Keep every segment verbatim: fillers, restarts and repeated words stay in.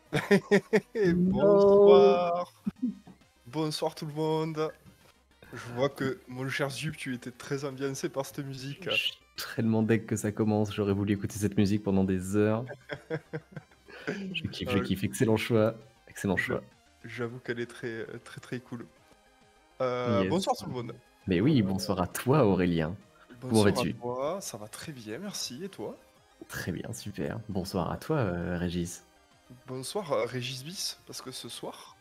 Non! Bonsoir! Bonsoir tout le monde! Je vois que, mon cher Zup, tu étais très ambiancé par cette musique. Je suis tellement deg que ça commence, j'aurais voulu écouter cette musique pendant des heures. Je kiffe, je Heu, kiffe, excellent choix, excellent je choix. j'avoue qu'elle est très, heu, très, très cool. Heu, Yes. bonsoir tout le monde! Mais Heu, oui, bonsoir à toi Aurélien. Comment bonsoir à vas-tu? toi, ça va très bien, merci et toi? Très bien, super. Bonsoir à toi, heu, Régis. Bonsoir, heu, Régis bis, parce que ce soir,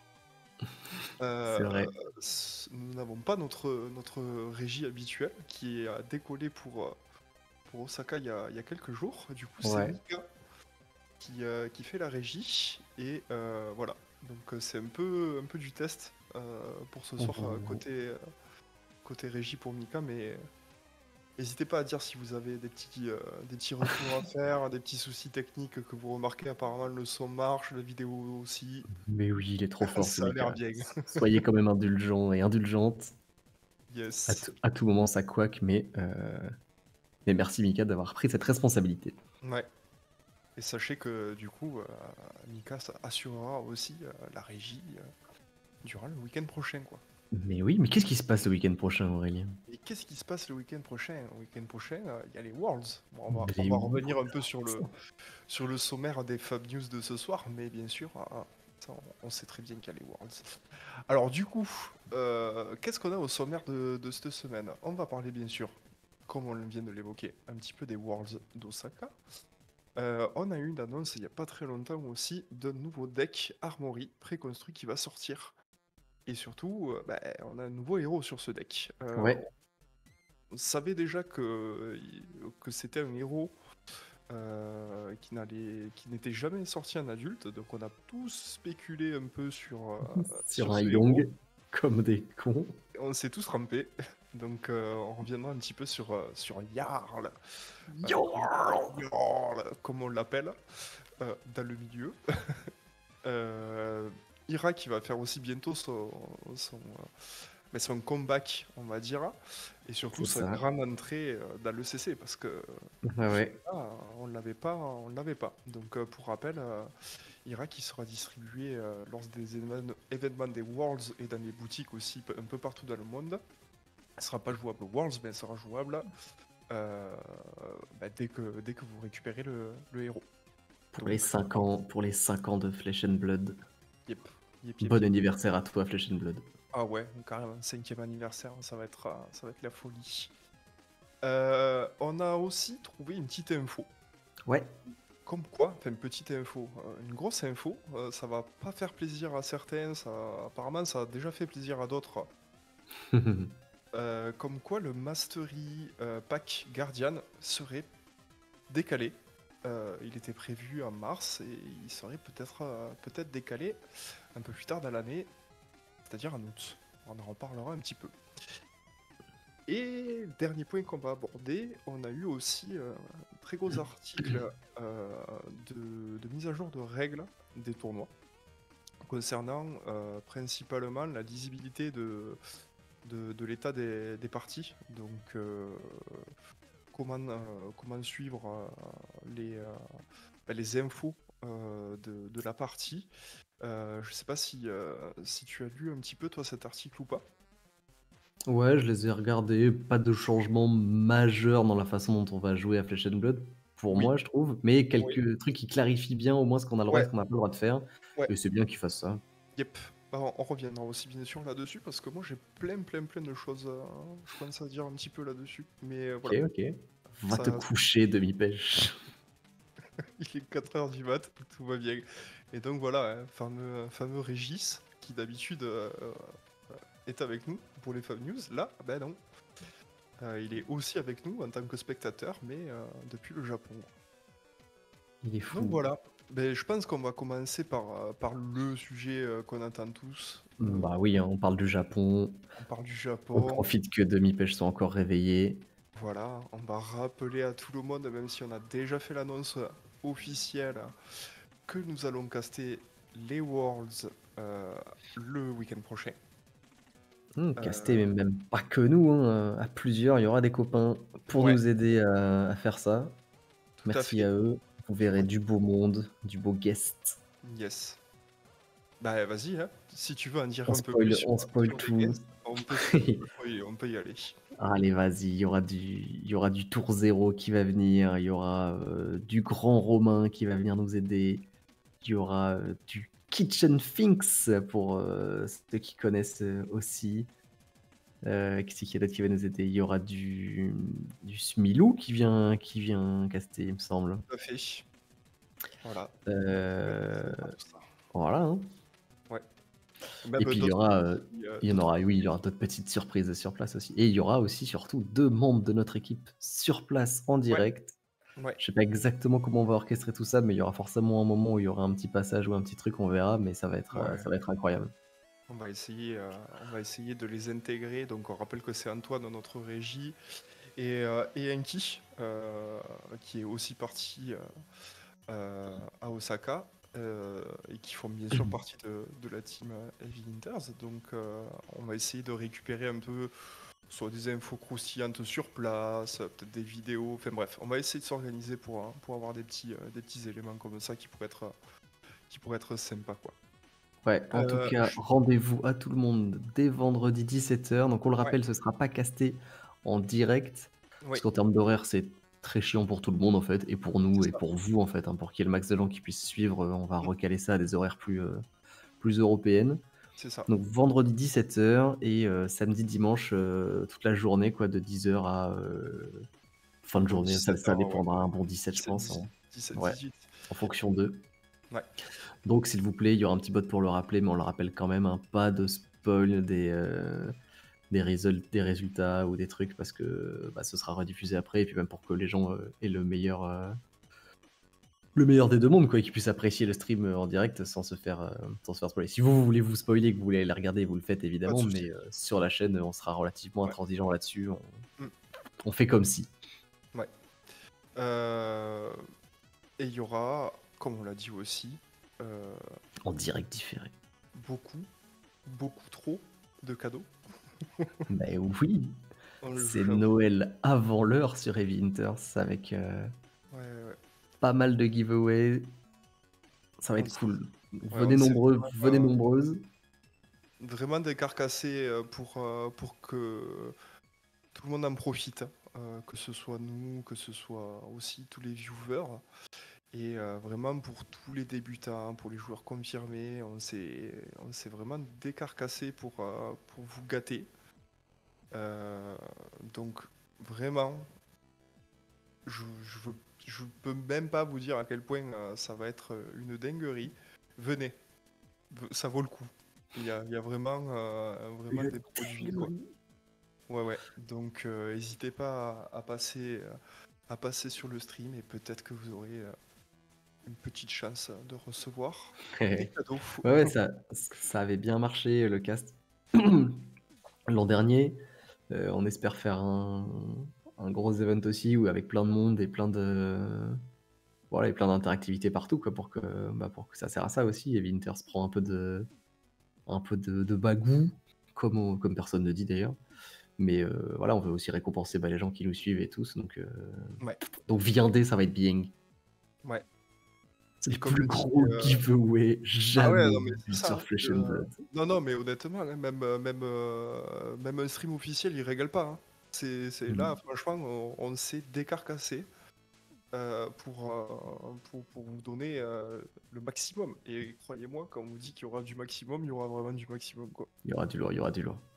C'est heu, vrai. s nous n'avons pas notre, notre régie habituelle qui a décollé pour, heu, pour Osaka il y a il y a quelques jours. Du coup, c'est Ouais. Mika qui, heu, qui fait la régie et heu, voilà. Donc heu, c'est un peu un peu du test, heu, pour ce soir, heu, On côté, heu, côté régie pour Mika, mais hésitez pas à dire si vous avez des petits, heu, des petits retours à faire, des petits soucis techniques que vous remarquez. Apparemment le son marche, la vidéo aussi. Mais oui, il est trop fort ce Ça a l'air Mika. bien. S soyez quand même indulgents et indulgentes. À Yes. tout à tout moment ça couac, mais heu, mais merci Mika d'avoir pris cette responsabilité. Ouais. Et sachez que du coup, heu, Mika ça assurera aussi, heu, la régie, heu, durant le week-end prochain, quoi. Mais oui, mais qu'est-ce qui se passe le week-end prochain Aurélien? Et qu'est-ce qui se passe le week-end prochain? Le week-end prochain, heu, il y a les Worlds. Bon, on va on Les va revenir un peu sur le Worlds. sur le sommaire des Fab News de ce soir, mais bien sûr, ah, ça on on sait très bien qu'il y a les Worlds. Alors du coup, heu, qu'est-ce qu'on a au sommaire de de cette semaine? On va parler bien sûr, comme on vient de l'évoquer, un petit peu des Worlds d'Osaka. Heu, on a eu une annonce il y a pas très longtemps aussi d'un nouveau deck Armory préconstruit qui va sortir. Et surtout, heu, bah, on a un nouveau héros sur ce deck. Heu, Ouais. on savait déjà que i que c'était un héros, heu, qui n'allait qui n'était jamais sorti en adulte, donc on a tous spéculé un peu sur, heu, Sur sur un ce héros. Young, comme des cons. On s'est tous rampés, donc heu, on reviendra un petit peu sur, heu, sur Jarl, heu, comme Jarl! Jarl, comme on l'appelle, heu, dans le milieu. Heu, Ira qui va faire aussi bientôt son son, heu, bah, son comeback, on va dire, et surtout C'est sa ça. grande entrée, heu, dans l'E C C parce que Ouais, ouais. jusque-là, on l'avait pas on l'avait pas. Donc heu, pour rappel, heu, Ira qui sera distribué, heu, lors des événements événements des Worlds et dans les boutiques aussi un peu partout dans le monde. Elle sera pas jouable aux Worlds, mais elle sera jouable, heu, bah, dès que dès que vous récupérez le le héros. Pour les Donc cinq ans pour les cinq ans de Flesh and Blood. Yep, yep, yep, Bon yep. anniversaire à toi Flesh and Blood. Ah ouais, carrément, cinquième anniversaire, ça va être, heu, ça va être la folie. Heu, on a aussi trouvé une petite info. Ouais. Comme quoi, enfin une petite info, heu, une grosse info, heu, ça va pas faire plaisir à certains, ça apparemment ça a déjà fait plaisir à d'autres. Heu, comme quoi le Mastery, heu, Pack Guardian serait décalé. Heu, il était prévu en mars et il serait peut-être, heu, peut-être décalé un peu plus tard dans l'année, c'est-à-dire en août. On en reparlera un petit peu. Et dernier point qu'on va aborder, on a eu aussi, heu, un très gros article, heu, de de mise à jour de règles des tournois, concernant, heu, principalement la lisibilité de de de l'état des des parties. Donc heu, comment, heu, comment suivre, heu, les, heu, bah, les infos, heu, de de la partie. Heu, je sais pas si, heu, si tu as lu un petit peu toi cet article ou pas? Ouais, je les ai regardés, pas de changement majeur dans la façon dont on va jouer à Flesh and Blood, pour Oui, moi je trouve, mais oui, quelques trucs qui clarifient bien au moins ce qu'on a le droit et ouais, ce qu'on n'a pas le droit de faire, ouais. et c'est bien qu'ils fassent ça. Yep. Bah, on on reviendra aussi bien sûr là-dessus parce que moi j'ai plein, plein, plein de choses, heu, je commence à dire un petit peu là-dessus. Mais heu, OK, voilà, OK. Va te ça coucher demi-pêche. il est quatre heures du mat, tout va bien. Et donc voilà, hein, fameux fameux Régis qui d'habitude, heu heu, est avec nous pour les Fab News. Là, bah non, heu, il est aussi avec nous en tant que spectateur, mais heu, depuis le Japon. Il est Donc fou. voilà, beh, je pense qu'on va commencer par, heu, par le sujet, heu, qu'on attend tous. Mmh, Heu, bah oui, hein, on parle du Japon, on parle du on Japon. profite que demi-pêche soit encore réveillé. Voilà, on va rappeler à tout le monde, même si on a déjà fait l'annonce officielle, que nous allons caster les Worlds, heu, le week-end prochain. Mmh, casté, Heu, mais même pas que nous, hein, heu, à plusieurs, il y aura des copains pour ouais, nous aider à à faire ça. tout à Merci fait. à eux. Vous verrez Ouais, du beau monde, du beau guest. Yes. Bah, vas-y, hein. Si tu veux en dire On un peu plus spoil, sur, on sur spoil les tout. guests, on peut se on peut y on peut y aller. Allez, vas-y, il y aura du il y aura du Tour Zéro qui va venir, il y aura, heu, du grand Romain qui va venir nous aider, il y aura, heu, du Kitchen Finks pour, heu, ceux qui connaissent, heu, aussi. Heu, qui c'est qu'il y a d'autre qui va nous aider? Il y aura du du Smilou qui vient qui vient caster, il me semble. Tout à fait. Voilà, donc heu, Heu, sympa tout ça. voilà, hein. Ouais. Et Même puis il y d'autres aura, heu, petits, heu, il y en d'autres aura, oui, il y aura d'autres petites surprises sur place aussi. Et il y aura aussi surtout deux membres de notre équipe sur place en ouais, direct. ouais, Je sais pas exactement comment on va orchestrer tout ça, mais il y aura forcément un moment où il y aura un petit passage ou un petit truc, on verra, mais ça va être, heu, ouais. ça va être incroyable. On va essayer, heu, on va essayer de les intégrer. Donc on rappelle que c'est Antoine dans notre régie et heu et Enki, heu, qui est aussi parti, heu heu, à Osaka, heu et qui font bien sûr partie de de la team, heu, Heavy Hunters. Donc heu, on va essayer de récupérer un peu soit des infos croustillantes sur place, heu, peut-être des vidéos, enfin bref, on va essayer de s'organiser pour, heu, pour avoir des petits, heu, des petits éléments comme ça qui pourraient être, heu, qui pourraient être sympas, quoi. Ouais, en tout Heu, cas, je rendez-vous à tout le monde dès vendredi dix-sept heures. Donc on le ouais, rappelle, ce sera pas casté en direct, parce oui, qu'en termes d'horaire, c'est très chiant pour tout le monde en fait, et pour nous c'est et ça. pour vous en fait, hein, pour qu'il y ait le max de gens qui puissent suivre, heu, on va Mmh, recaler ça à des horaires plus, heu, plus européennes. c'est ça. Donc vendredi dix-sept heures et heu, samedi, dimanche, heu, toute la journée quoi, de dix heures à, heu, fin Un de bon journée. Ça dix-sept ça heures, ouais. dépendra, un bon dix-sept je pense, dix-sept-dix-huit, hein. Ouais, dix-sept-dix-huit. en fonction d'eux. Ouais, Donc s'il vous plaît, il y aura un petit bot pour le rappeler, mais on le rappelle quand même, hein, pas de spoil des, heu, des résul des résultats ou des trucs parce que, bah, ce sera rediffusé après et puis même pour que les gens, heu, aient le meilleur, heu, le meilleur des deux mondes quoi, et qu'ils puissent apprécier le stream, heu, en direct sans se faire, heu, sans se faire spoiler. Si vous, vous voulez vous spoiler, que vous voulez aller regarder, vous le faites pas de évidemment, souci. mais, heu, sur la chaîne, on sera relativement Ouais, intransigeant là-dessus. On mmh, on fait comme si. ouais. Heu et il y aura, comme on l'a dit aussi, heu, En direct différé. beaucoup, beaucoup trop de cadeaux. Beh oui, Heu, c'est j'avoue. Noël avant l'heure sur Heavy Hunters avec, heu, Ouais, ouais, ouais. pas mal de giveaways. Ça va On être s cool. ouais, Venez on essaie nombreux, vraiment, venez heu, nombreuses. vraiment décarcasser, heu, pour, heu, pour que tout le monde en profite, heu, que ce soit nous, que ce soit aussi tous les viewers. Et heu, vraiment pour tous les débutants, pour les joueurs confirmés, on s'est on s'est vraiment décarcassé pour, heu, pour vous gâter. Heu, donc vraiment, je je veux je peux même pas vous dire à quel point, heu, ça va être, heu, une dinguerie. Venez, v ça vaut le coup. Il y a il y a vraiment, heu, vraiment Je des produits, quoi. tue. Ouais, ouais, donc heu, hésitez pas à à passer, heu, à passer sur le stream et peut-être que vous aurez, heu, une petite chance de recevoir des Ouais, cadeaux. ouais, ça ça avait bien marché, le cast l'an dernier. Heu, on espère faire un un gros event aussi où avec plein de monde et plein de voilà et plein d'interactivité partout quoi pour que, bah, pour que ça sert à ça aussi. Et Winters prend un peu de un peu de de bagou, comme on comme personne ne dit d'ailleurs. Mais, heu, voilà, on veut aussi récompenser, bah, les gens qui nous suivent et tous donc, heu, Ouais, donc viandez, ça va être bien. ouais. C'est Et le comme plus le dit, gros heu giveaway ah ouais, jamais non mais vu c'est ça, sur hein, Flesh and heu, Blood. non, non, mais honnêtement, hein, même, heu, même, heu, même un stream officiel, il régale pas, hein. C'est c'est là, Mmh. franchement, on on s'est décarcassé, heu, pour, heu, pour pour vous donner, heu, le maximum. Et croyez-moi, quand on vous dit qu'il y aura du maximum, il y aura vraiment du maximum, quoi. Il y aura du lourd, il y aura du lourd.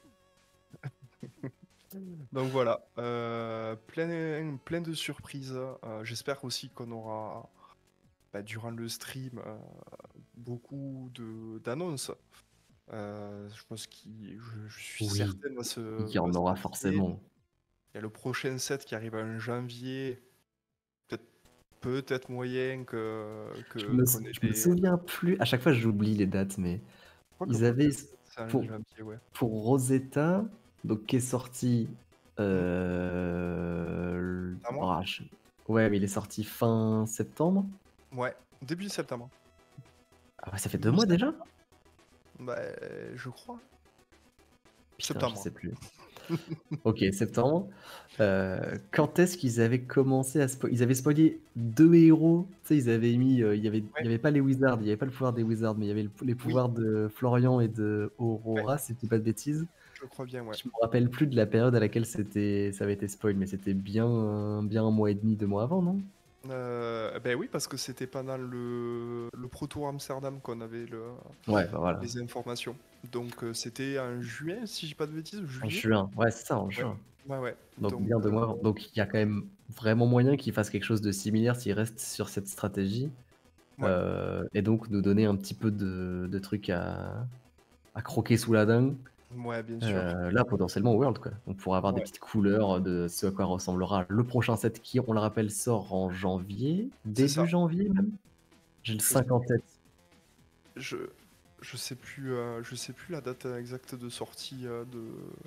Donc voilà, heu, plein plein de surprises, heu, j'espère aussi qu'on aura, bah, durant le stream, heu, beaucoup de d'annonces. Heu, je pense qu'il je je suis Oui, certain va se il y va en se aura dessiner. forcément. Il y a le prochain set qui arrive en janvier, peut-être peut-être moyen que Je que me qu'on ait je me des souviens plus, à chaque fois j'oublie les dates, mais je crois que le ils prochain avaient set c'est en pour janvier, ouais. pour Rosetta, donc qui est sorti, Mmh, heu, un mois? ah je ouais, mais il est sorti fin septembre? Ouais, début septembre. Ah ouais, ça fait deux Début mois déjà? septembre. Bah, je crois. Putain, je Septembre. sais plus. OK, septembre. Heu, quand est-ce qu'ils avaient commencé à spo ils avaient spoilé deux héros, tu sais, ils avaient mis, heu, il y avait il Ouais, y avait pas les wizards, il y avait pas le pouvoir des wizards, mais il y avait le les oui, pouvoirs de Florian et de ouais, Aurora, si je dis pas de bêtises. je crois bien, ouais. Je me rappelle plus de la période à laquelle c'était ça avait été spoil, mais c'était bien bien un mois et demi, deux mois avant, non? Heu, beh, oui, parce que c'était pendant le le Pro Tour Amsterdam qu'on avait le Ouais, bah, voilà. les informations. Donc heu, c'était en juin, si je dis pas de bêtises, ou En juillet? juin, ouais, c'est ça, en Ouais, juin. ouais, ouais, Donc donc bien deux heu, mois avant. Donc il y a quand même vraiment moyen qu'ils fassent quelque chose de similaire s'ils restent sur cette stratégie, ouais, heu et donc nous donner un petit peu de de trucs à à croquer sous la dent. ouais, bien sûr, Heu, là, potentiellement World, quoi. On pourrait avoir des ouais, petites couleurs de ce à quoi ressemblera le prochain set qui, on le rappelle, sort en janvier, c'est début ça. janvier même? J'ai le Je cinq en tête. je je sais plus, heu, je sais plus la date exacte de sortie, heu, de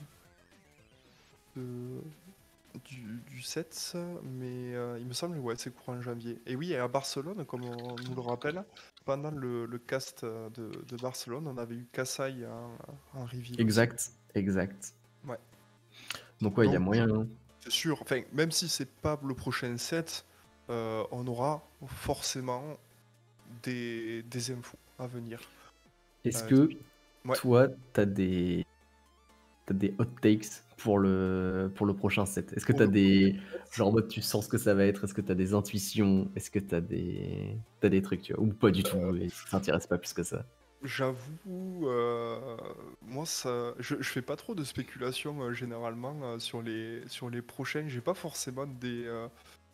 de du du sept, mais heu, il me semble, ouais, c'est courant janvier. Et oui, et à Barcelone, comme on nous le rappelle, pendant le le cast, heu, de de Barcelone, on avait eu Kassai en en reveal aussi. Exact, exact. Ouais, Donc ouais, il y a donc moyen, hein. c'est sûr, enfin, même si c'est pas le prochain set, heu, on aura forcément des des infos à venir. Est-ce Heu, que typi Ouais, toi, tu as des tu as des hot takes pour le pour le prochain set? Est-ce que pour tu as le prochain des set, genre en mode tu sens ce que ça va être? Est-ce que tu as des intuitions? Est-ce que tu as des tu as des trucs, tu vois? Ou pas du tout et ça t'intéresse pas plus que ça? j'avoue, heu, moi ça je je fais pas trop de spéculation, heu, généralement, heu, sur les sur les prochains. J'ai pas forcément des, heu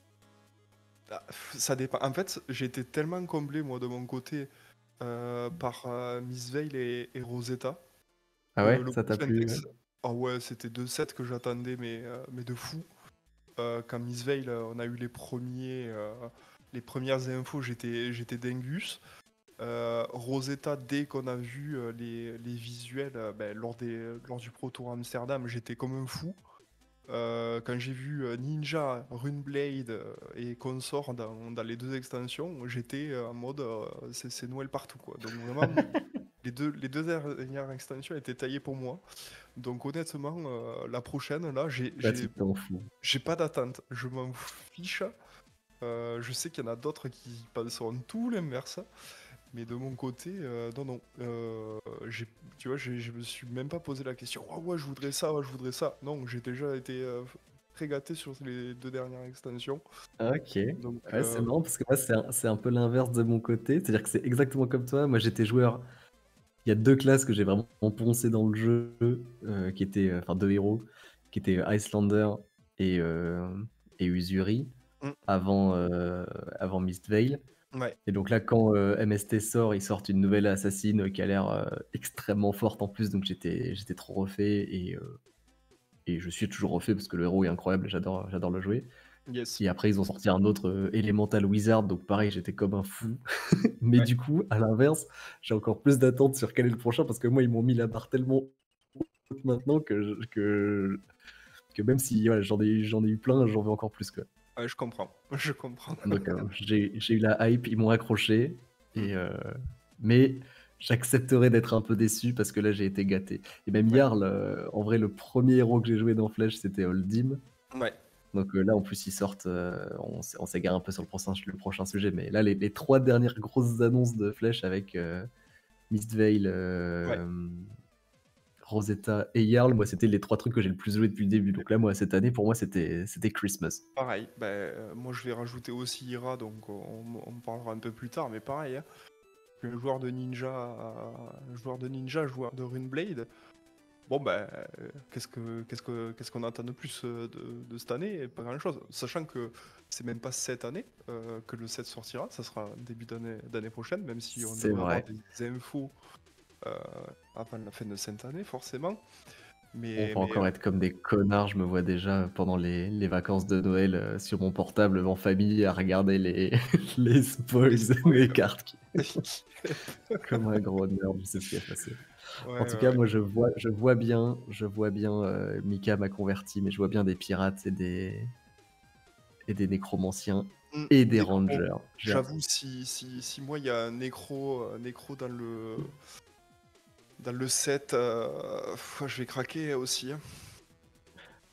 ah, ça dépend. En fait, j'ai été tellement comblé moi de mon côté, heu, par, heu, Miss Veil et et Rosetta, Ah que ouais, le ça t'a prochain plu, heu? texte, ah ouais, c'était deux sets que j'attendais, mais, heu, mais de fou. Heu, quand Miss Veil, heu, on a eu les premiers, heu, les premières infos, j'étais j'étais dingus. Heu, Rosetta, dès qu'on a vu, heu, les les visuels, heu, beh, lors des lors du Pro Tour Amsterdam, j'étais comme un fou. Heu, quand j'ai vu, heu, Ninja, Runeblade, heu et consorts dans dans les deux extensions, j'étais, heu, en mode, heu, c'est c'est Noël partout, quoi. Donc vraiment, les deux les deux dernières extensions étaient taillées pour moi. Donc honnêtement, heu, la prochaine, là, j'ai Là, tu j'ai t'en fous. j'ai pas d'attente. Je m'en fiche. Heu, je sais qu'il y en a d'autres qui penseront tout l'inverse. Mais de mon côté, heu, non, non, heu, j'ai tu vois, j'ai je me suis même pas posé la question: «Oh ouais, je voudrais ça, ouais, je voudrais ça». Non, j'ai déjà été, heu, très gâté sur les deux dernières extensions. OK. Donc Ouais, c'est heu, marrant parce que moi, c'est un c'est un peu l'inverse de mon côté. C'est-à-dire que c'est exactement comme toi. Moi, j'étais joueur il y a deux classes que j'ai vraiment poncé dans le jeu, heu, qui étaient, heu, enfin deux héros, qui étaient Icelander et hem et Uzuri mmh, avant, heu, avant Mistveil ouais, et donc là, quand, heu, M S T sort, ils sortent une nouvelle assassine, qui a l'air, heu, extrêmement forte en plus, donc j'étais j'étais trop refait et heu et je suis toujours refait parce que le héros est incroyable, j'adore j'adore le jouer. yes, Et après, ils ont sorti un autre, heu, Elemental Wizard, donc pareil, j'étais comme un fou. Mais ouais, du coup, à l'inverse, j'ai encore plus d'attentes sur quel est le prochain parce que moi, ils m'ont mis la barre tellement haute maintenant que je que que même si, voilà, j'en ai eu j'en ai eu plein, j'en veux encore plus, quoi. ouais, je comprends, je comprends. Donc heu, j'ai j'ai eu la hype, ils m'ont accroché Mmh, et heu, mais j'accepterai d'être un peu déçu parce que là, j'ai été gâté. Et même ouais, Jarl, heu, en vrai, le premier héros que j'ai joué dans Flèche, c'était Holdim. ouais, Donc heu, là, en plus, ils sortent, heu, on s'é on s'égare un peu sur le prochain le prochain sujet, mais là, les les trois dernières grosses annonces de Flèche avec, heu, Mistveil, ouais. hem, Rosetta et Jarl, moi, c'était les trois trucs que j'ai le plus joué depuis le début. Donc là, moi, cette année, pour moi, c'était c'était Christmas. Pareil, bah, heu, moi je vais rajouter aussi Ira, donc on on en parlera un peu plus tard, mais pareil, hein, je suis un joueur de ninja, un joueur de ninja, joueur de Runeblade. Bon, bah, heu, qu'est-ce que qu'est-ce que qu'est-ce qu'on attend de plus, heu, de de cette année? Pas grand-chose. Sachant que c'est même pas cette année, heu, que le set sortira, ça sera début d'année d'année prochaine, même si on C'est devrait avoir vrai. des infos, heu, avant la fin de cette année forcément. On Mais va mais, encore heu, être comme des connards, je me vois déjà pendant les les vacances de Noël, heu, sur mon portable en famille à regarder les les les spoils des spoils. cartes qui comme un gros nerd, je sais ce qui va se passer. En Ouais, tout ouais, cas, ouais. moi, je vois je vois bien je vois bien, heu, Mika m'a converti, mais je vois bien des pirates et des et des nécromanciens Mmh, et des nécro. rangers. J'ai un J'avoue, si si si moi il y a un nécro, heu, nécro dans le dans le set, heu, je vais craquer aussi, hein.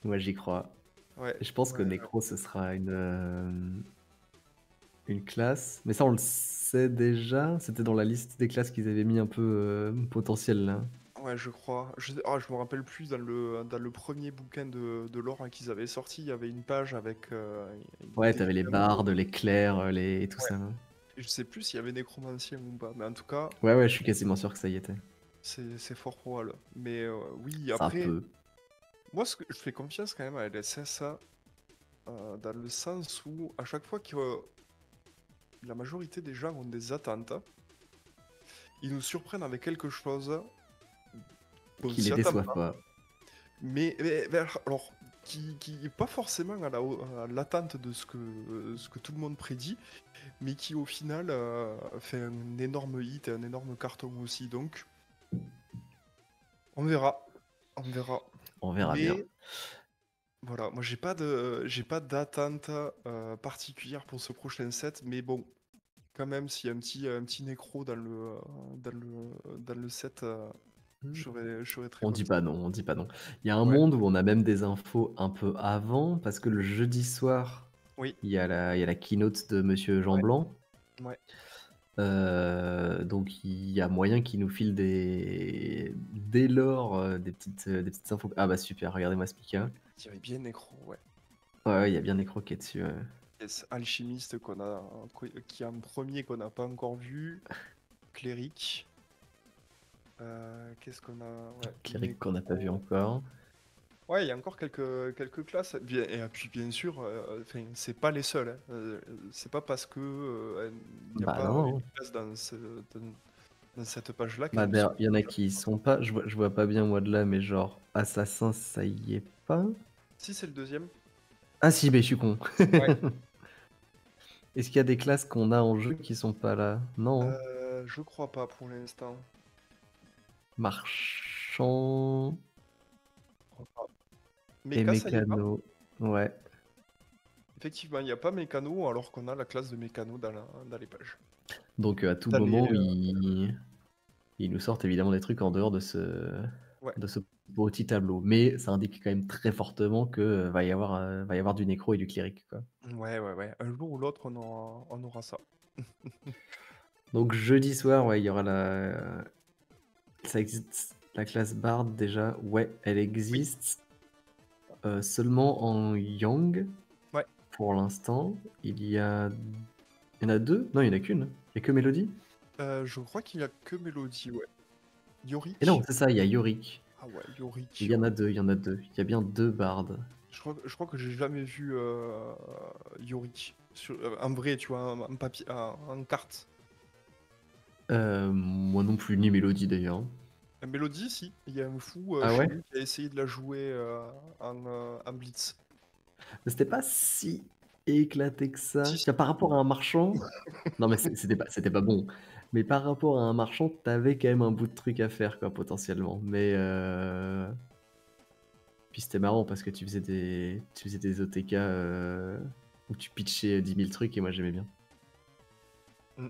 Moi, j'y crois. Ouais, Et je pense que ouais, Nécro, ce sera une, hem, une classe, mais ça, on le sait déjà? C'était dans la liste des classes qu'ils avaient mis un peu, hem, potentielles, là? ouais, je crois. Je ah, je me rappelle plus dans le dans le premier bouquin de de lore, hein, qu'ils avaient sorti, il y avait une page avec, heu, Ouais, des tu avais les canaux. bardes, les clercs, heu, les et tout Ouais, ça, hein. je sais plus s'il y avait nécromancien ou pas, mais en tout cas, Ouais, ouais, je suis quasiment sûr que ça y était. c'est c'est fort probable. Mais, heu, oui, Ça après, peut. moi, ce que je fais confiance quand même à L S S, heu, dans le sens où à chaque fois que la majorité des gens ont des attentes, ils nous surprennent avec quelque chose qu'on Qui les s'y attend déçoivent pas, pas. mais mais mais alors alors, qui qui est pas forcément à la au à l'attente de ce que ce que tout le monde prédit, mais qui au final, heu, fait un énorme hit et un énorme carton aussi, donc on verra, on verra. On verra bien. Mais voilà, moi j'ai pas de j'ai pas d'attente, heu, particulière pour ce prochain set, mais bon, quand même s'il y a un petit un petit nécro dans le, heu, dans le dans le set, heu, Mmh. je serais je serais très On dit content. pas non, on dit pas non. Il y a un Ouais, monde où on a même des infos un peu avant, parce que le jeudi soir, oui, il y a la il y a la keynote de Monsieur Jean ouais, Blanc. ouais. Heu, donc il y a moyen qu'il nous file des dès lors, heu, des petites, heu, des petites infos. Ah bah super, regardez-moi ce Pika. Il y avait bien nécro, ouais. Ouais, ouais, il y a bien des croquets dessus, ouais. Yes, alchimiste qu'on a qui qui est en premier qu'on n'a pas encore vu, cléric, heu, qu'est-ce qu'on a? Ouais, Cléric qu'on n'a pas vu nécro. encore. Ouais, il y a encore quelques, quelques classes. Bien, et euh, puis bien sûr, euh, enfin, c'est pas les seuls, hein. Euh, c'est pas parce que euh, il n'y a Bah pas non, une non. classe dans, ce- dans- dans cette page-là Bah qu'elle ne d'ailleurs, sera il y en pas a déjà. qui y sont pas, je vois je vois pas bien moi de là, mais genre Assassin, ça y est pas? Si c'est le deuxième. Ah si, beh, je suis con. Ouais. Est-ce qu'il y a des classes qu'on a en jeu qui sont pas là? Non, hein? Euh, je crois pas pour l'instant. Marchand Je crois pas. et Méca, ça y est pas. Mécano. Ouais. Effectivement, il n'y a pas mécano alors qu'on a la classe de mécano dans, la- dans les pages. Donc, heu, à tout Dans les, moment, euh, ils ils nous sortent évidemment des trucs en dehors de ce ouais. de ce petit tableau. Mais ça indique quand même très fortement que, heu, va y avoir, heu, va y avoir du nécro et du cléric, quoi. Ouais, ouais, ouais. Un jour ou l'autre, on aura, on aura ça. Donc jeudi soir, ouais, il y aura la ça existe la classe Bard déjà? Ouais, elle Oui, existe, heu, seulement en Yang ouais. pour l'instant. Il y a il y en a deux. Non, il y en a qu'une. Il y a que Mélodie? Euh, je crois qu'il n'y a que Mélodie, ouais. Et non, Yorick? c'est ça, il y a Yorick. Ah ouais, Il Yorick, y en ouais. a deux, il y en a deux. Il y a bien deux bardes. Je crois, je crois que j'ai jamais vu euh, Yorick sur, euh, en vrai, tu vois, en, en papier, en, en carte. Heu, moi non plus, ni Mélodie d'ailleurs. La mélodie, si. Il y a un fou euh, Ah chez ouais? nous qui a essayé de la jouer euh, en, euh, en Blitz. Mais c'était pas si éclaté que ça. Si, Tu vois, par rapport à un marchand, non mais c'est c'était pas c'était pas bon. Mais par rapport à un marchand, tu avais quand même un bout de truc à faire quoi, potentiellement. Mais heu, puis c'était marrant parce que tu faisais des tu faisais des O T K, heu, où tu pitchais dix mille trucs et moi j'aimais bien. Mm.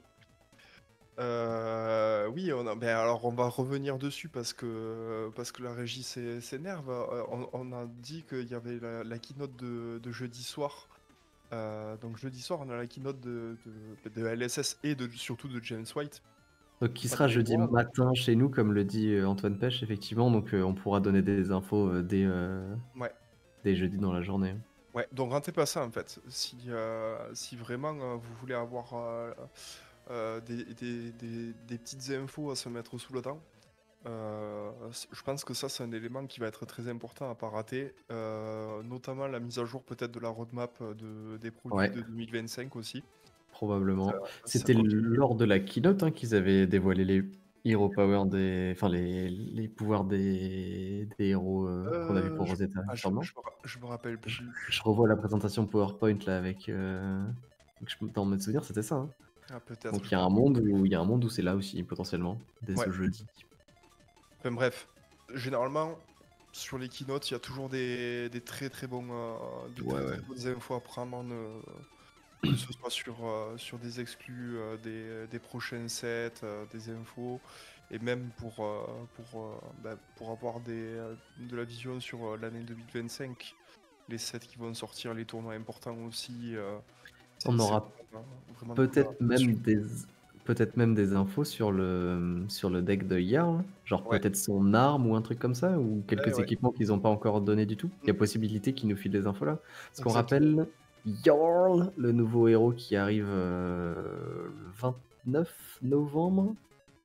Euh, oui, on a- ben alors on va revenir dessus parce que, parce que la régie s'é- s'énerve. Euh, On, on a dit qu'il y avait la, la keynote de, de jeudi soir. Euh, donc jeudi soir, on a la keynote de, de, de L S S et de, surtout de James White. Donc qui Pas sera de jeudi mémoire. matin chez nous comme le dit, heu, Antoine Pêche effectivement, donc heu, on pourra donner des infos, heu, dès, heu, Ouais. dès jeudi dans la journée. Ouais, donc rentez pas ça en fait. Si, euh, si vraiment euh, vous voulez avoir euh, euh, des, des- des- des petites infos à se mettre sous la dent, euh, c- je pense que ça c'est un élément qui va être très important à pas rater, euh, notamment la mise à jour peut-être de la roadmap de, des produits Ouais. de deux mille vingt-cinq aussi. Ça, Probablement. ça C'était continue. lors de la keynote, hein, qu'ils avaient dévoilé les hero power des enfin les les pouvoirs des des héros, heu, qu'on a vu Euh, pour je, Rosetta, il ah, me je, semble, non? je me ra- je me rappelle Je plus. je revois la présentation PowerPoint là avec, heu, donc je dans mes souvenirs, c'était ça, hein. Ah, peut-être, Donc je il y a me un rappelle. monde où il y a un monde où c'est là aussi potentiellement, dès Ouais. ce jeudi. Enfin bref, généralement, sur les keynotes, il y a toujours des, des très très bons, euh, des Ouais, très ouais. très bonnes infos à prendre, euh, que ce soit sur, euh, sur des exclus, euh, des, des prochains sets, euh, des infos. et même pour, euh, pour, euh, bah, pour avoir des, euh, de la vision sur euh, l'année deux mille vingt-cinq, les sets qui vont sortir, les tournois importants aussi, euh, c'est On c'est aura vraiment, vraiment cool à, peut-être à même suivre. des peut-être même des infos sur le sur le deck de Jarl, genre Ouais, peut-être son arme ou un truc comme ça, ou ouais, quelques ouais, équipements qu'ils ont pas encore donné du tout. Il y a mm, possibilité qu'ils nous filent des infos là? Parce qu'on exactement. rappelle Jarl, le nouveau héros qui arrive, heu, le vingt-neuf novembre,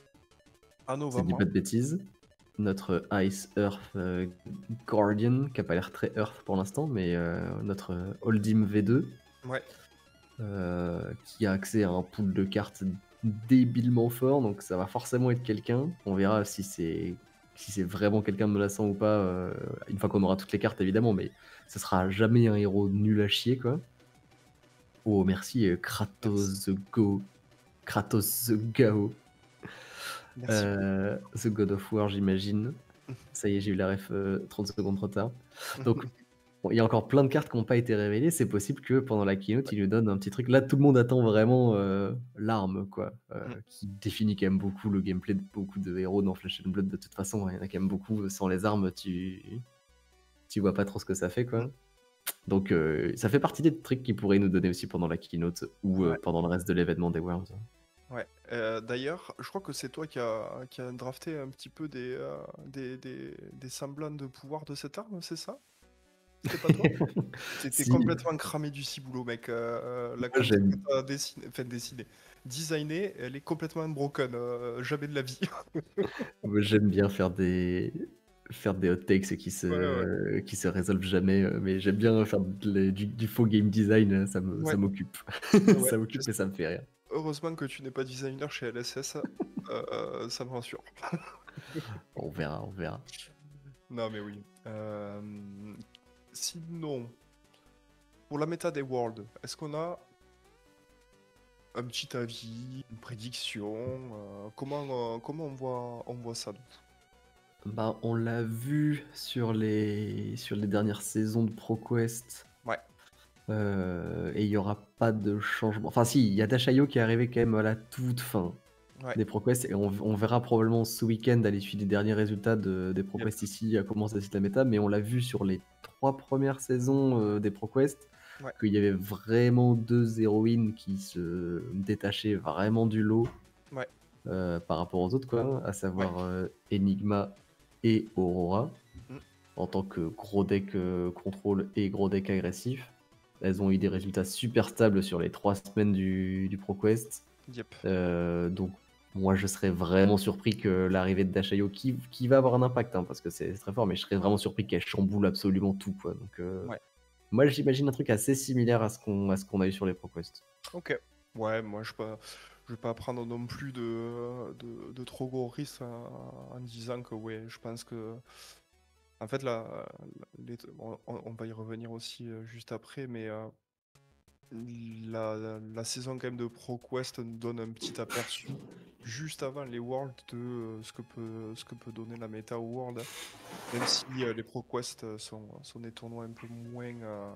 À si je dis novembre, pas de bêtises. Notre Ice Earth, heu, Guardian, qui a pas l'air très Earth pour l'instant, mais heu, notre Oldhim V deux. hein. Ouais, euh, qui a accès à un pool de cartes débilement fort, donc ça va forcément être quelqu'un. On verra si c'est si c'est vraiment quelqu'un de menaçant ou pas, euh, une fois qu'on aura toutes les cartes évidemment, mais ce sera jamais un héros nul à chier quoi. Oh merci euh, merci. Kratos the Go, Kratos the Gao, Merci beaucoup. euh, the God of War j'imagine. Ça y est, j'ai eu la ref euh, trente secondes trop tard. Donc bon, il y a encore plein de cartes qui n'ont pas été révélées. C'est possible que pendant la keynote, ils nous donnent un petit truc. Là, tout le monde attend vraiment euh, l'arme, quoi, euh, Mm. qui définit quand même beaucoup le gameplay de beaucoup de héros dans Flesh and Blood. De toute façon, il y en a quand même beaucoup. Sans les armes, tu tu vois pas trop ce que ça fait, Mm. quoi. Donc, euh, ça fait partie des trucs qu'ils pourraient nous donner aussi pendant la keynote ou Ouais, euh, pendant le reste de l'événement des Worlds. ouais. Euh, d'ailleurs, je crois que c'est toi qui a, qui a drafté un petit peu des, euh, des, des, des semblants de pouvoir de cette arme, c'est ça? C'était pas toi? T'étais Si, complètement cramé du ciboulot, mec. Euh, euh, la moi comme ça que j'aime t'as dessiné, enfin dessiné, designé, elle est complètement broken. Euh, jamais de la vie. moi, j'aime bien faire des faire des hot takes qui Ouais, ouais. se qui se résolvent jamais, euh, mais j'aime bien faire de la- du, du faux game design, euh, ça me ça Ouais, m'occupe. ouais, ouais. Ça Je m'occupe et sais. ça me fait rire. Heureusement que tu n'es pas designer chez L S S. Euh, ça me rassure. On verra, on verra. Non, mais oui. Euh, sinon, pour la méta des Worlds, est-ce qu'on a un petit avis, une prédiction? euh, comment, euh, comment on voit, on voit ça, nous? Bah, on l'a vu sur les sur les dernières saisons de ProQuest. Ouais, euh, et il y aura pas de changement. Enfin si, il y a Dashayo qui est arrivé quand même à la toute fin ouais. des ProQuest et on, on verra probablement ce week-end à l'issue des derniers résultats de- des Yep. ProQuest ici à comment ça décide la méta, mais on l'a vu sur les trois premières saisons euh, des ProQuest Ouais, qu'il y avait vraiment deux héroïnes qui se détachaient vraiment du lot ouais, euh, par rapport aux autres, quoi, à ouais. savoir euh, Enigma et Aurora Mm. en tant que gros deck euh, contrôle et gros deck agressif. Elles ont eu des résultats super stables sur les trois semaines du, du ProQuest. Yep. Euh, donc, moi, je serais vraiment surpris que l'arrivée de Dashayo, qui, qui va avoir un impact, hein, parce que c'est très fort, mais je serais vraiment surpris qu'elle chamboule absolument tout, quoi. Donc, euh, Ouais. moi, j'imagine un truc assez similaire à ce qu'on à ce qu'on a eu sur les ProQuest. Ok. Ouais, moi je pas, je vais pas prendre non plus de, de, de trop gros risques en, en disant que ouais, je pense que en fait là, les- on, on- on va y revenir aussi euh, juste après, mais euh, la, la- la saison quand même de ProQuest nous donne un petit aperçu juste avant les Worlds de euh, ce que peut, ce que peut donner la méta au World, hein. Même si euh, les ProQuest euh, sont, sont des tournois un peu moins euh,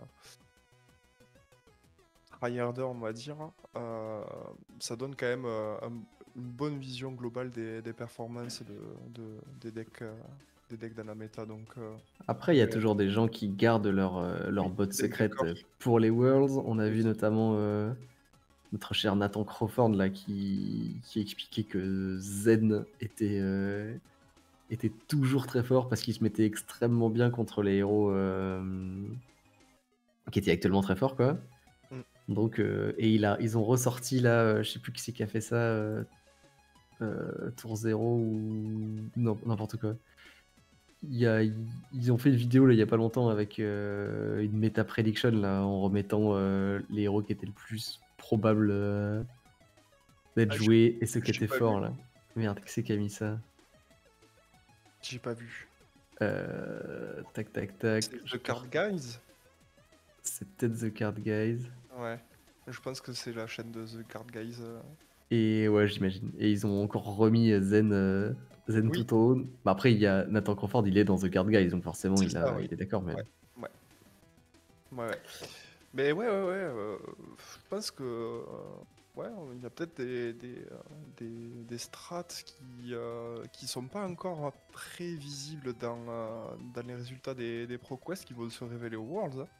tryharder, on va dire, euh, ça donne quand même euh, un- une bonne vision globale des, des performances de, de- des decks, euh, des decks dans la méta. Donc, euh, Après, il y a ouais, toujours des gens qui gardent leur, euh, leur oui, bot deck secrète maker, euh, pour les Worlds. On a vu aussi. notamment euh, notre cher Nathan Crawford là, qui, qui expliquait que Zen était, euh, était toujours très fort parce qu'il se mettait extrêmement bien contre les héros euh, qui étaient actuellement très forts, quoi. Mm. Donc, euh, et il a, ils ont ressorti là, euh, je sais plus qui c'est qui a fait ça, euh, euh, Tour zéro ou non, n'importe quoi. Il y a, ils ont fait une vidéo là, il y a pas longtemps avec euh, une méta prediction là, en remettant euh, les héros qui étaient le plus probables euh, d'être Ah, j'ai joués et ceux qui j'ai étaient pas vu, forts là. Merde, qui c'est qui a mis ça? j'ai pas vu. Euh, tac tac tac. C'est Je The pars. Card Guys? C'est peut-être The Card Guys. Ouais, je pense que c'est la chaîne de The Card Guys. euh. Et ouais, j'imagine. Et ils ont encore remis euh, Zen, euh, Zen Oui, tout en haut. Bah après, il y a Nathan Crawford, il est dans The Card Guys, donc forcément, c'est il, ça, a, oui. il est d'accord. Mais Ouais, ouais, ouais, ouais. Mais ouais, ouais, ouais. euh, je pense que euh, ouais, il y a peut-être des, des, euh, des, des strats qui, euh, qui sont pas encore très visibles dans, euh, dans les résultats des, des ProQuest qui vont se révéler au Worlds. hein.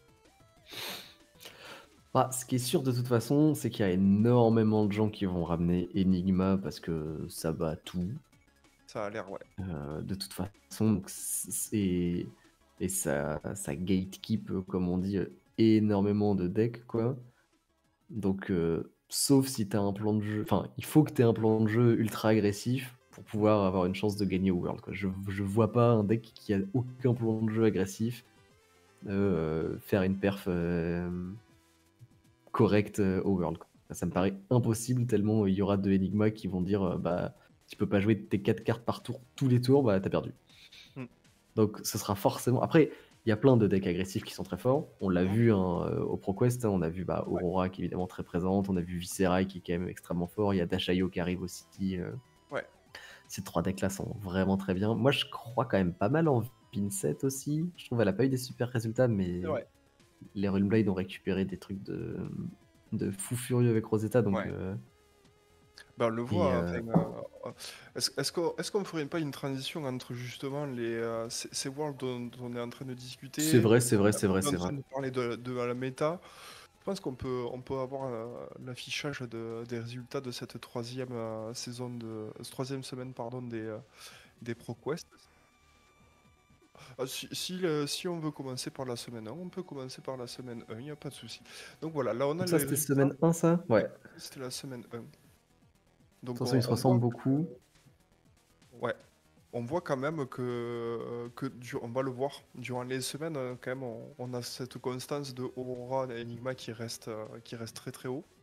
Ah, ce qui est sûr de toute façon, c'est qu'il y a énormément de gens qui vont ramener Enigma parce que ça bat tout. Ça a l'air, ouais. Euh, de toute façon, donc c'est et ça, ça gatekeep, euh, comme on dit, euh, énormément de decks, quoi. Donc, euh, sauf si tu as un plan de jeu, enfin, il faut que tu aies un plan de jeu ultra agressif pour pouvoir avoir une chance de gagner au World, quoi. Je, je vois pas un deck qui a aucun plan de jeu agressif euh, faire une perf euh, correcte euh, au World, quoi. Ça me paraît impossible tellement il y aura de Enigma qui vont dire euh, bah tu peux pas jouer tes quatre cartes par tour tous les tours, bah t'as perdu. Mm. Donc ce sera forcément. Après, il y a plein de decks agressifs qui sont très forts. On l'a Mhm. vu hein, euh, au ProQuest, hein, on a vu bah, Ouais. Aurora qui est évidemment très présente, on a vu Viscerai qui est quand même extrêmement fort, il y a Dashayo qui arrive aussi. euh, Ouais. Ces trois decks là sont vraiment très bien. Moi je crois quand même pas mal en Pinsett aussi. Je trouve qu'elle a pas eu des super résultats, mais C'est vrai. les Runeblade ont récupéré des trucs de, de fou furieux avec Rosetta. Donc, Ouais. euh, Ben, on le et, voit. euh, enfin, euh, euh, Est-ce est-ce qu'on est-ce qu'on ferait pas une transition entre justement les, euh, ces, ces worlds dont, dont on est en train de c'est discuter, vrai, c'est vrai, euh, c'est vrai, on est c'est en vrai. train de parler de, de la méta. Je pense qu'on peut, on peut avoir euh, l'affichage de- des résultats de cette troisième euh, saison de, euh, troisième semaine pardon des, euh, des ProQuest. Ah, si, si, le- si on veut commencer par la semaine un, on peut commencer par la semaine un, il n'y a pas de souci. Donc voilà, là on a Donc ça, les c'était résultats. semaine un, ça? Ouais, Ouais. c'était la semaine un. Donc Attention, on, ils se on voit ressemblent beaucoup. Ouais, on voit quand même que, que du- on va le voir durant les semaines, euh, quand même, on, on a cette constance de Aurora et Enigma qui reste, euh, qui reste très très haut.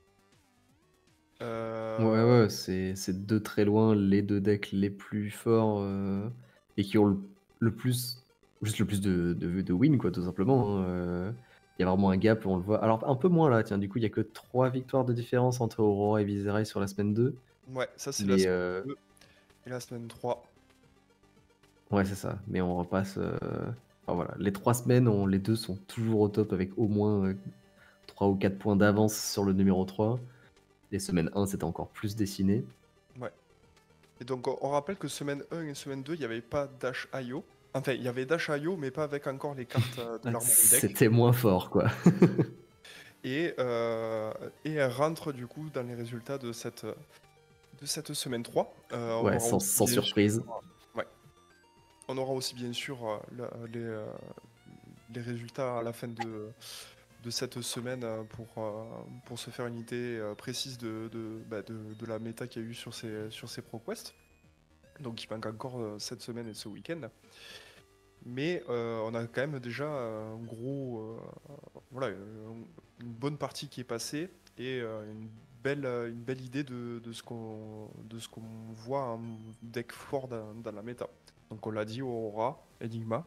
Ouais, Euh, ouais, c'est c'est de très loin les deux decks les plus forts euh, et qui ont le, le plus, juste le plus de, de, de win, quoi, tout simplement. hein. Euh, Il y a vraiment un gap, on le voit. Alors, un peu moins là, tiens, du coup, il y a que trois victoires de différence entre Aurora et Viserai sur la semaine deux. ouais, ça c'est la Mais semaine euh, deux et la semaine trois. ouais, c'est ça. Mais on repasse. euh, Enfin voilà, les trois semaines, on- les deux sont toujours au top avec au moins euh, trois ou quatre points d'avance sur le numéro trois. Les semaines un, c'était encore plus dessiné. Ouais. Et donc on, on rappelle que semaine un et semaine deux, il n'y avait pas Dash I O. Enfin, il y avait Dash I O, mais pas avec encore les cartes euh, de Ouais, l'Armory Deck. c'était moins fort, quoi. Et, euh, et elle rentre du coup dans les résultats de cette, de cette semaine trois. Euh, on Ouais, aura sans, aussi sans bien sûr. surprise. Ouais. On aura aussi bien sûr euh, la- les, euh, les résultats à la fin de, de cette semaine euh, pour, euh, pour se faire une idée euh, précise de, de, bah, de- de la méta qu'il y a eu sur ces, sur ces ProQuest. Donc il manque encore euh, cette semaine et ce week-end. Mais euh, on a quand même déjà un gros, euh, voilà, une, une bonne partie qui est passée et euh, une belle, euh, une belle idée de, de ce qu'on de ce qu'on voit en deck fort dans, dans la méta. Donc on l'a dit, Aurora, Enigma.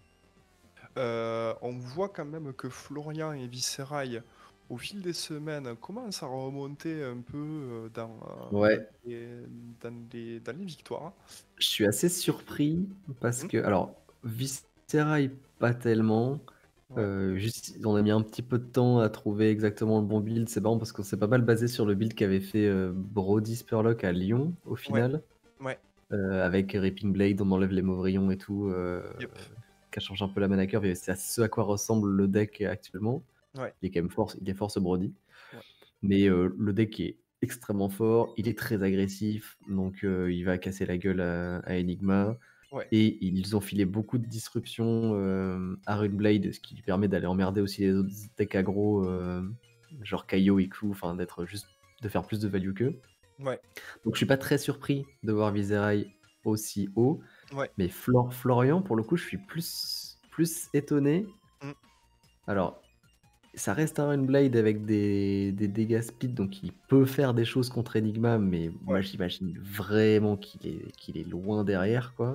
Euh, on voit quand même que Florian et Viscerai, au fil des semaines, commencent à remonter un peu euh, dans, euh, dans Ouais, les, dans les- dans les victoires. je suis assez surpris parce Mhm. que, alors, Viscera, pas tellement. Ouais, Euh, juste, on a mis un petit peu de temps à trouver exactement le bon build. C'est marrant parce qu'on s'est pas mal basé sur le build qu'avait fait euh, Brody Spurlock à Lyon au ouais, final. ouais, Euh, avec Ripping Blade, on enlève les Mauvrillons et tout, euh, yep, qui a changé un peu la mana curve. Et c'est à ce à quoi ressemble le deck actuellement. ouais, Il est quand même fort, il est fort ce Brody. ouais, Mais euh, le deck est extrêmement fort, il est très agressif, donc euh, il va casser la gueule à, à Enigma. ouais, Et ils ont filé beaucoup de disruptions euh, à Runeblade, ce qui lui permet d'aller emmerder aussi les autres decks aggro, euh, genre Kaio et Ku, enfin d'être juste de faire plus de value qu'eux. ouais, Donc je suis pas très surpris de voir Viserai aussi haut, ouais. mais Flor- Florian, pour le coup, je suis plus, plus étonné. Mm. Alors, ça reste un Runeblade avec des, des dégâts speed, donc il peut faire des choses contre Enigma, mais moi Ouais, j'imagine vraiment qu'il est, qu'il est loin derrière, quoi.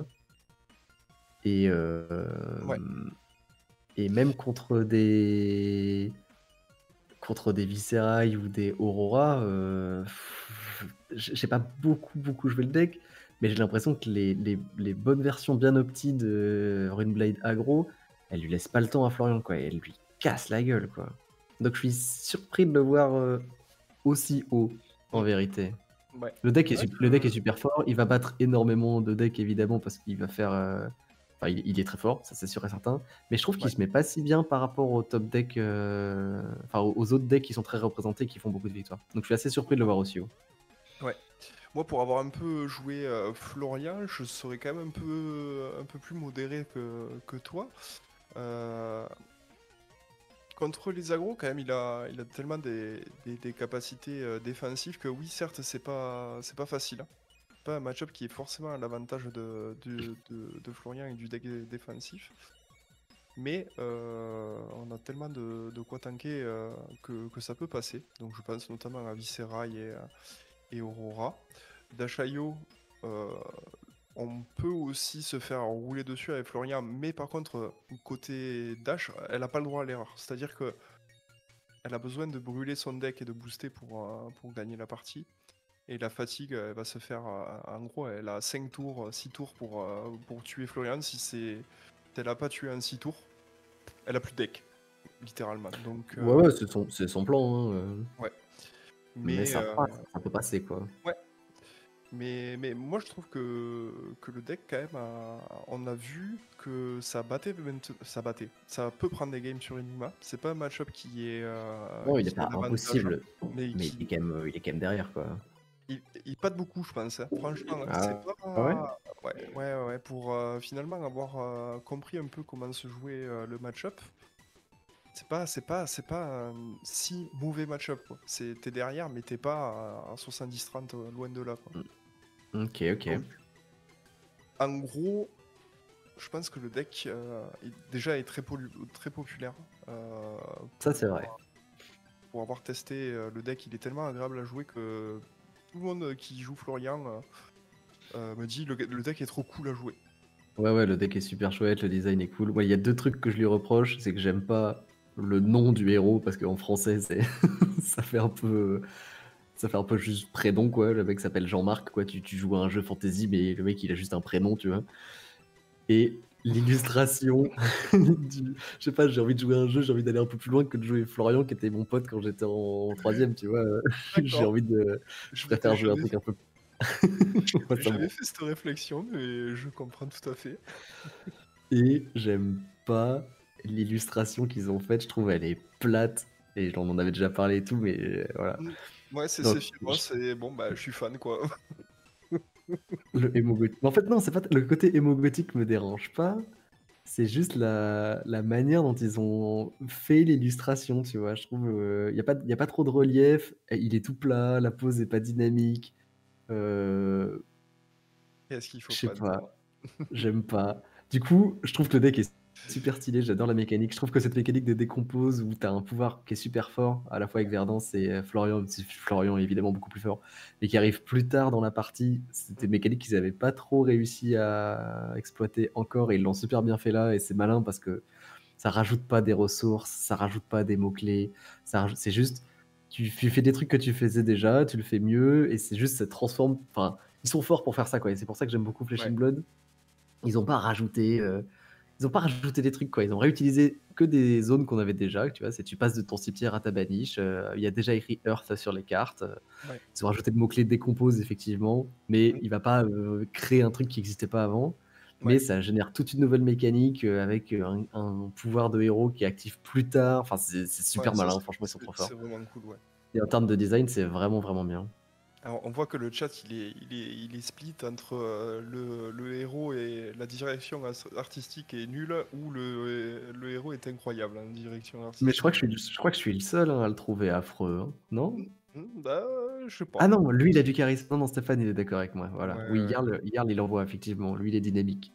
Et, euh, ouais, et même contre des contre des Viscerai ou des Aurora, euh, j- j'ai pas beaucoup beaucoup joué le deck, mais j'ai l'impression que les, les- les bonnes versions bien opties de Runeblade aggro, elles lui laissent pas le temps à Florian, quoi. Elle lui casse la gueule, quoi. Donc je suis surpris de le voir euh, aussi haut, en mm. vérité. Ouais. Le deck est, Ouais, sup- le deck est je- super fort. Il va battre énormément de decks évidemment parce qu'il va faire. euh, Enfin, il, il est très fort, ça c'est sûr et certain. Mais je trouve qu'il ouais. se met pas si bien par rapport au top deck. euh, Enfin, aux aux autres decks qui sont très représentés, qui font beaucoup de victoires. Donc je suis assez surpris de le voir aussi haut. Ouais. Moi, pour avoir un peu joué euh, Florian, je serais quand même un peu, un peu plus modéré que, que toi. Euh, Contre les agros, quand même, il a, il a tellement des, des- des capacités euh, défensives que oui, certes, c'est pas, c'est pas facile, hein. C'est pas un match-up qui est forcément à l'avantage de, de, de- de Florian et du deck défensif. Mais euh, on a tellement de, de quoi tanker euh, que, que ça peut passer. Donc je pense notamment à Viscera et, euh, et Aurora. Dashayo, euh, on peut aussi se faire rouler dessus avec Florian, mais par contre, côté Dash, elle n'a pas le droit à l'erreur. C'est-à-dire que elle a besoin de brûler son deck et de booster pour, euh, pour gagner la partie. Et la fatigue, elle va se faire. euh, en gros, elle a cinq tours, six tours pour, euh, pour tuer Florian. Si c'est. Si elle n'a pas tué en six tours, elle a plus de deck, littéralement. Donc, Ouais, euh, ouais, c'est son, c'est son plan, hein, euh, ouais. mais Mais, ça euh, passe, ça peut passer quoi. ouais. Mais, mais moi, je trouve que, que le deck, quand même, a- on a vu que ça battait, mainte- ça battait. Ça peut prendre des games sur Enigma. C'est pas un match-up qui est, euh, Non, il est qui est pas l'avantage, impossible, mais mais il est qui, quand même, euh, il est quand même derrière quoi. il, il patte beaucoup, je pense, hein. Franchement, hein. C'est Ah ouais? pas. Ouais, ouais, ouais. ouais, Pour euh, finalement avoir euh, compris un peu comment se jouait euh, le match-up, c'est pas, c'est pas, c'est pas un si mauvais match-up, quoi. C'est, t'es derrière, mais t'es pas à, à soixante-dix trente, euh, loin de là, quoi. Mm. Ok, ok. Donc, en gros, je pense que le deck euh, est- déjà est très, polu- très populaire. euh, Ça c'est pour, vrai. pour avoir testé euh, le deck, il est tellement agréable à jouer que tout le monde qui joue Florian euh, euh, me dit le, le deck est trop cool à jouer. Ouais, ouais, le deck est super chouette, le design est cool. Ouais, il y a deux trucs que je lui reproche, c'est que j'aime pas le nom du héros parce qu'en français, c'est ça fait un peu ça fait un peu juste prénom quoi. Le mec s'appelle Jean-Marc quoi. Tu, tu joues à un jeu fantasy, mais le mec il a juste un prénom, tu vois. Et l'illustration du, je sais pas, j'ai envie de jouer à un jeu, j'ai envie d'aller un peu plus loin que de jouer Florian qui était mon pote quand j'étais en, en troisième, tu vois. J'ai D'accord. envie de, je Je m'étais préfère jouer un jamais, truc un peu. Ouais, j'avais ça me- jamais fait cette réflexion, mais je comprends tout à fait. Et j'aime pas l'illustration qu'ils ont faite. Je trouve elle est plate. Et on en avait déjà parlé et tout, mais euh, voilà. Mm. Ouais, c'est Donc, Sephiroth, je- c'est bon, bah je suis fan quoi. le émo gothique. En fait, non, c'est pas le côté émo gothique me dérange pas. C'est juste la, la manière dont ils ont fait l'illustration, tu vois. Je trouve il n'y a pas, y a pas trop de relief. et Il est tout plat, la pose est pas dynamique. Euh, Qu'est-ce qu'il je faut sais pas dire? pas. J'aime pas. Du coup, je trouve que le deck est super stylé, j'adore la mécanique. Je trouve que cette mécanique de décompose où tu as un pouvoir qui est super fort, à la fois avec Verdance et euh, Florian, même si Florian est évidemment beaucoup plus fort, mais qui arrive plus tard dans la partie. C'était une mécanique qu'ils n'avaient pas trop réussi à exploiter encore et ils l'ont super bien fait là et c'est malin parce que ça rajoute pas des ressources, ça rajoute pas des mots-clés, ça rajoute- c'est juste tu, tu fais des trucs que tu faisais déjà, tu le fais mieux et c'est juste ça transforme. Enfin, ils sont forts pour faire ça quoi et c'est pour ça que j'aime beaucoup Flesh and Ouais. Blood. Ils ont pas rajouté, euh, ils ont pas rajouté des trucs quoi. Ils ont réutilisé que des zones qu'on avait déjà. Tu vois, c'est tu passes de ton cimetière à ta baniche. euh, Il y a déjà écrit Earth sur les cartes. euh, Ouais. Ils ont rajouté le mot clé décompose effectivement, mais Mm. il va pas euh, créer un truc qui n'existait pas avant. Ouais. Mais ça génère toute une nouvelle mécanique euh, avec euh, un, un pouvoir de héros qui active plus tard. Enfin, c'est c'est Ouais, super ça malin. c'est Franchement, ils sont c'est- trop c'est forts. vraiment cool, ouais. Et en termes de design, c'est vraiment vraiment bien. Alors, on voit que le chat il est, il est, il est split entre euh, le, le héros et la direction as- artistique est nulle ou le, le héros est incroyable en direction Mais je crois artistique. que je suis, je crois que je suis le seul hein, à le trouver affreux, hein. Non? Mm, Bah, je sais pas. Ah non, lui, il a du charisme. Non, non, Stéphane, il est d'accord avec moi. Ouais, Voilà. Oui, ouais. Jarl, Jarl, il envoie, effectivement. Lui, il est dynamique.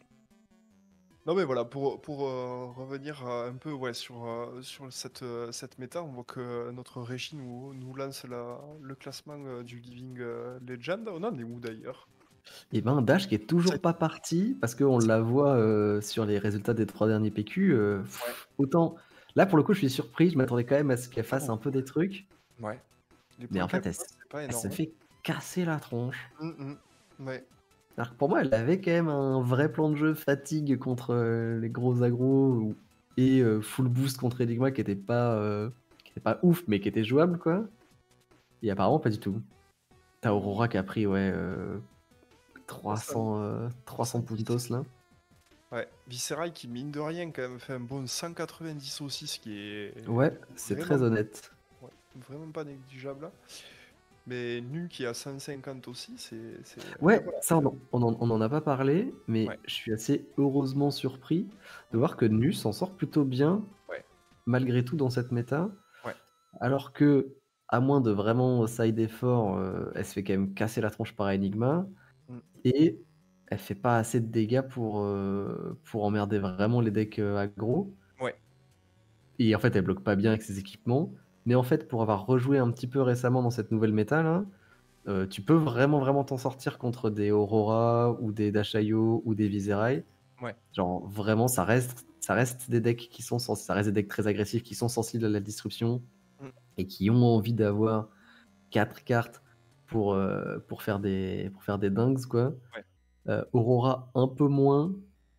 Non mais voilà, pour, pour euh, revenir euh, un peu ouais, sur, euh, sur cette, euh, cette méta, on voit que notre régie nous, nous lance la, le classement euh, du Living euh, Legend. On en est où d'ailleurs? Et ben, Dash qui est Ça- toujours pas parti, parce qu'on la voit euh, sur les résultats des trois derniers P Q. euh, Ouais, pff, autant. Là, pour le coup, je suis surpris. Je m'attendais quand même à ce qu'elle pas fasse un peu beaucoup. des trucs. Ouais. Les Mais points en qu'elle fait, elle, passe, s- c'est pas elle se énorme. fait casser la tronche. Mm, mm. Ouais. Alors que pour moi, elle avait quand même un vrai plan de jeu fatigue contre euh, les gros agros ou- et euh, full boost contre Enigma qui était pas, euh, qui était pas ouf, mais qui était jouable, quoi. Et apparemment, pas du tout. T'as Aurora qui a pris, ouais, euh, trois cents, trois cents, euh, trois cents trois cent dix. puntos là. Ouais, Visceral qui, mine de rien, quand même fait un bon cent quatre-vingt-dix aussi, ce qui est Ouais, c'est très vraiment, honnête. ouais, vraiment pas négligeable là. Mais Nu qui est à cent cinquante aussi, c'est. c'est- Enfin Ouais, voilà. ça, on en, on en- on en a pas parlé, mais Ouais, je suis assez heureusement surpris de ouais, voir que Nu s'en sort plutôt bien, ouais, malgré tout, dans cette méta. ouais, Alors que, à moins de vraiment side effort, euh, elle se fait quand même casser la tronche par Enigma. mm, Et elle fait pas assez de dégâts pour, euh, pour emmerder vraiment les decks euh, aggro. ouais, Et en fait, elle bloque pas bien avec ses équipements. Mais en fait, pour avoir rejoué un petit peu récemment dans cette nouvelle méta là, euh, tu peux vraiment vraiment t'en sortir contre des Aurora ou des Dashayo ou des Viserai. ouais, Genre vraiment, ça reste, ça reste des decks qui sont sens- ça reste des decks très agressifs qui sont sensibles à la disruption mm, et qui ont envie d'avoir quatre cartes pour, euh, pour faire des pour faire des dingues quoi. ouais, Euh, Aurora un peu moins,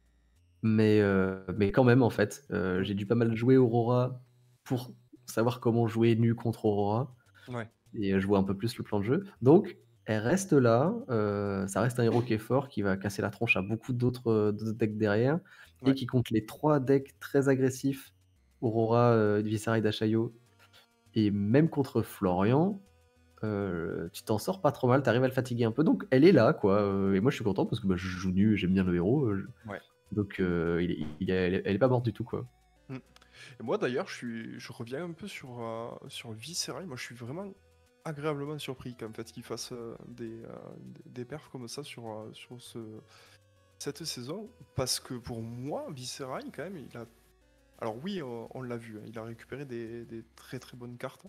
mais, euh, mais quand même en fait, euh, mm, j'ai dû pas mal jouer Aurora pour savoir comment jouer nu contre Aurora ouais, et euh, jouer un peu plus le plan de jeu. Donc elle reste là, euh, ça reste un héros qui est fort, qui va casser la tronche à beaucoup d'autres euh, d'autres decks derrière et ouais. qui compte les trois decks très agressifs, Aurora, euh, Viserai, Dashayo, et même contre Florian. Euh, tu t'en sors pas trop mal, t'arrives à le fatiguer un peu, donc elle est là, quoi. Euh, et moi, je suis content parce que bah, je joue nu, j'aime bien le héros, euh, je- Ouais. donc euh, il est- il est- elle, est, elle est pas morte du tout, quoi. mm. Et moi d'ailleurs, je suis, je reviens un peu sur, euh, sur Visceral. Moi, je suis vraiment agréablement surpris qu'en fait qu'il fasse euh, des, euh, des des perfs comme ça sur, euh, sur ce, cette saison. Parce que pour moi, Visceral, quand même, il a. Alors oui, on, on l'a vu, hein, il a récupéré des, des très très bonnes cartes.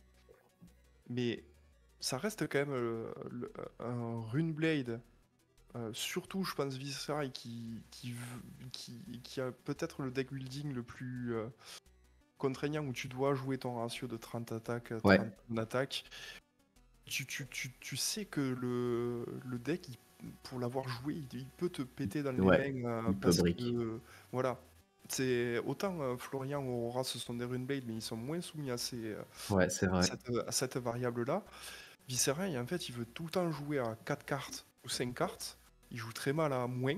Mais ça reste quand même euh, le- un Runeblade. Euh, surtout, je pense, Visceral qui, qui, v- qui, qui a peut-être le deck building le plus euh, contraignant où tu dois jouer ton ratio de trente attaques, Ouais, trente attaques. Tu, tu, tu, tu sais que le, le deck, il- pour l'avoir joué, il, il peut te péter dans les ouais, mains euh, il peut parce brick. que, voilà. C'est autant euh, Florian ou Aurora, ce sont des Runeblade, mais ils sont moins soumis à, ces, euh, Ouais, c'est à vrai. cette, à cette variable-là. Visceral, en fait, il veut tout le temps jouer à quatre cartes ou cinq cartes. Il joue très mal à moins.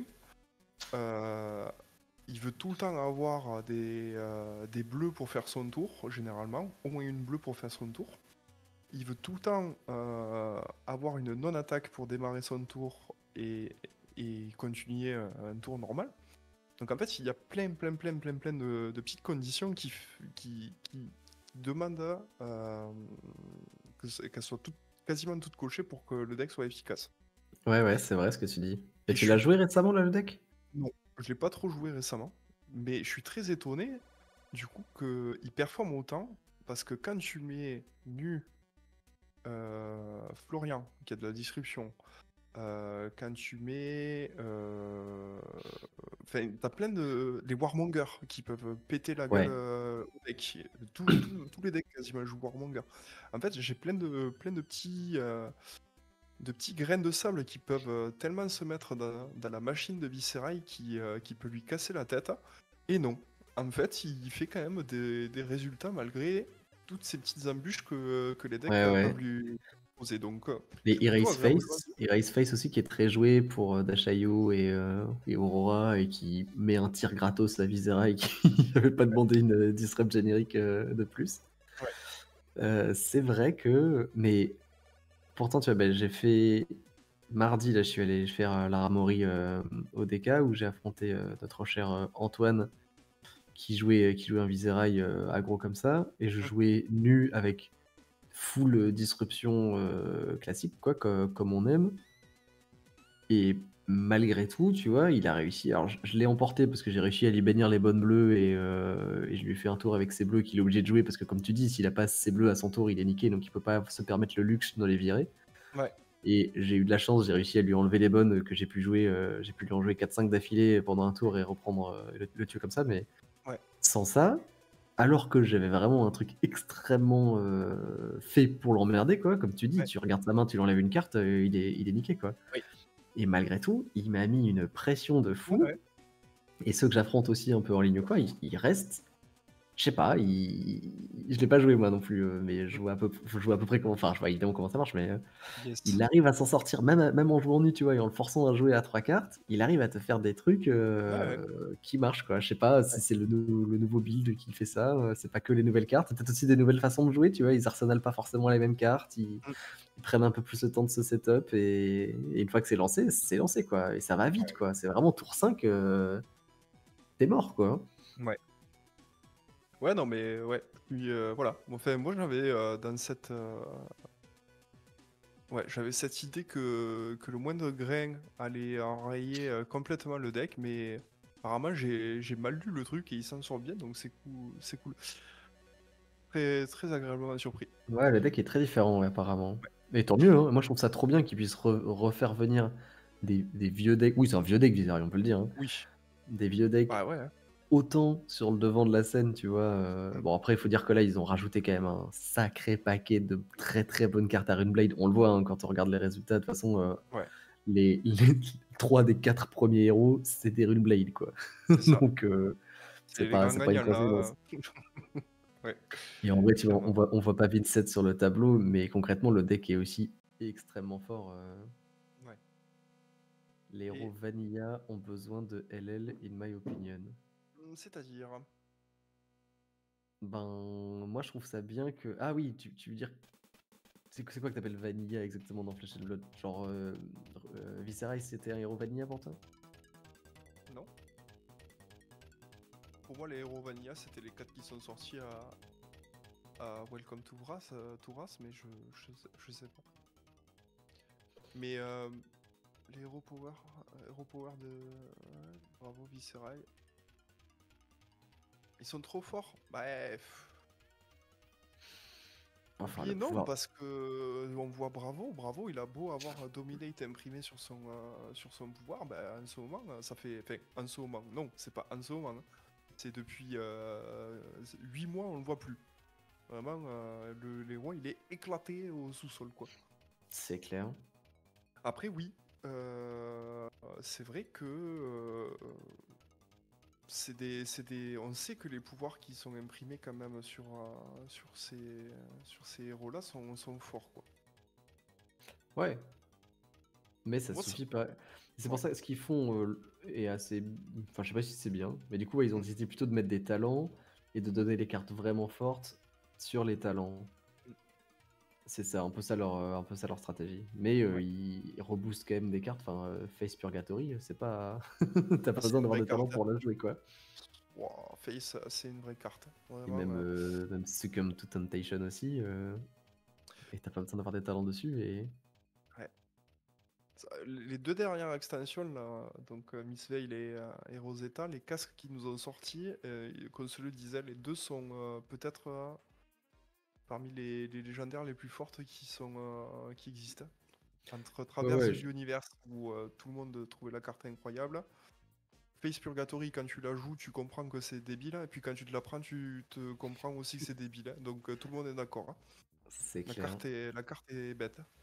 Euh, il veut tout le temps avoir des, euh, des bleus pour faire son tour, généralement. Au moins une bleue pour faire son tour. Il veut tout le temps euh, avoir une non-attaque pour démarrer son tour et, et continuer euh, un tour normal. Donc en fait, il y a plein, plein, plein, plein, plein de, de petites conditions qui, f- qui, qui demandent euh, que ce- qu'elles soient toutes, quasiment toutes cochées pour que le deck soit efficace. Ouais, ouais, c'est vrai ce que tu dis. Et Et je tu l'as suis... joué récemment, là, le deck? Non, je l'ai pas trop joué récemment, mais je suis très étonné du coup qu'il performe autant, parce que quand tu mets nu euh, Florian, qui a de la description, euh, quand tu mets... euh, Enfin, t'as plein de... Les Warmongers qui peuvent péter la gueule Ouais, euh, au deck. Tous tous- tous les decks quasiment jouent Warmonger. En fait, j'ai plein de, plein de petits... euh, de petits grains de sable qui peuvent euh, tellement se mettre dans, dans la machine de Visceral qui, euh, qui peut lui casser la tête. Et non. En fait, il fait quand même des, des résultats malgré toutes ces petites embûches que, que les decks ouais, euh, peuvent ouais. lui poser. Donc, euh, je Les suis plutôt Erase agréablement. Face, Erase Face aussi qui est très joué pour euh, Dashayo et, euh, et Aurora et qui met un tir gratos à Visera et qui n'avait pas demandé une euh, disrupt générique euh, de plus. Ouais. Euh, c'est vrai que, mais pourtant, tu vois, ben, j'ai fait mardi, là, je suis allé faire euh, la Ramori euh, au D K où j'ai affronté euh, notre cher euh, Antoine qui jouait, qui jouait un Viserai euh, aggro comme ça, et je Mm. jouais nu avec full euh, disruption euh, classique, quoi, co- comme on aime. Et malgré tout, tu vois, il a réussi. Alors, je, je l'ai emporté parce que j'ai réussi à lui bénir les bonnes bleues et, euh, et je lui ai fait un tour avec ses bleus qu'il est obligé de jouer parce que, comme tu dis, s'il a pas ses bleus à son tour, il est niqué donc il peut pas se permettre le luxe de les virer. Ouais. Et j'ai eu de la chance, j'ai réussi à lui enlever les bonnes que j'ai pu jouer. euh, j'ai pu lui en jouer quatre cinq d'affilée pendant un tour et reprendre euh, le, le tuer comme ça. Mais Ouais. sans ça, alors que j'avais vraiment un truc extrêmement euh, fait pour l'emmerder, quoi, comme tu dis, Ouais. tu regardes sa main, tu lui enlèves une carte, euh, il, est, il est niqué, quoi. Oui. Et malgré tout, il m'a mis une pression de Ouais, fou. ouais. Et ceux que j'affronte aussi un peu en ligne, quoi, ils, ils restent Je sais pas, il je l'ai pas joué moi non plus, heu, mais je vois à peu je vois à peu près comment enfin, je vois évidemment comment ça marche, mais, heu, il Yes. arrive à s'en sortir même à même en jouant nu, tu vois? Et en le forçant à jouer à trois cartes, il arrive à te faire des trucs, Ouais, ouais. heu, qui marchent, quoi. Je sais pas Ouais. si c'est le nou le nouveau build qui fait ça, heu, c'est pas que les nouvelles cartes, c'est peut-être aussi des nouvelles façons de jouer, tu vois? Ils arsenalent pas forcément les mêmes cartes, ils Mmh. ils prennent un peu plus le temps de se set-up et et une fois que c'est lancé, c'est lancé, quoi et ça va vite, Ouais. quoi. C'est vraiment tour cinq, heu, tu es mort, quoi, hein. Ouais. Ouais, non, mais ouais, puis, heu, voilà. Enfin, moi, j'avais, heu, dans cette, heu ouais, j'avais cette idée que que le moindre grain allait enrayer, heu, complètement le deck, mais apparemment, j'ai j'ai mal lu le truc et il s'en sort bien, donc c'est cool c'est cool. Très très agréablement surpris. Ouais, le deck est très différent, ouais, apparemment. Ouais. Et tant mieux, hein. Moi, je trouve ça trop bien qu'ils puissent re refaire venir des des vieux decks oui, c'est un vieux deck Viserai, on peut le dire, hein. Oui. Des vieux decks Bah, ouais, hein. autant sur le devant de la scène, tu vois? Heu, Mmh. bon, après, il faut dire que là, ils ont rajouté quand même un sacré paquet de très, très bonnes cartes à Runeblade. On le voit, hein, quand on regarde les résultats. De toute façon, heu, Ouais. les les trois des quatre premiers héros, c'est des Runeblade, quoi. C'est ça. Donc, heu, c'est C'est les pas grands c'est pas une gagnants, coïncidence. là, heu. Ouais, Et en vrai, tu vois, on clairement. voit on voit pas Vincent sur le tableau, mais concrètement, le deck est aussi extrêmement fort, heu Ouais. les héros Et vanilla ont besoin de L L in my opinion. mmh, c'est-à-dire? Ben, moi je trouve ça bien que ah oui, tu tu veux dire c'est c'est quoi que tu appelles vanilla exactement dans Flesh and Blood? Genre, hem, heu, Viserai c'était un héros vanilla pour toi? Non. Pour moi, les héros vanilla, c'était les quatre qui sont sortis à à Welcome to Wrath, heu, to Wrath, mais je je sais je sais pas. Mais, hem, les héros power, heu, héros power de ouais, bravo Viserai. Ils sont trop forts? Bah, Enfin oui et le non, pouvoir parce que on voit Bravo, Bravo, il a beau avoir, heu, Dominate imprimé sur son, heu, sur son pouvoir, bah, en ce moment, heu, ça fait enfin, en ce moment, non, c'est pas en ce moment, hein. C'est depuis, heu, z huit mois, on le voit plus. Vraiment, heu, le l'héros, il est éclaté au sous-sol, quoi. c'est clair. Après oui, heu, c'est vrai que, heu, c'est des c'est des on sait que les pouvoirs qui sont imprimés quand même sur, heu, sur ces sur ces héros-là sont sont forts, quoi. Ouais, mais ça Moi ça suffit pas. C'est pour ouais. ça que ce qu'ils font, heu, est assez enfin je sais pas si c'est bien, mais du coup, ouais, ils ont Mmh, décidé plutôt de mettre des talents et de donner les cartes vraiment fortes sur les talents. mmh, C'est ça, un peu ça leur, heu, un peu ça leur stratégie. Mais, heu, ouais. ils ils reboostent quand même des cartes, enfin, heu, Face Purgatory, heu, c'est pas tu pas C'est besoin une d'avoir vraie de talent carte, hein. pour la jouer, quoi. Wouah, Face, heu, c'est une vraie carte, hein. Et Vraiment, même, heu, heu, même Succumb to Temptation aussi, heu et tu pas besoin d'avoir des talents dessus et ouais. Ça les deux dernières extensions là, donc heu, Miss Veil et heu et Rosetta, les casques qu'ils nous ont sortis, heu, qu'on se le disait, les deux sont, heu, peut-être, heu, parmi les les légendaires les plus fortes qui sont, heu, qui existent. Entre ouais, Traverse ouais, the je Universe où, heu, tout le monde trouvait la carte incroyable. Face Purgatory, quand tu la joues, tu comprends que c'est débile, et puis quand tu te la prends, tu te comprends aussi que c'est débile, hein. Donc heu, tout le monde est d'accord, hein. c'est La clair carte est la carte est bête, hein.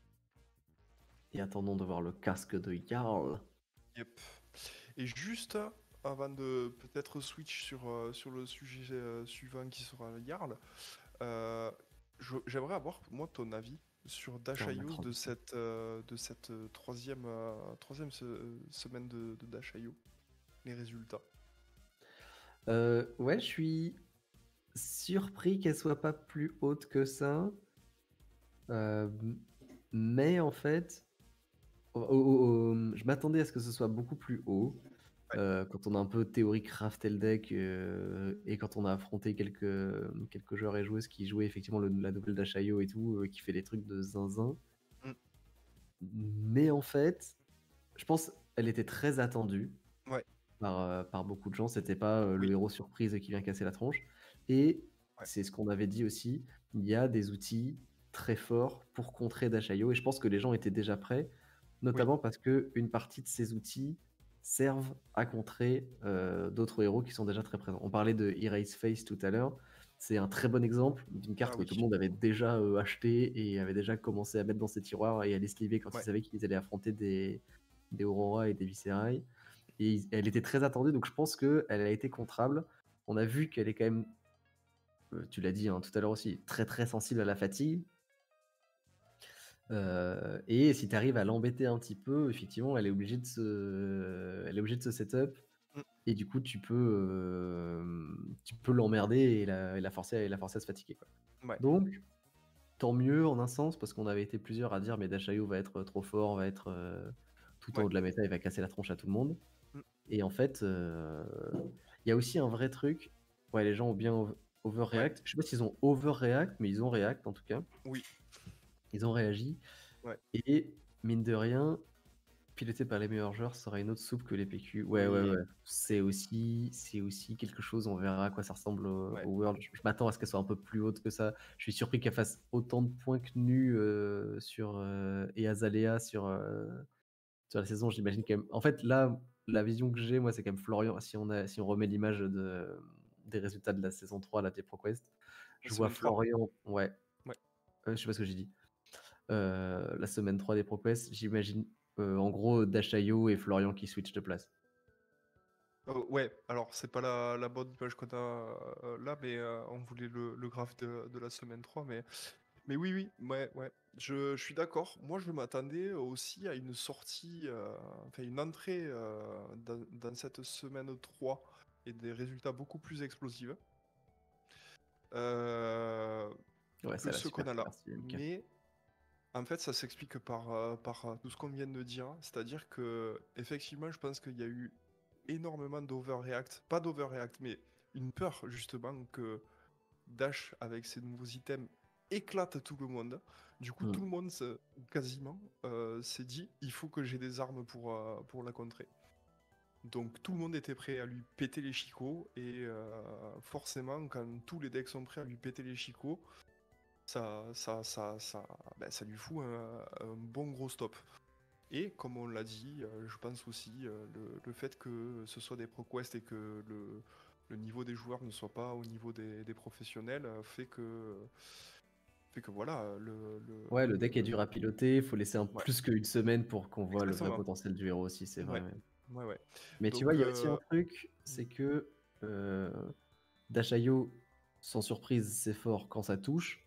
et attendons de voir le casque de Jarl. Yep. Et juste avant de peut-être switch sur, euh, sur le sujet euh, suivant qui sera le Jarl, euh, je- j'aimerais avoir moi ton avis sur Oh, la Dash.io de transition. cette, euh, de cette euh, troisième, euh, troisième se- semaine de, de Dash.io, les résultats. Heu, ouais, je suis surpris qu'elle soit pas plus haute que ça, hem, mais en fait, au au au mmh, je m'attendais à ce que ce soit beaucoup plus haut. Ouais, Heu, quand on a un peu théorie crafté le deck, heu et quand on a affronté quelques, hem, quelques joueurs et joueuses qui jouaient effectivement le la nouvelle Dash.io et tout, heu, qui fait des trucs de zinzin. mm, Mais en fait, je pense elle était très attendue ouais, par, heu, par beaucoup de gens. C'était pas, heu, le oui, héros surprise qui vient casser la tronche et ouais, c'est ce qu'on avait dit aussi, il y a des outils très forts pour contrer Dash.io et je pense que les gens étaient déjà prêts, oui, notamment parce qu'une partie de ces outils servent à contrer, heu, d'autres héros qui sont déjà très présents. On parlait de Erase Face tout à l'heure, c'est un très bon exemple d'une ah carte que oui, tout le monde avait déjà, heu, achetée et avait déjà commencé à mettre dans ses tiroirs et à les sliver quand ils ouais, savaient qu'ils allaient affronter des des Aurora et des Viserai et ils elle était très attendue donc je pense qu'elle a été contrable. on a vu qu'elle est quand même, heu, tu l'as dit, hein, tout à l'heure aussi, très, très sensible à la fatigue. Heu et si tu arrives à l'embêter un petit peu, effectivement, elle est obligée de se elle est obligée de se set-up Mmh. et du coup, tu peux, hem, tu peux l'emmerder et la et la forcer et la forcer à se fatiguer, quoi. Ouais, Donc tant mieux en un sens parce qu'on avait été plusieurs à dire: «Mais Dashayo va être, trop fort, va être, heu, tout en ouais. haut de la méta, il va casser la tronche à tout le monde» Mmh. et en fait, heu, il y a aussi un vrai truc, ouais, les gens ont bien ov Ouais, overreact. Je sais pas s'ils ont overreact, mais ils ont react en tout cas. oui, Ils ont réagi ouais. et mine de rien, piloté par les meilleurs joueurs, ça aura une autre soupe que les P Q. Ouais, ouais, Oui, ouais. C'est aussi c'est aussi quelque chose, on verra à quoi ça ressemble au ouais. au World. Je je m'attends à ce qu'elle soit un peu plus haute que ça. Je suis surpris qu'elle fasse autant de points que Nu, heu, sur, heu et Azalea sur, heu, sur la saison. J'imagine quand même en fait, là, la vision que j'ai, moi, c'est quand même Florian si on a si on remet l'image de des résultats de la saison trois là, des ProQuest, La je vois semaine trois. Florian ouais, Ouais. heu, je sais pas ce que j'ai dit. Heu, la semaine trois des ProQuest, j'imagine, heu, en gros, Dashayo et Florian qui switchent de place. Heu, ouais, alors c'est pas la la bonne image qu'on a, heu, là, mais heu, on voulait le le graphe de de la semaine trois, mais mais oui, oui, ouais, ouais, je je suis d'accord. Moi, je m'attendais aussi à une sortie, heu, enfin une entrée, heu, dans dans cette semaine trois et des résultats beaucoup plus explosifs, heu, Ouais, que ça va ceux qu'on super, a là. merci M K. Mais en fait, ça s'explique par, heu, par, heu, tout ce qu'on vient de dire. C'est-à-dire que effectivement, je pense qu'il y a eu énormément d'overreact. Pas d'overreact, mais une peur justement que Dash, avec ses nouveaux items, éclate tout le monde. Du coup, tout Mmh. le monde, se- quasiment, euh, s'est dit, il faut que j'ai des armes pour, euh, pour la contrer. Donc tout le monde était prêt à lui péter les chicots, et euh, forcément, quand tous les decks sont prêts à lui péter les chicots, ça, ça, ça, ça, ben, ça lui fout un, un bon gros stop. Et comme on l'a dit, euh, je pense aussi euh, le, le fait que ce soit des ProQuest et que le, le niveau des joueurs ne soit pas au niveau des, des professionnels euh, fait que fait que voilà euh, le, le, Ouais, le deck est le- dur à piloter, il faut laisser un ouais, plus qu'une semaine pour qu'on voit le vrai exactement. potentiel du héros aussi, c'est vrai, Ouais, ouais. ouais, ouais. Mais tu vois, Donc il y a aussi un euh, truc, c'est que, heu, Dashayo, sans surprise, c'est fort quand ça touche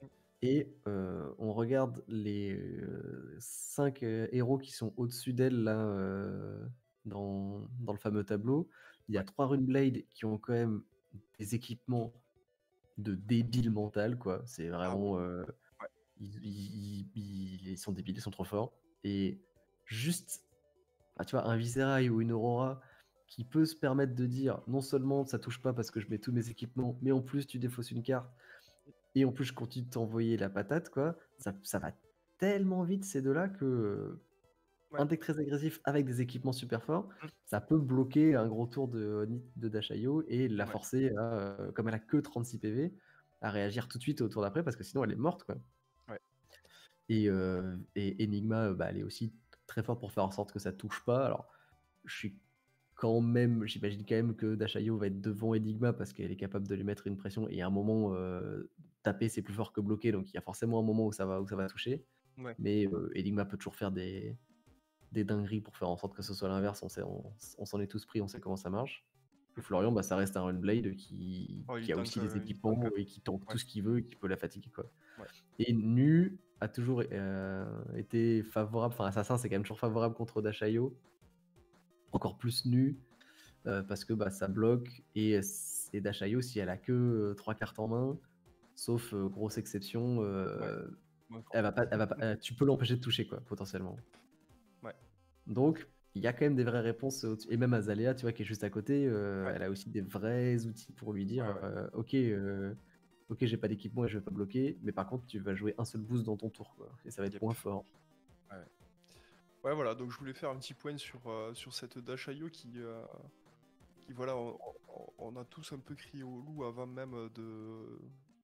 et heu, on regarde les, heu, cinq, heu, héros qui sont au-dessus d'elle là, heu, dans dans le fameux tableau. Il y a ouais, trois Runeblade qui ont quand même des équipements de débile mental, quoi. C'est ah oui, vraiment, heu, ouais, ils ils ils ils sont débiles, ils sont trop forts et juste, ah, tu vois, un Viserai ou une Aurora qui peut se permettre de dire: «Non seulement ça touche pas parce que je mets tous mes équipements, mais en plus tu défausses une carte et en plus je continue de t'envoyer la patate», quoi. Ça ça va tellement vite ces deux là que, heu, ouais, un deck très agressif avec des équipements super forts, mm, ça peut bloquer un gros tour de Nit de Dashayo et la ouais, forcer à, heu, comme elle a que trente-six P V, à réagir tout de suite au tour d'après parce que sinon elle est morte, quoi. ouais, Et, heu, et Enigma, heu, bah, elle est aussi très forte pour faire en sorte que ça touche pas. Alors, je suis quand même j'imagine quand même que Dashayo va être devant Enigma parce qu'elle est capable de lui mettre une pression et à un moment, heu, taper c'est plus fort que bloquer, donc il y a forcément un moment où ça va où ça va toucher. ouais, Mais, heu, Enigma peut toujours faire des des dingueries pour faire en sorte que ce soit l'inverse, on sait on on s'en est tous pris, on sait comment ça marche. Et mm. Florian, bah, ça reste un Runblade qui Oh, il qui a tank, aussi des euh, il tank, équipements et qui tank ouais, tout ce qu'il veut et qui peut la fatiguer, quoi. ouais, Et Nu a toujours euh, été favorable, enfin Assassin c'est quand même toujours favorable contre Dashayo, encore plus Nu, euh, parce que bah, ça bloque et, et Dashayo si elle a que euh, trois cartes en main, sauf euh, grosse exception, ouais, euh, ouais, elle va pas, elle va pas, euh, tu peux l'empêcher de toucher quoi potentiellement. ouais, Donc il y a quand même des vraies réponses au- et même Azalea tu vois qui est juste à côté, euh, ouais, elle a aussi des vrais outils pour lui dire ouais, ouais, euh, ok. euh, Ok, j'ai pas d'équipement et je vais pas bloquer, mais par contre, tu vas jouer un seul boost dans ton tour, quoi. Et ça va être yep, moins fort. ouais. Ouais, voilà, donc je voulais faire un petit point sur, euh, sur cette Dashayo qui, euh, qui voilà, on, on- on a tous un peu crié au loup avant même de,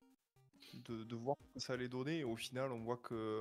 de, de voir ce que ça allait donner, et au final, on voit que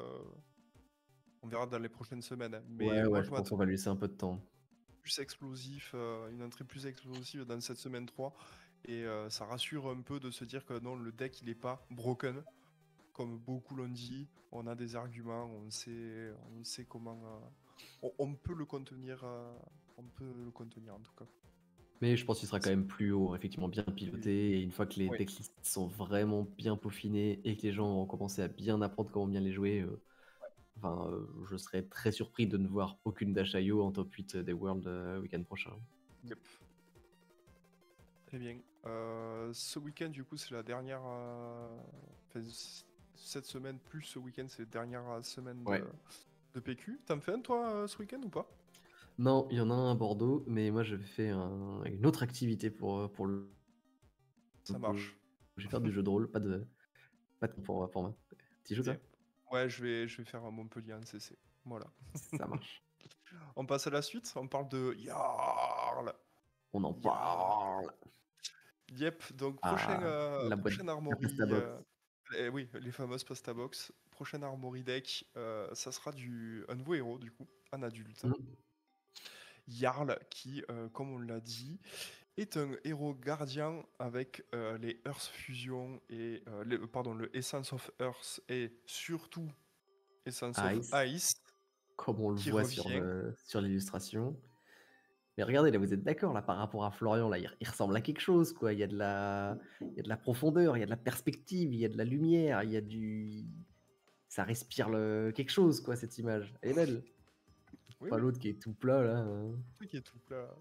on verra dans les prochaines semaines. Mais Ouais, moi, ouais, je je pense m'attends qu'on va lui laisser un peu de temps. plus explosif, euh, une entrée plus explosive dans cette semaine trois, et euh, ça rassure un peu de se dire que non, le deck, il est pas broken, comme beaucoup l'ont dit. On a des arguments, on sait, on sait comment... euh, on, on peut le contenir, euh, on peut le contenir en tout cas. Mais je pense qu'il sera quand même plus haut, effectivement bien Oui, piloté et une fois que les oui, decklists sont vraiment bien peaufinés et que les gens ont commencé à bien apprendre comment bien les jouer, heu, enfin, heu, je serais très surpris de ne voir aucune dash I O en top huit des Worlds, heu, week-end prochain. yep. Très bien. Euh, ce week-end, du coup, c'est la dernière. euh, enfin, c- cette semaine plus ce week-end, c'est la dernière euh, semaine de, Ouais. de P Q. T'en fais un, toi, euh, ce week-end ou pas? Non, il y en a un à Bordeaux, mais moi je fais un une autre activité pour, heu, pour le Ça coup. marche. Je vais faire du jeu de rôle, pas de pas de pour, pour moi. Tu joues Ok. toi? Ouais, je vais, je vais faire un Montpellier en C C. Voilà. Ça marche. On passe à la suite. On parle de Yarl. On en Yarl. parle! Yep. Donc, prochain, Ah, euh, la boîte prochaine la pasta armory. euh, box. eh oui, les fameuses pasta box. Prochaine armory deck. euh, ça sera du, un nouveau héros, du coup, un adulte. Mmh. Jarl, qui, euh, comme on l'a dit, est un héros gardien avec euh, les Earth Fusion et euh, les- pardon, le Essence of Earth et surtout Essence of Ice, Ice comme on le qui voit sur revient. le sur l'illustration. Mais regardez, là, vous êtes d'accord, là, par rapport à Florian, là, il, il ressemble à quelque chose, quoi. Il y a de la, il y a de la profondeur, il y a de la perspective, il y a de la lumière, il y a du, ça respire le quelque chose, quoi, cette image. Elle est belle. Oui, Pas oui, l'autre qui est tout plat, là. hein. le truc est tout plat.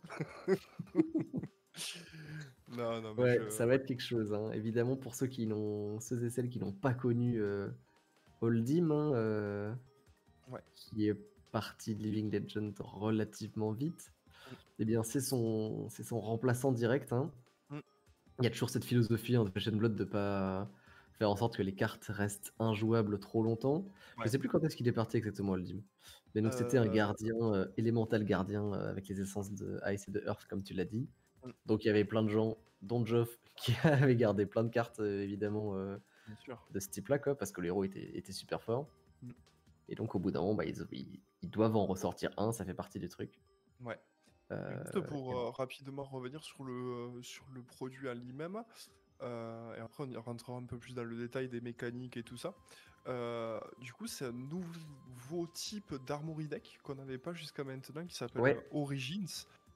Non, non, mais Ouais, je. ça va Ouais, être quelque chose, hein. Évidemment, pour ceux qui n'ont, ceux et celles qui n'ont pas connu euh, Holdim, hein, euh, ouais. qui est parti de Living Legend relativement vite, Mm, eh bien, c'est son, c'est son remplaçant direct, hein. mm, Il y a toujours cette philosophie hein, de Flesh and Blood de pas faire en sorte que les cartes restent injouables trop longtemps. Je ouais. sais plus quand est-ce qu'il est parti exactement, Aldim. Mais donc c'était un Euh, gardien, euh, élémental gardien euh, avec les essences de Ice et de Earth, comme tu l'as dit. mm, Donc il y avait plein de gens, dont Geoff, qui avaient gardé plein de cartes, euh, évidemment, euh, bien sûr. de ce type-là, quoi, parce que le héros était, était super fort. Mm, Et donc au bout d'un moment, bah, ils, ils- ils doivent en ressortir un, ça fait partie du truc. ouais. Juste Euh, pour et euh, voilà. rapidement revenir sur le, sur le produit en lui-même, euh, et après on y rentrera un peu plus dans le détail des mécaniques et tout ça. Euh, du coup, c'est un nouveau type d'armory deck qu'on n'avait pas jusqu'à maintenant qui s'appelle euh, Ouais, Origins.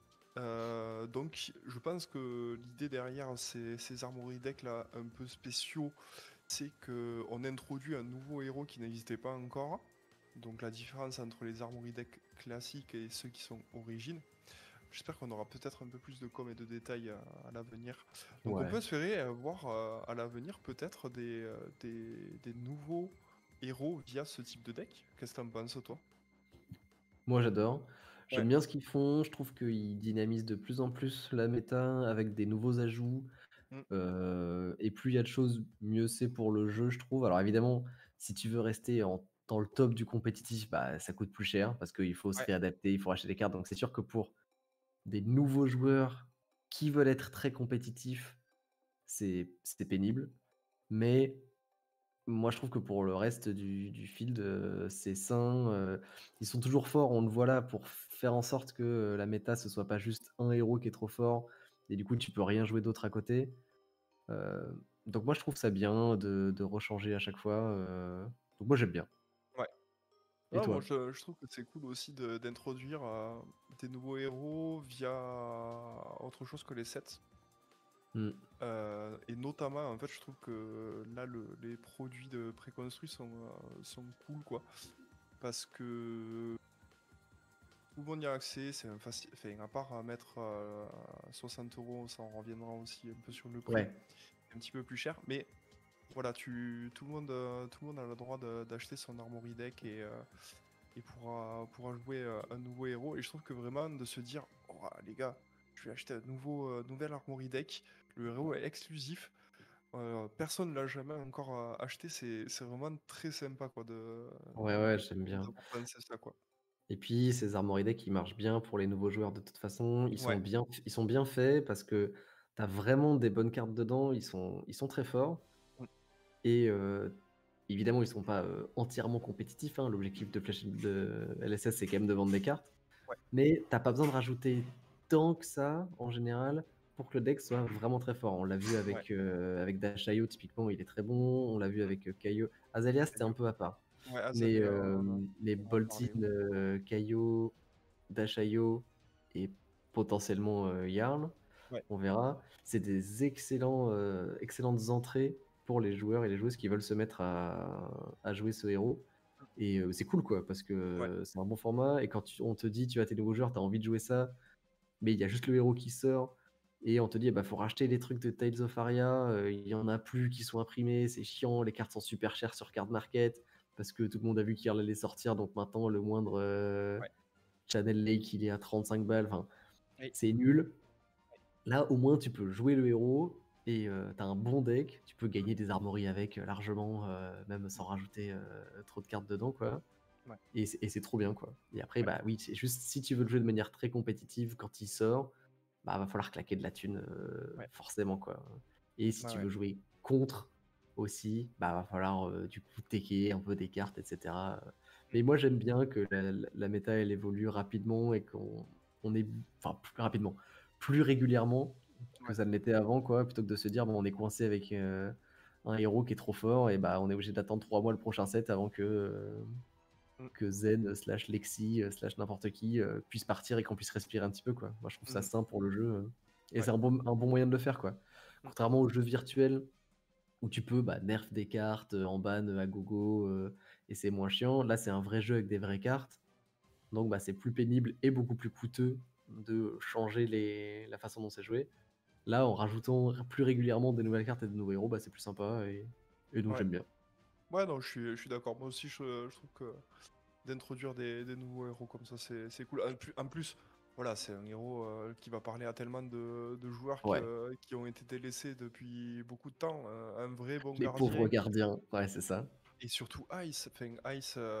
Euh, donc, je pense que l'idée derrière ces, ces armory decks là un peu spéciaux, c'est qu'on introduit un nouveau héros qui n'existait pas encore. Donc, la différence entre les armory decks classiques et ceux qui sont Origins. J'espère qu'on aura peut-être un peu plus de com et de détails à, à l'avenir. Donc on ouais. peut espérer euh, voir euh, à l'avenir peut-être des, euh, des, des nouveaux héros via ce type de deck. Qu'est-ce que t'en penses toi? Moi, j'adore. Ouais. J'aime bien ce qu'ils font. Je trouve qu'ils dynamisent de plus en plus la méta avec des nouveaux ajouts. Mm. Euh, et plus il y a de choses, mieux c'est pour le jeu, je trouve. Alors évidemment, si tu veux rester en, dans le top du compétitif, bah, ça coûte plus cher parce qu'il faut se Ouais. réadapter, il faut acheter des cartes. Donc c'est sûr que pour des nouveaux joueurs qui veulent être très compétitifs, c'est c'est pénible. Mais moi, je trouve que pour le reste du, du field, euh, c'est sain. euh, ils sont toujours forts, on le voit là, pour faire en sorte que euh, la méta, ce soit pas juste un héros qui est trop fort, et du coup, tu peux rien jouer d'autre à côté. Euh, donc moi, je trouve ça bien de, de rechanger à chaque fois. euh, donc moi, j'aime bien. Ouais. Et Non, moi toi? je, je trouve que c'est cool aussi de- d'introduire euh, des nouveaux héros via autre chose que les sets. Hmm. Euh, et notamment, en fait, je trouve que là, le- les produits de préconstruits sont, euh, sont cool, quoi. Parce que tout le monde y a accès, c'est un facile. Enfin, à part à mettre euh, soixante euros, ça en reviendra aussi un peu sur le prix, Ouais, un petit peu plus cher. Mais voilà, tu, tout, le monde, euh, tout le monde a le droit de- d'acheter son armory deck et, euh, et pourra, pourra jouer euh, un nouveau héros. Et je trouve que vraiment de se dire, oh, les gars, je vais acheter un nouveau, euh, nouvel armory deck, le héros est exclusif. Euh, personne ne l'a jamais encore euh, acheté, c'est c'est vraiment très sympa quoi de ouais, ouais, j'aime bien. d'avoir pensé ça quoi. Et puis, ces Armory Decks, ils marchent bien pour les nouveaux joueurs de toute façon. Ils sont Ouais, bien, ils sont bien faits parce que tu as vraiment des bonnes cartes dedans. Ils sont, ils sont très forts. mm, Et euh, évidemment, ils sont pas euh, entièrement compétitifs. hein. L'objectif de, Flash- de L S S, c'est quand même de vendre des cartes. ouais, Mais t'as pas besoin de rajouter tant que ça, en général, pour que le deck soit vraiment très fort. On l'a vu ouais. avec, euh, avec Dashayo, typiquement, il est très bon. On l'a vu avec euh, Kaio. Azalea, c'était un peu à part. Ouais, Mais, Azalea, euh, on, mais on va en Boltin, parler. euh, Kaio, Dashayo et potentiellement euh, Yarn, Ouais. on verra. C'est des excellents, heu, excellentes entrées pour les joueurs et les joueuses qui veulent se mettre à à jouer ce héros Mmh. et heu, c'est cool, quoi, parce Ouais. que c'est un bon format et quand tu on te dit: «Tu as tes nouveaux joueurs, tu as envie de jouer ça», mais il y a juste le héros qui sort et on te dit: «Bah, faut racheter les trucs de Tales of Aria, heu, il y en a plus qui sont imprimés, c'est chiant, les cartes sont super chères sur Card Market parce que tout le monde a vu qu'il allait sortir, donc maintenant le moindre, heu, Ouais. Channel Lake, il est à trente-cinq balles», enfin, Oui. c'est nul. Ouais. Là, au moins, tu peux jouer le héros et heu, tu as un bon deck, tu peux gagner des armoiries avec, heu, largement, heu, même sans rajouter, heu, trop de cartes dedans, quoi Ouais. et c'est et c'est trop bien, quoi et après, Ouais. bah, oui, c'est juste si tu veux le jouer de manière très compétitive quand il sort, bah, va falloir claquer de la thune, heu, Ouais. forcément, quoi et si Ouais, tu ouais. veux jouer contre aussi, bah, va falloir, heu, du coup tecker un peu des cartes et cetera, heu, Mmh. mais moi, j'aime bien que la la la méta, elle évolue rapidement et qu'on on ait enfin, plus rapidement, plus régulièrement que Ouais. ça ne l'était avant, quoi, plutôt que de se dire: «Bon, on est coincé avec, heu, un héros qui est trop fort et bah, on est obligé d'attendre trois mois le prochain set avant que, heu, Mmh. que Zen slash Lexi, heu, slash n'importe qui, heu, puisse partir et qu'on puisse respirer un petit peu, quoi». Moi, je trouve ça Mmh. sain pour le jeu, heu et Ouais. c'est un bon un bon moyen de le faire, quoi. Mmh. Contrairement aux jeux virtuels où tu peux, bah, nerf des cartes, heu, en ban, heu, à gogo, heu et c'est moins chiant. Là, c'est un vrai jeu avec des vraies cartes, donc bah, c'est plus pénible et beaucoup plus coûteux de changer les la façon dont c'est joué. Là, en rajoutant r plus régulièrement des nouvelles cartes et de nouveaux héros, bah, c'est plus sympa et et donc Ouais. j'aime bien. Ouais, non, je suis je suis d'accord. Moi aussi, je je trouve que d'introduire des des nouveaux héros comme ça, c'est c'est cool. En plus en plus, voilà, c'est un héros, heu, qui va parler à tellement de de joueurs Ouais. que qui ont été délaissés depuis beaucoup de temps. Heu, un vrai bon Les pauvres gardien gardiens, ouais, c'est ça. et surtout Ice. Enfin, Ice, heu,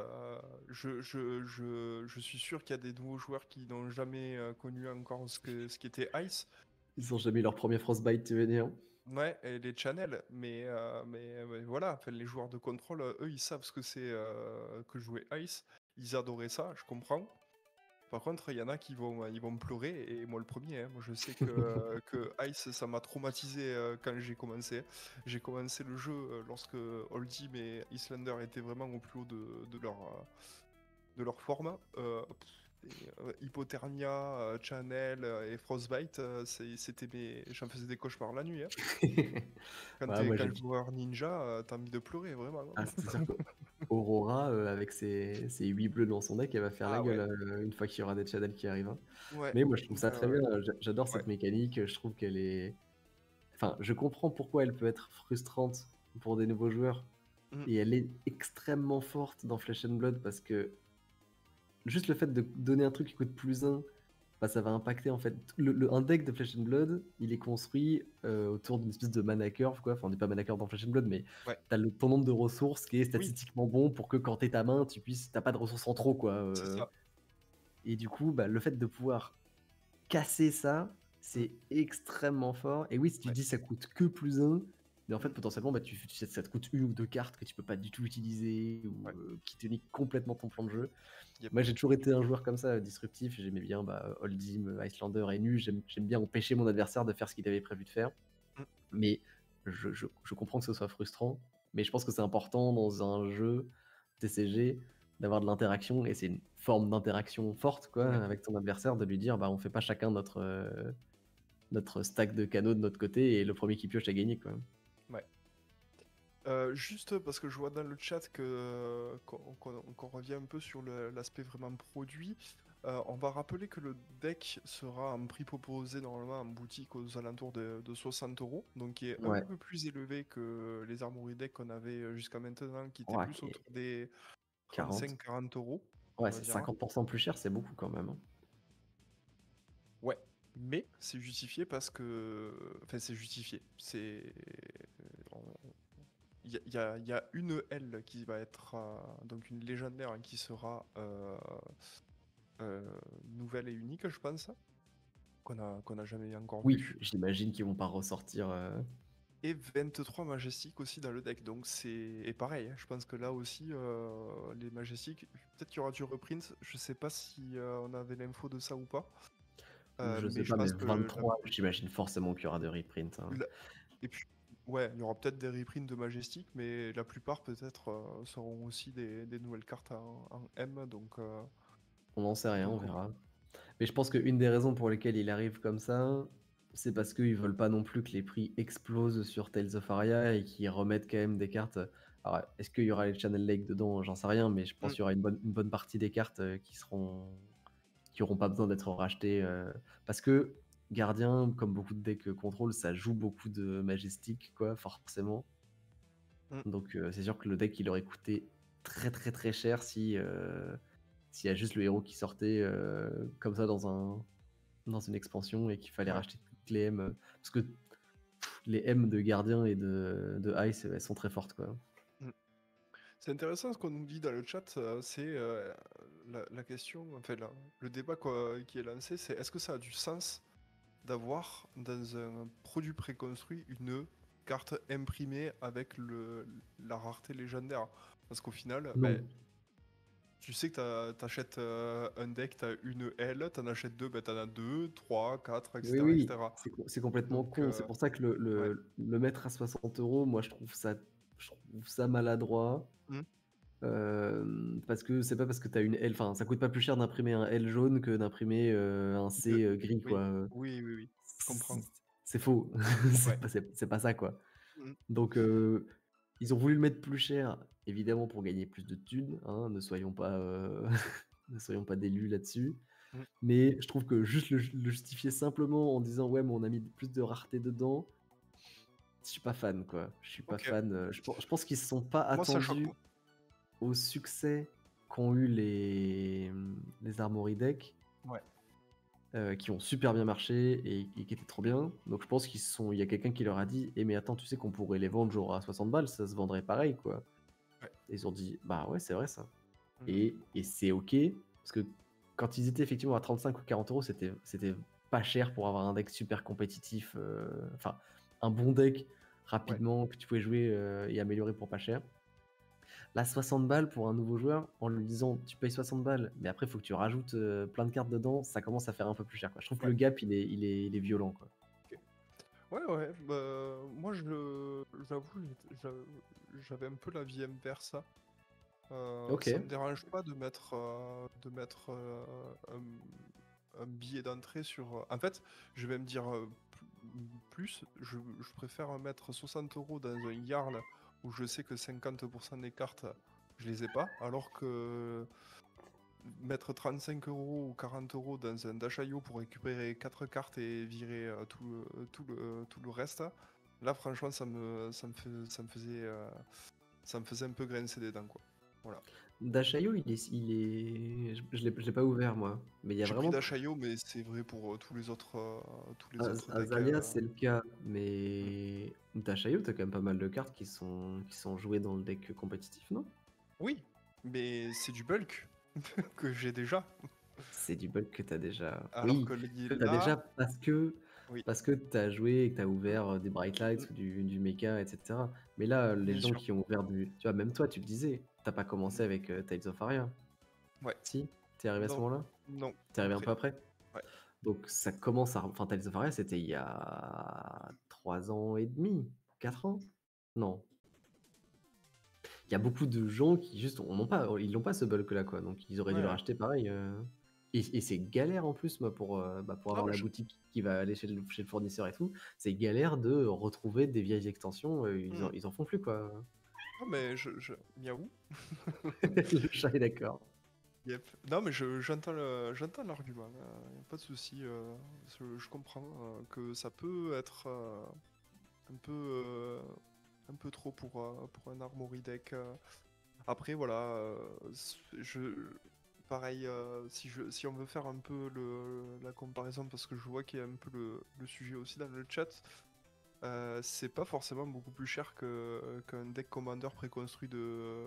je je je je suis sûr qu'il y a des nouveaux joueurs qui n'ont jamais, heu, connu encore ce que ce qu'était Ice. Ils ont jamais eu leur premier Frostbite, tu veux dire? Ouais et les channels, mais heu, mais mais voilà, enfin les joueurs de contrôle, heu, eux, ils savent ce que c'est, heu, que jouer Ice. Ils adoraient ça, je comprends. Par contre, il y en a qui vont, ils vont pleurer et moi le premier, hein. Moi, je sais que que Ice, ça m'a traumatisé, heu, quand j'ai commencé. J'ai commencé le jeu, heu, lorsque Oldhim et Iyslander étaient vraiment au plus haut de de leur, heu, de leur forme. Heu, et heu, Hypothermia, heu, Channel, heu, et Frostbite, heu, c'est c'était mes j'en faisais des cauchemars la nuit, hein. Quand Ouais, tu es moi, quand j'ai joueur ninja, heu, tu as envie de pleurer vraiment, ah, hein. c'est sûr qu'Aurora, heu, avec ses ses huit bleus dans son deck, elle va faire la Ah gueule, ouais. heu, une fois qu'il y aura des channels qui arrivent, hein. Ouais, Mais moi, je trouve ouais, ça ouais, très ouais. bien, heu, j'a j'adore Ouais. cette mécanique, je trouve qu'elle est enfin, je comprends pourquoi elle peut être frustrante pour des nouveaux joueurs Mmh. et elle est extrêmement forte dans Flesh and Blood parce que juste le fait de donner un truc qui coûte plus un, bah, ça va impacter en fait le le un deck de Flesh and Blood, il est construit, heu, autour d'une espèce de mana curve quoi, enfin on dit pas mana curve dans Flesh and Blood, mais Ouais. tu as le ton nombre de ressources qui est Oui, statistiquement bon pour que quand tu es ta main, tu puisses tu as pas de ressources en trop quoi, c'est heu ça. et du coup, bah, le fait de pouvoir casser ça, Mmh. c'est extrêmement fort et oui, si tu Ouais. dis ça coûte que plus un, mais en fait Mmh. potentiellement, bah, tu tu sais ça te coûte une ou deux cartes que tu peux pas du tout utiliser ou, Ouais. heu, qui te niquent complètement ton plan de jeu. Yep. Moi, j'ai toujours été un joueur comme ça, heu, disruptif. J'aimais bien, bah, Oldhim, heu, Iyslander et Nu. J'aime j'aime bien empêcher mon adversaire de faire ce qu'il avait prévu de faire. Mmh. Mais je je je comprends que ce soit frustrant, mais je pense que c'est important dans un jeu T C G d'avoir de l'interaction et c'est une forme d'interaction forte, quoi, Ouais. avec ton adversaire, de lui dire: «Bah, on fait pas chacun notre, heu, notre stack de canaux de notre côté et le premier qui pioche a gagné», quoi. Ouais. Heu, juste parce que je vois dans le chat que qu'on qu'on qu'on revient un peu sur le l'aspect vraiment produit. Heu, on va rappeler que le deck sera en prix proposé normalement en boutique aux alentours de de soixante euros, donc qui est un Ouais, peu plus élevé que les armories deck qu'on avait, heu, jusqu'à maintenant, qui étaient ouais, plus qui autour est des quarante. trente-cinq quarante euros, on Ouais, va c'est dire, hein. cinquante plus cher, c'est beaucoup quand même, hein. Ouais, mais c'est justifié parce que enfin, c'est justifié. C'est on il y a il y a il y a une L qui va être, heu, donc une légendaire qui sera, heu heu, nouvelle et unique, je pense, qu'on a qu'on a jamais encore Oui, vue, j'imagine qu'ils vont pas ressortir, heu et vingt-trois Majestic aussi dans le deck, donc c'est et pareil, hein, je pense que là aussi, heu, les Majestic, peut-être qu'il y aura du reprint, je sais pas si, heu, on avait l'info de ça ou pas, heu, je mais sais je pas, mais pense que la vingt-trois, j'imagine forcément qu'il y aura de reprints, hein. la et puis ouais, il y aura peut-être des reprints de Majestic, mais la plupart peut-être, heu, seront aussi des des nouvelles cartes en en M, donc heu, On n'en sait rien, on donc verra. Mais je pense qu'une des raisons pour lesquelles il arrive comme ça, c'est parce qu'ils veulent pas non plus que les prix explosent sur Tales of Aria et qu'ils remettent quand même des cartes. Alors, est-ce qu'il y aura les Channel Lake dedans? J'en sais rien, mais je pense Mm. qu'il y aura une bonne, une bonne partie des cartes euh, qui seront, qui auront pas besoin d'être rachetées. euh, parce que Gardien, comme beaucoup de decks contrôle, ça joue beaucoup de Majestic, quoi, forcément. Mm. Donc euh, c'est sûr que le deck, il aurait coûté très très très cher si euh, s'il y a juste le héros qui sortait euh, comme ça dans un dans une expansion et qu'il fallait Ouais. racheter toutes les M. euh, Parce que pff, les M de Gardien et de, de Ice, elles sont très fortes, quoi. Mm. C'est intéressant ce qu'on nous dit dans le chat, euh, c'est euh, la, la question, enfin la- le débat quoi, qui est lancé, c'est est-ce que ça a du sens d'avoir dans un produit préconstruit une carte imprimée avec le, la rareté légendaire? Parce qu'au final, Non. ben, tu sais que t'as- t'achètes euh, un deck, t'as une L, t'en achètes deux, ben t'en as deux, trois, quatre, Oui, et cetera, oui, et cetera. c'est co- c'est complètement Donc, con. C'est euh, pour ça que le, ouais. le, le mettre à soixante euros, moi je trouve ça, je trouve ça maladroit. Hmm. Euh, parce que c'est pas parce que t'as une L, enfin ça coûte pas plus cher d'imprimer un L jaune que d'imprimer euh, un De- C euh, gris, Oui, quoi. oui, oui, oui, je comprends. C'est c'est faux. Ouais. C'est pas, c'est- c'est pas ça, quoi. Hmm. Donc, euh, ils ont voulu le mettre plus cher, évidemment, pour gagner plus de thunes, hein, ne soyons pas, euh, ne soyons pas d'élus là-dessus. Hmm. Mais je trouve que juste le, le justifier simplement en disant ouais, mais on a mis plus de rareté dedans, je suis pas fan, quoi. Je suis pas Ok. fan. euh, Je, pense- je pense qu'ils se sont pas Moi, ça choque attendus pas. au succès qu'ont eu les, les Armory Deck, Ouais. euh, qui ont super bien marché et, et qui étaient trop bien. Donc je pense qu'ils se sont, il y a quelqu'un qui leur a dit, eh mais attends, tu sais qu'on pourrait les vendre genre à soixante balles, ça se vendrait pareil, quoi. Ouais. Et ils ont dit, bah ouais, c'est vrai ça. Mhm. Et, et c'est ok, parce que quand ils étaient effectivement à trente-cinq ou quarante euros, c'était c'était pas cher pour avoir un deck super compétitif, euh, enfin un bon deck Ouais. rapidement que tu pouvais jouer euh, et améliorer pour pas cher. Là, soixante balles pour un nouveau joueur, en lui disant tu payes soixante balles, mais après il faut que tu rajoutes euh, plein de cartes dedans, ça commence à faire un peu plus cher, quoi. Je trouve que Ouais. le gap il est, il est, il est violent, quoi. Ok. Ouais, ouais. Bah, moi, je j'avoue, j'étais- j'a- j'avais un peu la vie inverse. Euh, Ok. ça me dérange pas de mettre, euh, de mettre euh, un, un billet d'entrée sur. euh, En fait, je vais me dire euh, pl- plus, je, je préfère mettre soixante euros dans un Yarn où je sais que cinquante pour cent des cartes, je les ai pas, alors que mettre trente-cinq euros ou quarante euros dans un Dashayo pour récupérer quatre cartes et virer euh, tout, le, tout, le, tout le reste, là, franchement, ça me, ça me, fais- ça me faisait, euh, ça me faisait un peu grincer des dents, quoi. Voilà. Dashayo, il est, il est... je, je l'ai je l'ai pas ouvert moi, mais il y a J'ai pris vraiment Dashayo, mais c'est vrai pour euh, tous les autres, euh, tous les Az- autres decks. Azalia, euh. c'est le cas, Mm. mais Dashayo, t'as quand même pas mal de cartes qui sont, qui sont jouées dans le deck compétitif, non? Oui, mais c'est du bulk que j'ai déjà. C'est du bulk que t'as déjà. Alors Oui, que li- que t'as là, déjà parce que oui, parce que t'as joué et que t'as Mm, ouvert euh, des Bright Lights mm, ou du, du mecha, et cetera. Mais là, les bien gens sûr. qui ont ouvert du. Tu vois, même toi, tu le disais, t'as pas Mm. commencé avec euh, Tales of Aria. Ouais, Si? T'es arrivé à ce non, moment-là? non, T'es arrivé un peu après. après? Ouais. Donc ça commence à. Enfin, Tales of Aria, c'était il y a trois ans et demi, quatre ans? Non. Il y a beaucoup de gens qui juste on n'ont pas, ils n'ont pas ce bulk là, quoi. Donc ils auraient dû le Ouais. racheter pareil. euh. Et, et c'est galère en plus, moi, pour, euh, bah, pour Non, avoir mais la je... boutique qui va aller chez le, chez le fournisseur et tout. C'est galère de retrouver des vieilles extensions. euh, ils, en, Mm. ils en font plus, quoi. Non, mais je, je... Miaou. Le chat est d'accord. Yep. Non, mais je, j'entends le, j'entends l'argument. euh, y a pas de souci. euh, je, je comprends euh, que ça peut être euh, un peu, euh, un peu trop pour, euh, pour un armory deck. euh. Après, voilà, euh, c- je, pareil, euh, si, je, si on veut faire un peu le, la comparaison, parce que je vois qu'il y a un peu le, le sujet aussi dans le chat, euh, c'est pas forcément beaucoup plus cher que, qu'un deck commander préconstruit de,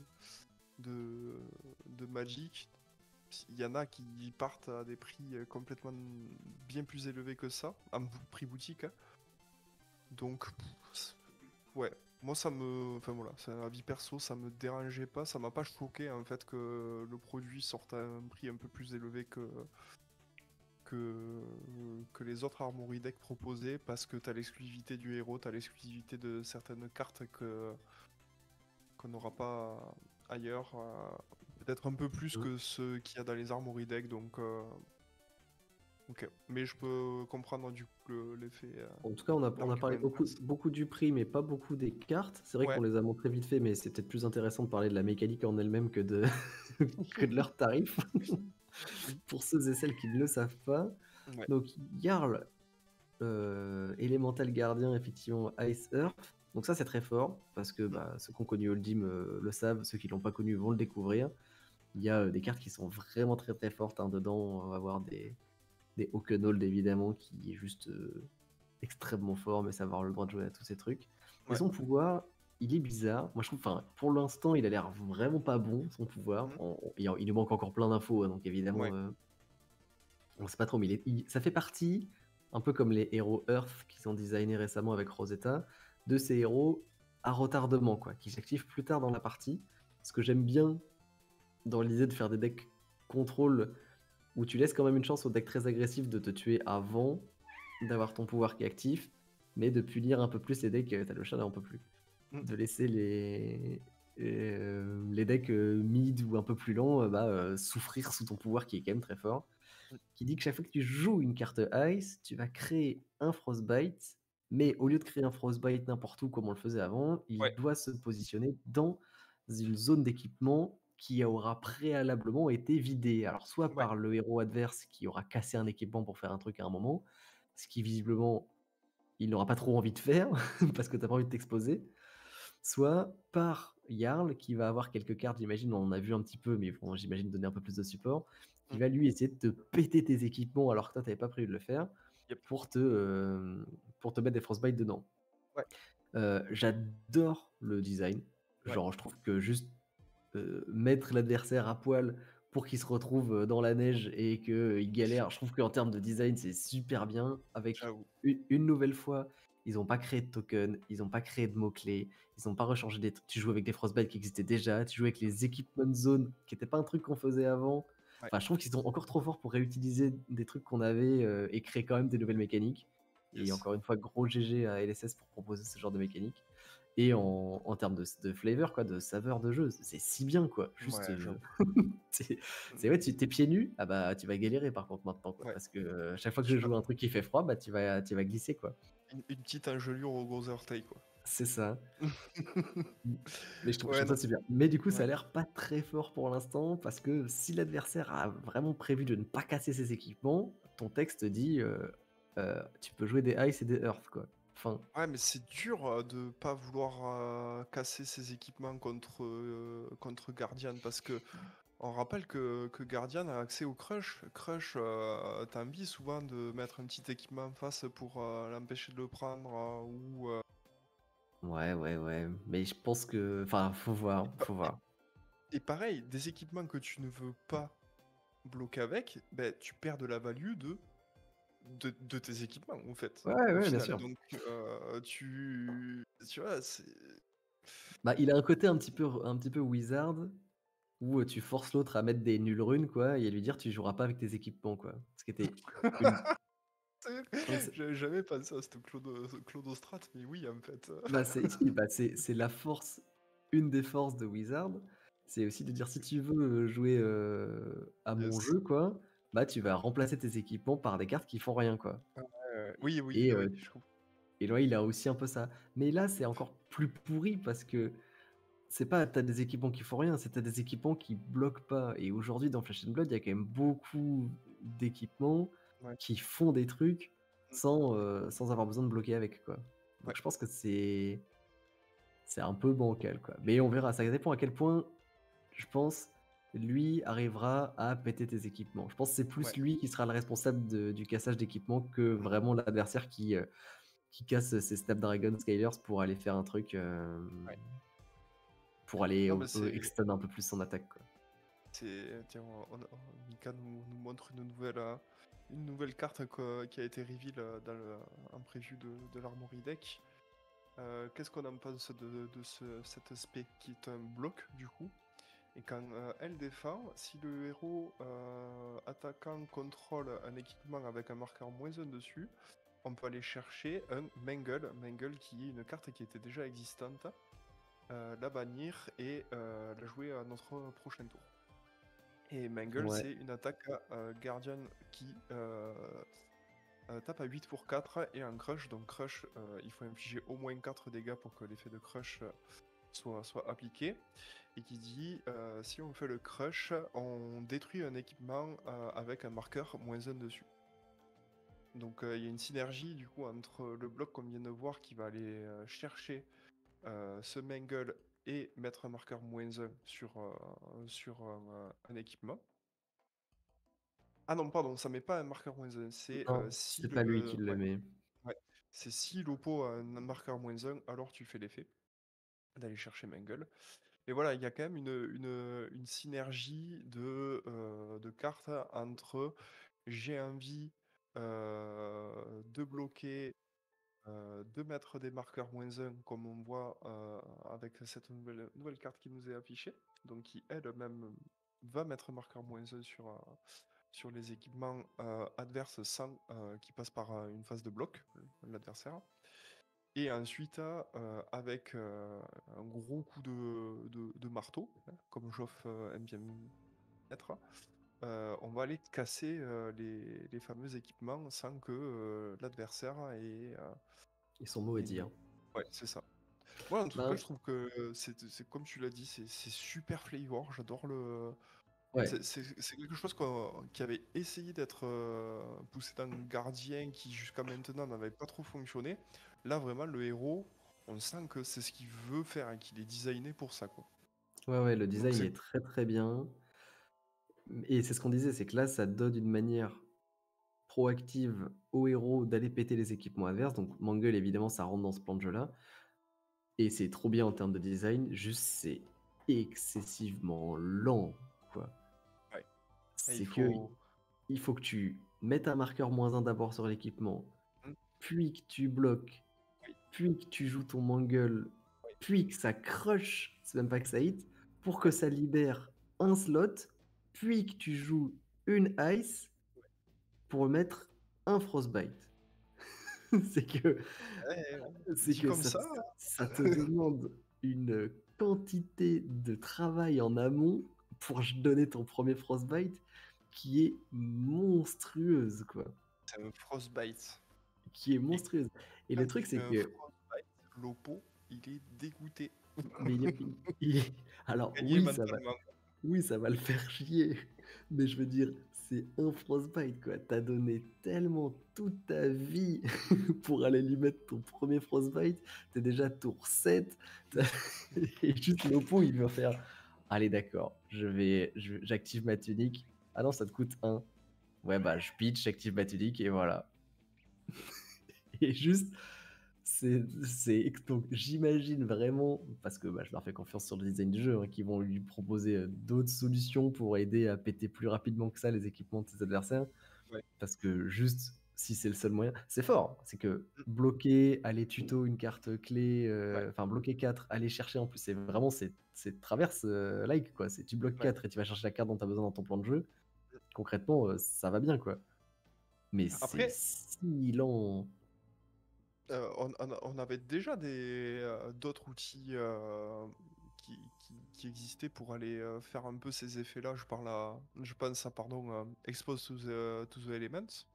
de, de Magic. Il y en a qui partent à des prix euh, complètement bien plus élevés que ça, en bou- prix boutique, hein. Donc, pff, ouais, moi ça me. Enfin voilà, c'est un avis perso, ça me dérangeait pas, ça m'a pas choqué en fait que le produit sorte à un prix un peu plus élevé que, que, que les autres Armory Deck proposés parce que t'as l'exclusivité du héros, t'as l'exclusivité de certaines cartes que qu'on n'aura pas ailleurs. euh, Peut-être un peu plus Mm. que ceux qu'il y a dans les Armory Deck, donc. euh, OK. Mais je peux comprendre du coup le l'effet, heu, En tout cas, on a on a l'argument parlé beaucoup inverse. beaucoup du prix, mais pas beaucoup des cartes. C'est vrai qu'on Ouais. les a montrées vite fait, mais c'est peut-être plus intéressant de parler de la mécanique en elle-même que de que de leurs tarifs. Oui. Pour ceux et celles qui ne le savent pas. Ouais. Donc Jarl, heu, élémental gardien, effectivement Ice Earth. Donc ça, c'est très fort parce que, Mmh. bah, ceux qui ont connu Oldhim, heu, le savent, ceux qui l'ont pas connu vont le découvrir. Il y a, heu, des cartes qui sont vraiment très, très fortes, hein. Dedans, on va avoir des des Oakenhold évidemment qui est juste, heu, extrêmement fort, mais ça va avoir le droit de jouer à tous ces trucs. Et Ouais. son pouvoir, il est bizarre. Moi, je trouve, enfin, pour l'instant, il a l'air vraiment pas bon, son pouvoir. Mmh. On on il il nous manque encore plein d'infos, hein, donc évidemment, Ouais. heu, on sait pas trop, mais il est il ça fait partie, un peu comme les héros Earth qui sont designés récemment avec Rosetta, de ces héros à retardement, quoi, qui s'activent plus tard dans la partie. Ce que j'aime bien dans l'idée de faire des decks contrôle où tu laisses quand même une chance au deck très agressif de te tuer avant d'avoir ton pouvoir qui est actif, mais de punir un peu plus les decks, heu, tu le chat n'en peut plus. Mmh. De laisser les heu, les decks, heu, mid ou un peu plus lents, heu, bah, heu, souffrir sous ton pouvoir qui est quand même très fort. Mmh. Qui dit que chaque fois que tu joues une carte Ice, tu vas créer un Frostbite, mais au lieu de créer un Frostbite n'importe où comme on le faisait avant, il Ouais. doit se positionner dans une zone d'équipement qui aura préalablement été vidée. Alors soit Ouais. par le héros adverse qui aura cassé un équipement pour faire un truc à un moment, ce qui visiblement il n'aura pas trop envie de faire parce que tu as pas envie de t'exposer, soit par Jarl qui va avoir quelques cartes, j'imagine, on en a vu un petit peu, mais bon, j'imagine donner un peu plus de support, qui Mmh. va lui essayer de te péter tes équipements alors que toi tu avais pas prévu de le faire Yep. pour te, hem, pour te mettre des frostbite dedans. Ouais. Heu, j'adore le design. Ouais. Genre, je trouve que juste, heu, mettre l'adversaire à poil pour qu'il se retrouve, heu, dans la neige et qu'il galère, je trouve qu'en termes de design, c'est super bien. Avec J'avoue. u une nouvelle fois, ils ont pas créé de token, ils ont pas créé de mots-clés, ils ont pas rechangé des trucs. Tu joues avec des frostbite qui existaient déjà, tu joues avec les équipement zones qui étaient pas un truc qu'on faisait avant. Ouais. Enfin, je trouve qu'ils sont encore trop forts pour réutiliser des trucs qu'on avait, heu, et créer quand même des nouvelles mécaniques. Et Yes. encore une fois, gros G G à L S S pour proposer ce genre de mécanique. Et en en termes de s de flavor quoi, de saveur de jeu, c'est si bien quoi. Juste, Ouais, heu, j'avoue. c'est Mmh. c'est ouais, tu tu es pieds nus, ah bah, tu vas galérer par contre maintenant quoi. Ouais. Parce que, heu, chaque fois que je Tu vas joue à un truc qui fait froid, bah, tu vas tu vas glisser quoi. une une petite engelure au gros orteil, quoi. C'est ça. Mmh. Mais je trouve je Ouais, trouve ça non. super. Mais du coup, ça Ouais. a l'air pas très fort pour l'instant parce que si l'adversaire a vraiment prévu de ne pas casser ses équipements, ton texte dit, heu heu, tu peux jouer des Ice et des Earth quoi. Fin. Ouais, mais c'est dur, heu, de pas vouloir, heu, casser ses équipements contre, heu, contre Guardian parce qu'on rappelle que que Guardian a accès au crush. Crush, heu, tu as envie souvent de mettre un petit équipement en face pour, heu, l'empêcher de le prendre, heu, ou, heu Ouais, ouais, ouais, mais je pense que enfin, faut voir, et pa faut et voir. et pareil, des équipements que tu ne veux pas bloquer avec, beh, tu perds de la value de de de tes équipements, en fait, Ouais, au ouais, bien final. sûr. Donc, heu, tu tu vois, c'est Bah, il a un côté un petit peu un petit peu wizard où, heu, tu forces l'autre à mettre des nulles runes quoi et à lui dire: «Tu joueras pas avec tes équipements» quoi. Ce qui était une C'est non, c'est j'avais jamais pensé à cette clodo ce clodostrat, mais oui, en fait, heu, bah, c'est si, bah, c'est c'est la force une des forces de wizard, c'est aussi de dire: «Si tu veux, heu, jouer, heu, à mon yes. jeu quoi, bah, tu vas remplacer tes équipements par des cartes qui font rien quoi» Heu, oui, oui, et oui, heu je comprends. et ouais, il a aussi un peu ça. Mais là, c'est encore plus pourri parce que c'est pas tu as des équipements qui font rien, c'est tu as des équipements qui bloquent pas et aujourd'hui dans Flesh and Blood, il y a quand même beaucoup d'équipements Ouais. qui font des trucs Mmh. sans, heu, sans avoir besoin de bloquer avec, quoi. Ouais. Donc je pense que c'est c'est un peu bancal, quoi. Mais on verra, ça dépend à quel point, je pense, lui arrivera à péter tes équipements. Je pense que c'est Ouais. plus lui qui sera le responsable de du cassage d'équipements que Mmh. vraiment l'adversaire qui, heu, qui casse ses Snapdragon Scalers pour aller faire un truc, hem, Ouais. pour aller, Non, heu mais heu, c'est extend un peu plus son attaque, quoi. c'est tiens, on on Mika nous nous montre une nouvelle, heu, une nouvelle carte que qui a été reveal, heu, dans le en preview de de l'Armory deck. Heu, qu'est-ce qu'on en pense de de ce cet aspect qui est un bloc, du coup? Et quand, heu, elle défend, si le héros, heu, attaquant contrôle un équipement avec un marqueur moins un dessus, on peut aller chercher un Mangle. Mangle qui est une carte qui était déjà existante, heu, la bannir et heu, la jouer à notre prochain tour. Et Mangle, Ouais. c'est une attaque à euh, Guardian qui euh, euh, tape à huit pour quatre et un crush. Donc crush, euh, il faut infliger au moins quatre dégâts pour que l'effet de crush euh, soit, soit appliqué. Et qui dit, euh, si on fait le crush, on détruit un équipement euh, avec un marqueur moins un dessus. Donc euh, il y a une synergie du coup entre le bloc qu'on vient de voir qui va aller euh, chercher euh, ce Mangle et mettre un marqueur moins un sur, euh, sur euh, un équipement. Ah non, pardon, ça met pas un marqueur moins un, c'est euh, Non, si c'est pas lui le. qui le Ouais, met. ouais. C'est si l'oppo a un marqueur moins un, alors tu fais l'effet d'aller chercher Mangle. Et voilà, il y a quand même une, une, une synergie de, euh, de cartes entre j'ai envie euh, de bloquer, euh, de mettre des marqueurs moins un, comme on voit euh, avec cette nouvelle, nouvelle carte qui nous est affichée, donc qui elle-même va mettre marqueur moins un sur, euh, sur les équipements euh, adverses sans euh, qui passent par euh, une phase de bloc, l'adversaire. Et ensuite, euh, avec euh, un gros coup de, de- de marteau, hein, comme Joff euh, aime bien mettre, euh, on va aller casser euh, les, les fameux équipements sans que euh, l'adversaire ait, euh, Ils sont mots à ait une- dire. Ouais, c'est ça. Moi, en tout cas, Ben, je trouve que c'est c'est comme tu l'as dit, c'est c'est super flavor. J'adore le. ouais. C'est c'est- c'est quelque chose qu'on- qui avait essayé d'être euh, poussé dans Gardien, qui jusqu'à maintenant n'avait pas trop fonctionné. Là, vraiment, le héros, on sent que c'est ce qu'il veut faire et qu'il est designé pour ça, quoi. Ouais, ouais, le Donc design c'est est très très bien. Et c'est ce qu'on disait, c'est que là, ça donne une manière proactive au héros d'aller péter les équipements adverses. Donc Mangle, évidemment, ça rentre dans ce plan de jeu-là. Et c'est trop bien en termes de design, juste c'est excessivement lent, quoi. ouais. Et il C'est que faut. il faut que tu mettes un marqueur moins un d'abord sur l'équipement, Hmm, puis que tu bloques, oui, puis que tu joues ton mangle, oui, puis que ça crush, c'est même pas que ça hit, pour que ouais, ça libère un slot, puis que tu joues une ice pour mettre un frostbite. c'est que ouais, ouais. c'est Dit que comme ça, ça, ça te demande une quantité de travail en amont pour donner ton premier frostbite qui est monstrueuse, quoi. c'est un frostbite. Qui est Et monstrueuse. Et quand le il truc, fait c'est un que frostbite, l'oppo, il est dégoûté. mais il est- il- il- alors Gagné oui, ça va, mentalement. oui, ça va le faire chier. Mais je veux dire, c'est un frostbite, quoi. T'as donné tellement toute ta vie pour aller lui mettre ton premier frostbite. T'es déjà tour sept. t'as- Et juste l'oppo, il va faire. Allez, d'accord, je vais, je- j'active ma tunique. Ah non, ça te coûte un. Ouais, bah, je pitch, j'active ma tunique et voilà. Et juste, c'est, c'est, donc j'imagine vraiment, parce que bah, je leur fais confiance sur le design du jeu, hein, qu'ils vont lui proposer euh, d'autres solutions pour aider à péter plus rapidement que ça les équipements de ses adversaires. Ouais. Parce que juste, si c'est le seul moyen, c'est fort. C'est que Mm, bloquer, aller tuto une carte clé, ouais, euh, enfin bloquer quatre, aller chercher en plus, c'est vraiment, c'est, c'est traverse euh, like, quoi. C'est tu bloques ouais. quatre et tu vas chercher la carte dont tu as besoin dans ton plan de jeu. Concrètement, euh, ça va bien, quoi. Mais c'est Après, si lent. Euh, on, on- on avait déjà des euh, d'autres outils euh, qui, qui- qui existaient pour aller euh, faire un peu ces effets-là. Je parle à, je pense à pardon, euh, Expose to the, to the Elements,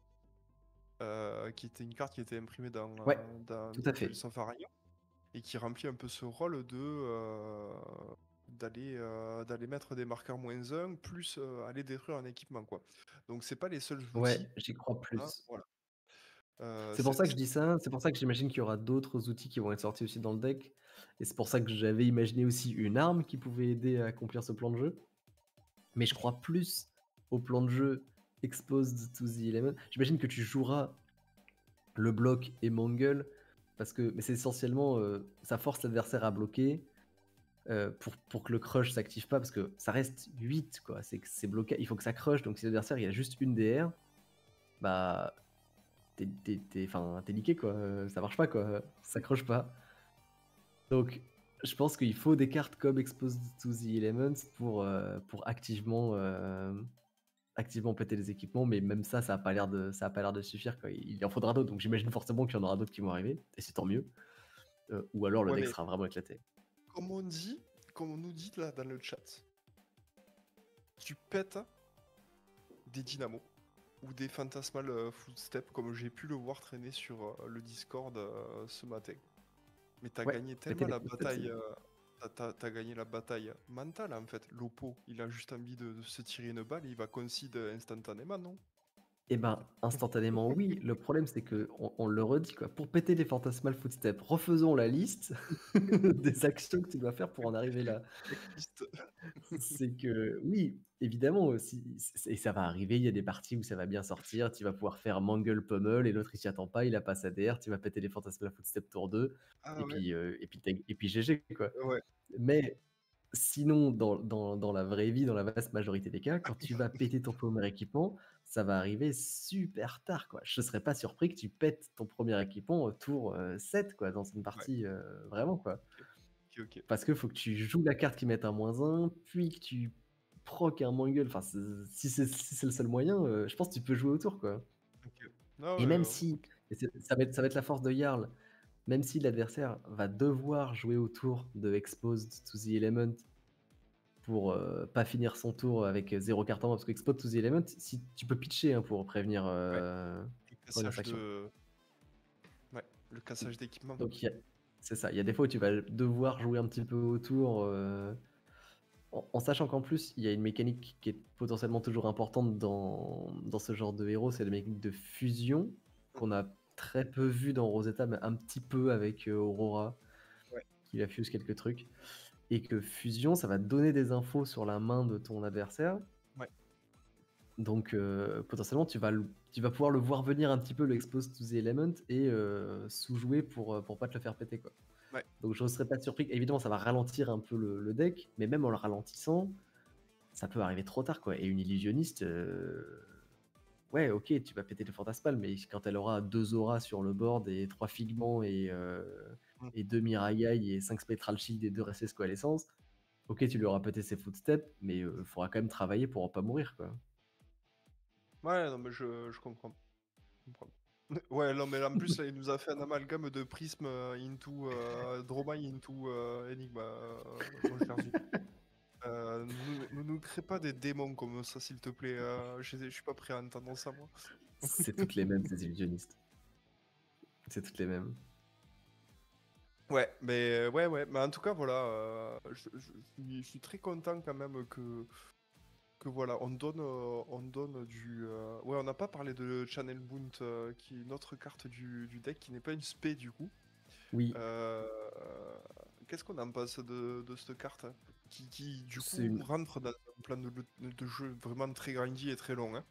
euh, qui était une carte qui était imprimée dans, Ouais, euh, dans tout à Pulse fait. of Araya et qui remplit un peu ce rôle de euh, d'aller euh, d'aller mettre des marqueurs moins un plus euh, aller détruire un équipement quoi. Donc c'est pas les seuls outils. Ouais, j'y crois Hein, plus. voilà. Euh, C'est pour c'est- ça que je dis ça, c'est pour ça que j'imagine qu'il y aura d'autres outils qui vont être sortis aussi dans le deck. Et c'est pour ça que j'avais imaginé aussi une arme qui pouvait aider à accomplir ce plan de jeu. Mais je crois plus au plan de jeu Exposed to the Element. J'imagine que tu joueras le bloc et Mangle, parce que mais c'est essentiellement euh, ça force l'adversaire à bloquer euh, pour, pour que le crush s'active pas, parce que ça reste huit, quoi. C'est que c'est bloqué, il faut que ça crush, donc si l'adversaire il a juste une D R, bah t'es, t'es, t'es, enfin, t'es niqué, quoi. Euh, Ça marche pas, quoi. Ça accroche pas. Donc, je pense qu'il faut des cartes comme Exposed to the Elements pour, euh, pour activement, euh, activement péter les équipements, mais même ça, ça a pas l'air de, ça a pas l'air de suffire, quoi. Il en faudra d'autres, donc j'imagine forcément qu'il y en aura d'autres qui vont arriver, et c'est tant mieux. Euh, ou alors le Ouais, deck mais sera vraiment éclaté. comme on dit, comme on nous dit là dans le chat. tu pètes des dynamos ou des Phantasmal euh, Footsteps, comme j'ai pu le voir traîner sur euh, le Discord euh, ce matin. Mais t'as Ouais, gagné péter tellement les la footsteps, c'est bataille, bien. euh, t'as, t'as- t'as gagné la bataille mentale en fait. L'Oppo, il a juste envie de, de se tirer une balle et il va concede instantanément, non? Eh ben, instantanément, oui. Le problème, c'est que on, on le redit, quoi. Pour péter les Phantasmal Footsteps, refaisons la liste des actions que tu dois faire pour en arriver là. Checklist. C'est que, oui, évidemment, si, et ça va arriver, il y a des parties où ça va bien sortir, tu vas pouvoir faire Mangle Pummel et l'autre il s'y attend pas, il a pas sa D R, tu vas péter les Phantasmal Footsteps tour deux, Ah et ouais, puis, euh, et puis, t'as- et puis G G, quoi. ouais, Mais sinon, dans, dans, dans la vraie vie, dans la vaste majorité des cas, quand tu vas péter ton premier équipement, ça va arriver super tard, quoi. Je ne serais pas surpris que tu pètes ton premier équipement au tour euh, sept, quoi, dans une ouais, partie, euh, vraiment, quoi. ok, ok, ok. Parce qu'il faut que tu joues la carte qui met un moins un, puis que tu proc un mangle. Enfin, c'est- si c'est si c'est le seul moyen, euh, je pense que tu peux jouer autour, quoi. Ok. Ah ouais, Et même euh, si, ok. et c'est- ça va être, ça va être la force de Jarl, même si l'adversaire va devoir jouer autour de Exposed to the Element pour euh, pas finir son tour avec zéro carte en main, parce que Exposed to the Element, si, tu peux pitcher hein, pour prévenir, Ouais, euh, le prévenir sa cassage action. de. Ouais, le cassage d'équipement. Donc, il y a- c'est ça. Il y a des fois où tu vas devoir jouer un petit peu autour. euh, En, en sachant qu'en plus, il y a une mécanique qui est potentiellement toujours importante dans, dans ce genre de héros, c'est la mécanique de fusion, qu'on a très peu vu dans Rosetta, mais un petit peu avec euh, Aurora, Ouais, qui la fuse quelques trucs. Et que fusion, ça va donner des infos sur la main de ton adversaire. ouais. Donc euh, potentiellement, tu vas, le- tu vas pouvoir le voir venir un petit peu, le expose to the element, et euh, sous-jouer pour, euh, pour pas te le faire péter, quoi. Ouais. Donc je ne serais pas surpris. Évidemment, ça va ralentir un peu le, le deck, mais même en le ralentissant, ça peut arriver trop tard, quoi. Et une illusionniste, euh, ouais, ok, tu vas péter le fantasmal, mais quand elle aura deux auras sur le board et trois figments et, euh, Mm. et deux Miragai et cinq spectral shield et deux restes coalescence, ok, tu lui auras pété ses footsteps, mais il faudra quand même travailler pour en pas mourir, quoi. Ouais, non, mais je, je comprends. Je comprends. Ouais, non, mais en plus, là, il nous a fait un amalgame de Prism euh, into euh, Dromai into euh, Enigma, euh, mon cher Zou. Euh, nous, nous, nous crée pas des démons comme ça, s'il te plaît. euh, je, je suis pas prêt à entendre ça, moi. C'est toutes les mêmes, ces illusionnistes. C'est toutes les mêmes. Ouais, mais ouais, ouais. Mais en tout cas, voilà, euh, je, je- je suis, je suis très content quand même que, que voilà, on donne, euh, on donne du. euh, Ouais, on n'a pas parlé de Channel Boont, euh, qui est une autre carte du, du deck qui n'est pas une spé du coup. Oui, Euh, Qu'est-ce qu'on en pense de, de cette carte hein, qui, qui, du c'est coup une... rentre dans un plan de, de jeu vraiment très grindy et très long. Hein.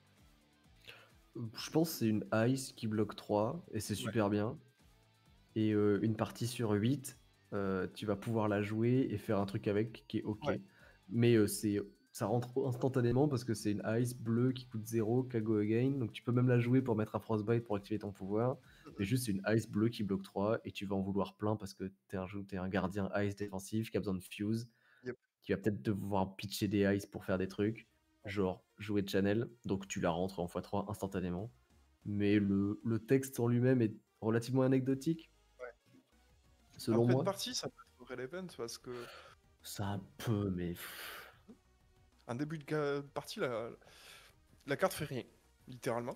Je pense que c'est une ice qui bloque trois, et c'est Ouais, super bien. Et euh, une partie sur huit, euh, tu vas pouvoir la jouer et faire un truc avec qui est ok. ouais. Mais euh, c'est, ça rentre instantanément parce que c'est une ice bleue qui coûte zéro, Kago Again. Donc tu peux même la jouer pour mettre un Frostbite pour activer ton pouvoir. Mais juste c'est une ice bleue qui bloque trois et tu vas en vouloir plein parce que t'es un, jou- t'es un gardien ice défensif qui a besoin de fuse, Yep. qui va peut-être devoir pitcher des ice pour faire des trucs, genre jouer de channel. Donc tu la rentres en fois trois instantanément. Mais le, le texte en lui-même est relativement anecdotique, Ouais. En selon fin de moi. partie, ça peut être relevant parce que Ça peut, mais... pff. en début de ga- partie, la, la carte fait rien, littéralement.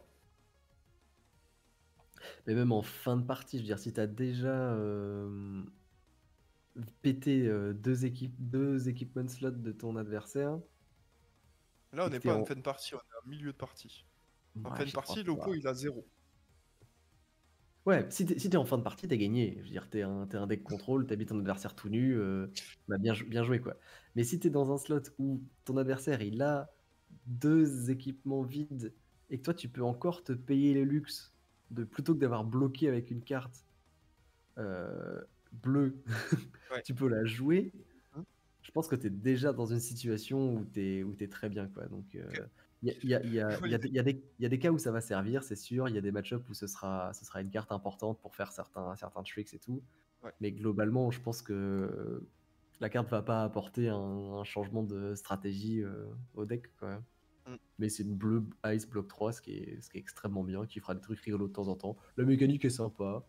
Mais même en fin de partie, je veux dire, si t'as déjà euh, pété euh, deux, équipes, deux équipement slots de ton adversaire, Là, on et que n'est t'es pas en en... fin de partie, on est en milieu de partie. En Ouais, fin de j'y crois partie, l'Oppo, pas. il a zéro. Ouais, si t'es si t'es en fin de partie, t'as gagné. Je veux dire, t'es un, t'es un deck contrôle, t'habites ton adversaire tout nu, euh, bah bien, jou- bien joué, quoi. Mais si t'es dans un slot où ton adversaire, il a deux équipements vides, et que toi, tu peux encore te payer le luxe de, plutôt que d'avoir bloqué avec une carte euh, bleue, Ouais. tu peux la jouer. Hein. Je pense que tu es déjà dans une situation où tu es, où t'es très bien, quoi. Donc, Ok. euh, il y, a, y, a, y, Je a, vois y, a l'idée. des- y a des y a des cas où ça va servir, c'est sûr. Il y a des match-ups où ce sera, ce sera une carte importante pour faire certains, certains tricks et tout. Ouais. Mais globalement, je pense que la carte va pas apporter un, un changement de stratégie euh, au deck, quoi. Mm. Mais c'est une bleue Ice Block trois, ce qui, est, ce qui est extrêmement bien, qui fera des trucs rigolos de temps en temps. La mécanique est sympa.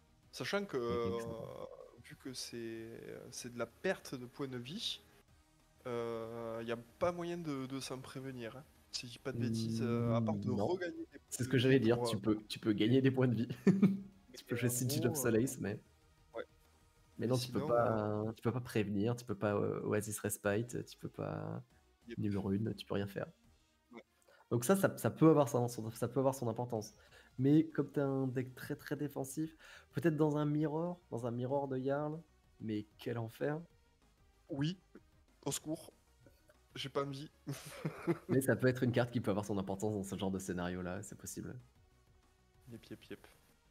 Sachant que, Mécanique euh, sympa. vu que c'est c'est de la perte de points de vie, il n'y a pas moyen de, de s'en prévenir, hein. Si je dis pas de bêtises, euh, à part Hmm, de non, regagner des c'est points ce de que vie j'allais dire. pour. Tu euh, peux, tu peux gagner des points de vie. Tu peux mais jouer en Sigil of gros, euh, Solace, mais, ouais. mais Mais non, tu peux sinon, euh, pas, tu peux pas prévenir, tu peux pas euh, Oasis Respite, tu peux pas yep. numéro une, tu peux rien faire. Ouais. Donc ça, ça, ça peut avoir son, son- ça peut avoir son importance. Mais comme tu as un deck très très défensif, peut-être dans un mirror, dans un mirror de Jarl, mais quel enfer. Oui, au secours, j'ai pas envie. Mais ça peut être une carte qui peut avoir son importance dans ce genre de scénario-là, c'est possible. Yep, yep, yep.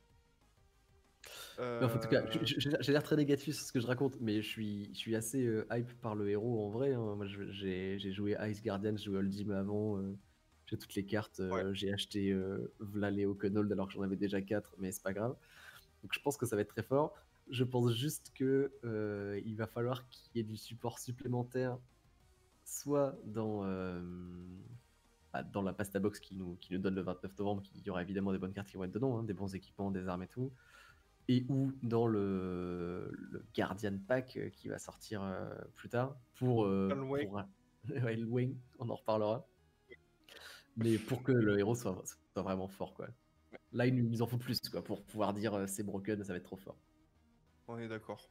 Mais en tout cas, Euh, j- j- j'ai l'air très négatif sur ce que je raconte, mais je suis, je suis assez euh, hype par le héros en vrai, hein. Moi, je- j'ai j'ai joué Ice Guardian, j'ai joué Oldhim avant, euh, j'ai toutes les cartes, ouais. euh, j'ai acheté euh, Vla et Oakenhold alors que j'en avais déjà quatre, mais c'est pas grave. Donc je pense que ça va être très fort. Je pense juste que euh, il va falloir qu'il y ait du support supplémentaire, soit dans, euh, bah, dans la pasta box qui nous, qui nous donne le vingt-neuf novembre, il y aura évidemment des bonnes cartes qui vont être dedans, hein, des bons équipements, des armes et tout, et ou dans le, le Guardian Pack euh, qui va sortir euh, plus tard pour, euh, Alan Wake, pour un- ouais, le Wing, on en reparlera, mais pour que le héros soit, soit vraiment fort, quoi. Là, il nous en faut plus, quoi, pour pouvoir dire euh, c'est broken, ça va être trop fort. on est d'accord.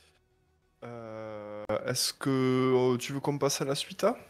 Euh, Est-ce que euh, tu veux qu'on passe à la suite, hein?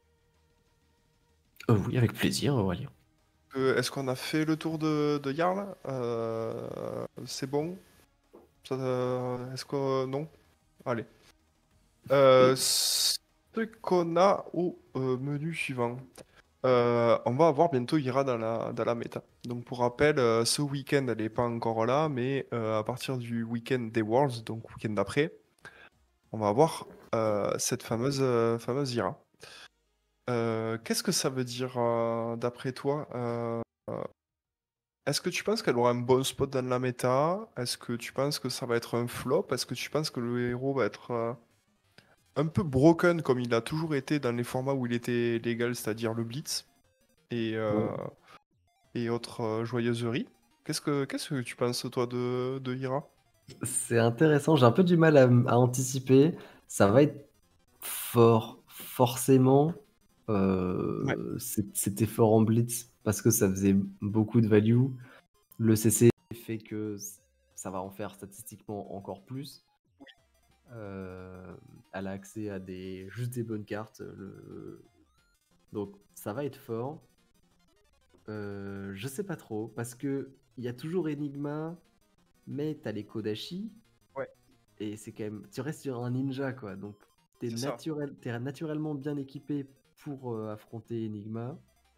Euh, oui, avec plaisir, Aurélien. Euh, Est-ce qu'on a fait le tour de, de Jarl? Euh, c'est bon? Ça, euh, Est-ce que... Non? Allez. Euh, ce qu'on a au euh, menu suivant. Euh, on va avoir bientôt Ira dans la, dans la méta. Donc pour rappel, euh, ce week-end, elle n'est pas encore là, mais euh, à partir du week-end des Worlds, donc week-end d'après, on va avoir euh, cette fameuse, euh, fameuse Ira. Euh, qu'est-ce que ça veut dire euh, d'après toi? Euh, Est-ce que tu penses qu'elle aura un bon spot dans la méta? Est-ce que tu penses que ça va être un flop? Est-ce que tu penses que le héros va être euh, un peu broken comme il a toujours été dans les formats où il était légal, c'est-à-dire le Blitz et, euh, Ouais. et autres euh, joyeuseries? Qu'est-ce que qu'est-ce que tu penses toi de, de Ira? C'est intéressant, j'ai un peu du mal à, à anticiper. Ça va être fort, forcément. Ouais, Euh, c'est- c'était fort en blitz parce que ça faisait beaucoup de value. Le C C fait que ça va en faire statistiquement encore plus. Euh, elle a accès à des, juste des bonnes cartes. Le... Donc ça va être fort. Euh, je sais pas trop parce que il y a toujours Enigma, mais t'as les Kodashi. ouais, Et c'est quand même, tu restes sur un ninja, quoi. Donc, t'es c'est ça. naturel, t'es naturellement bien équipé pour euh, affronter Enigma.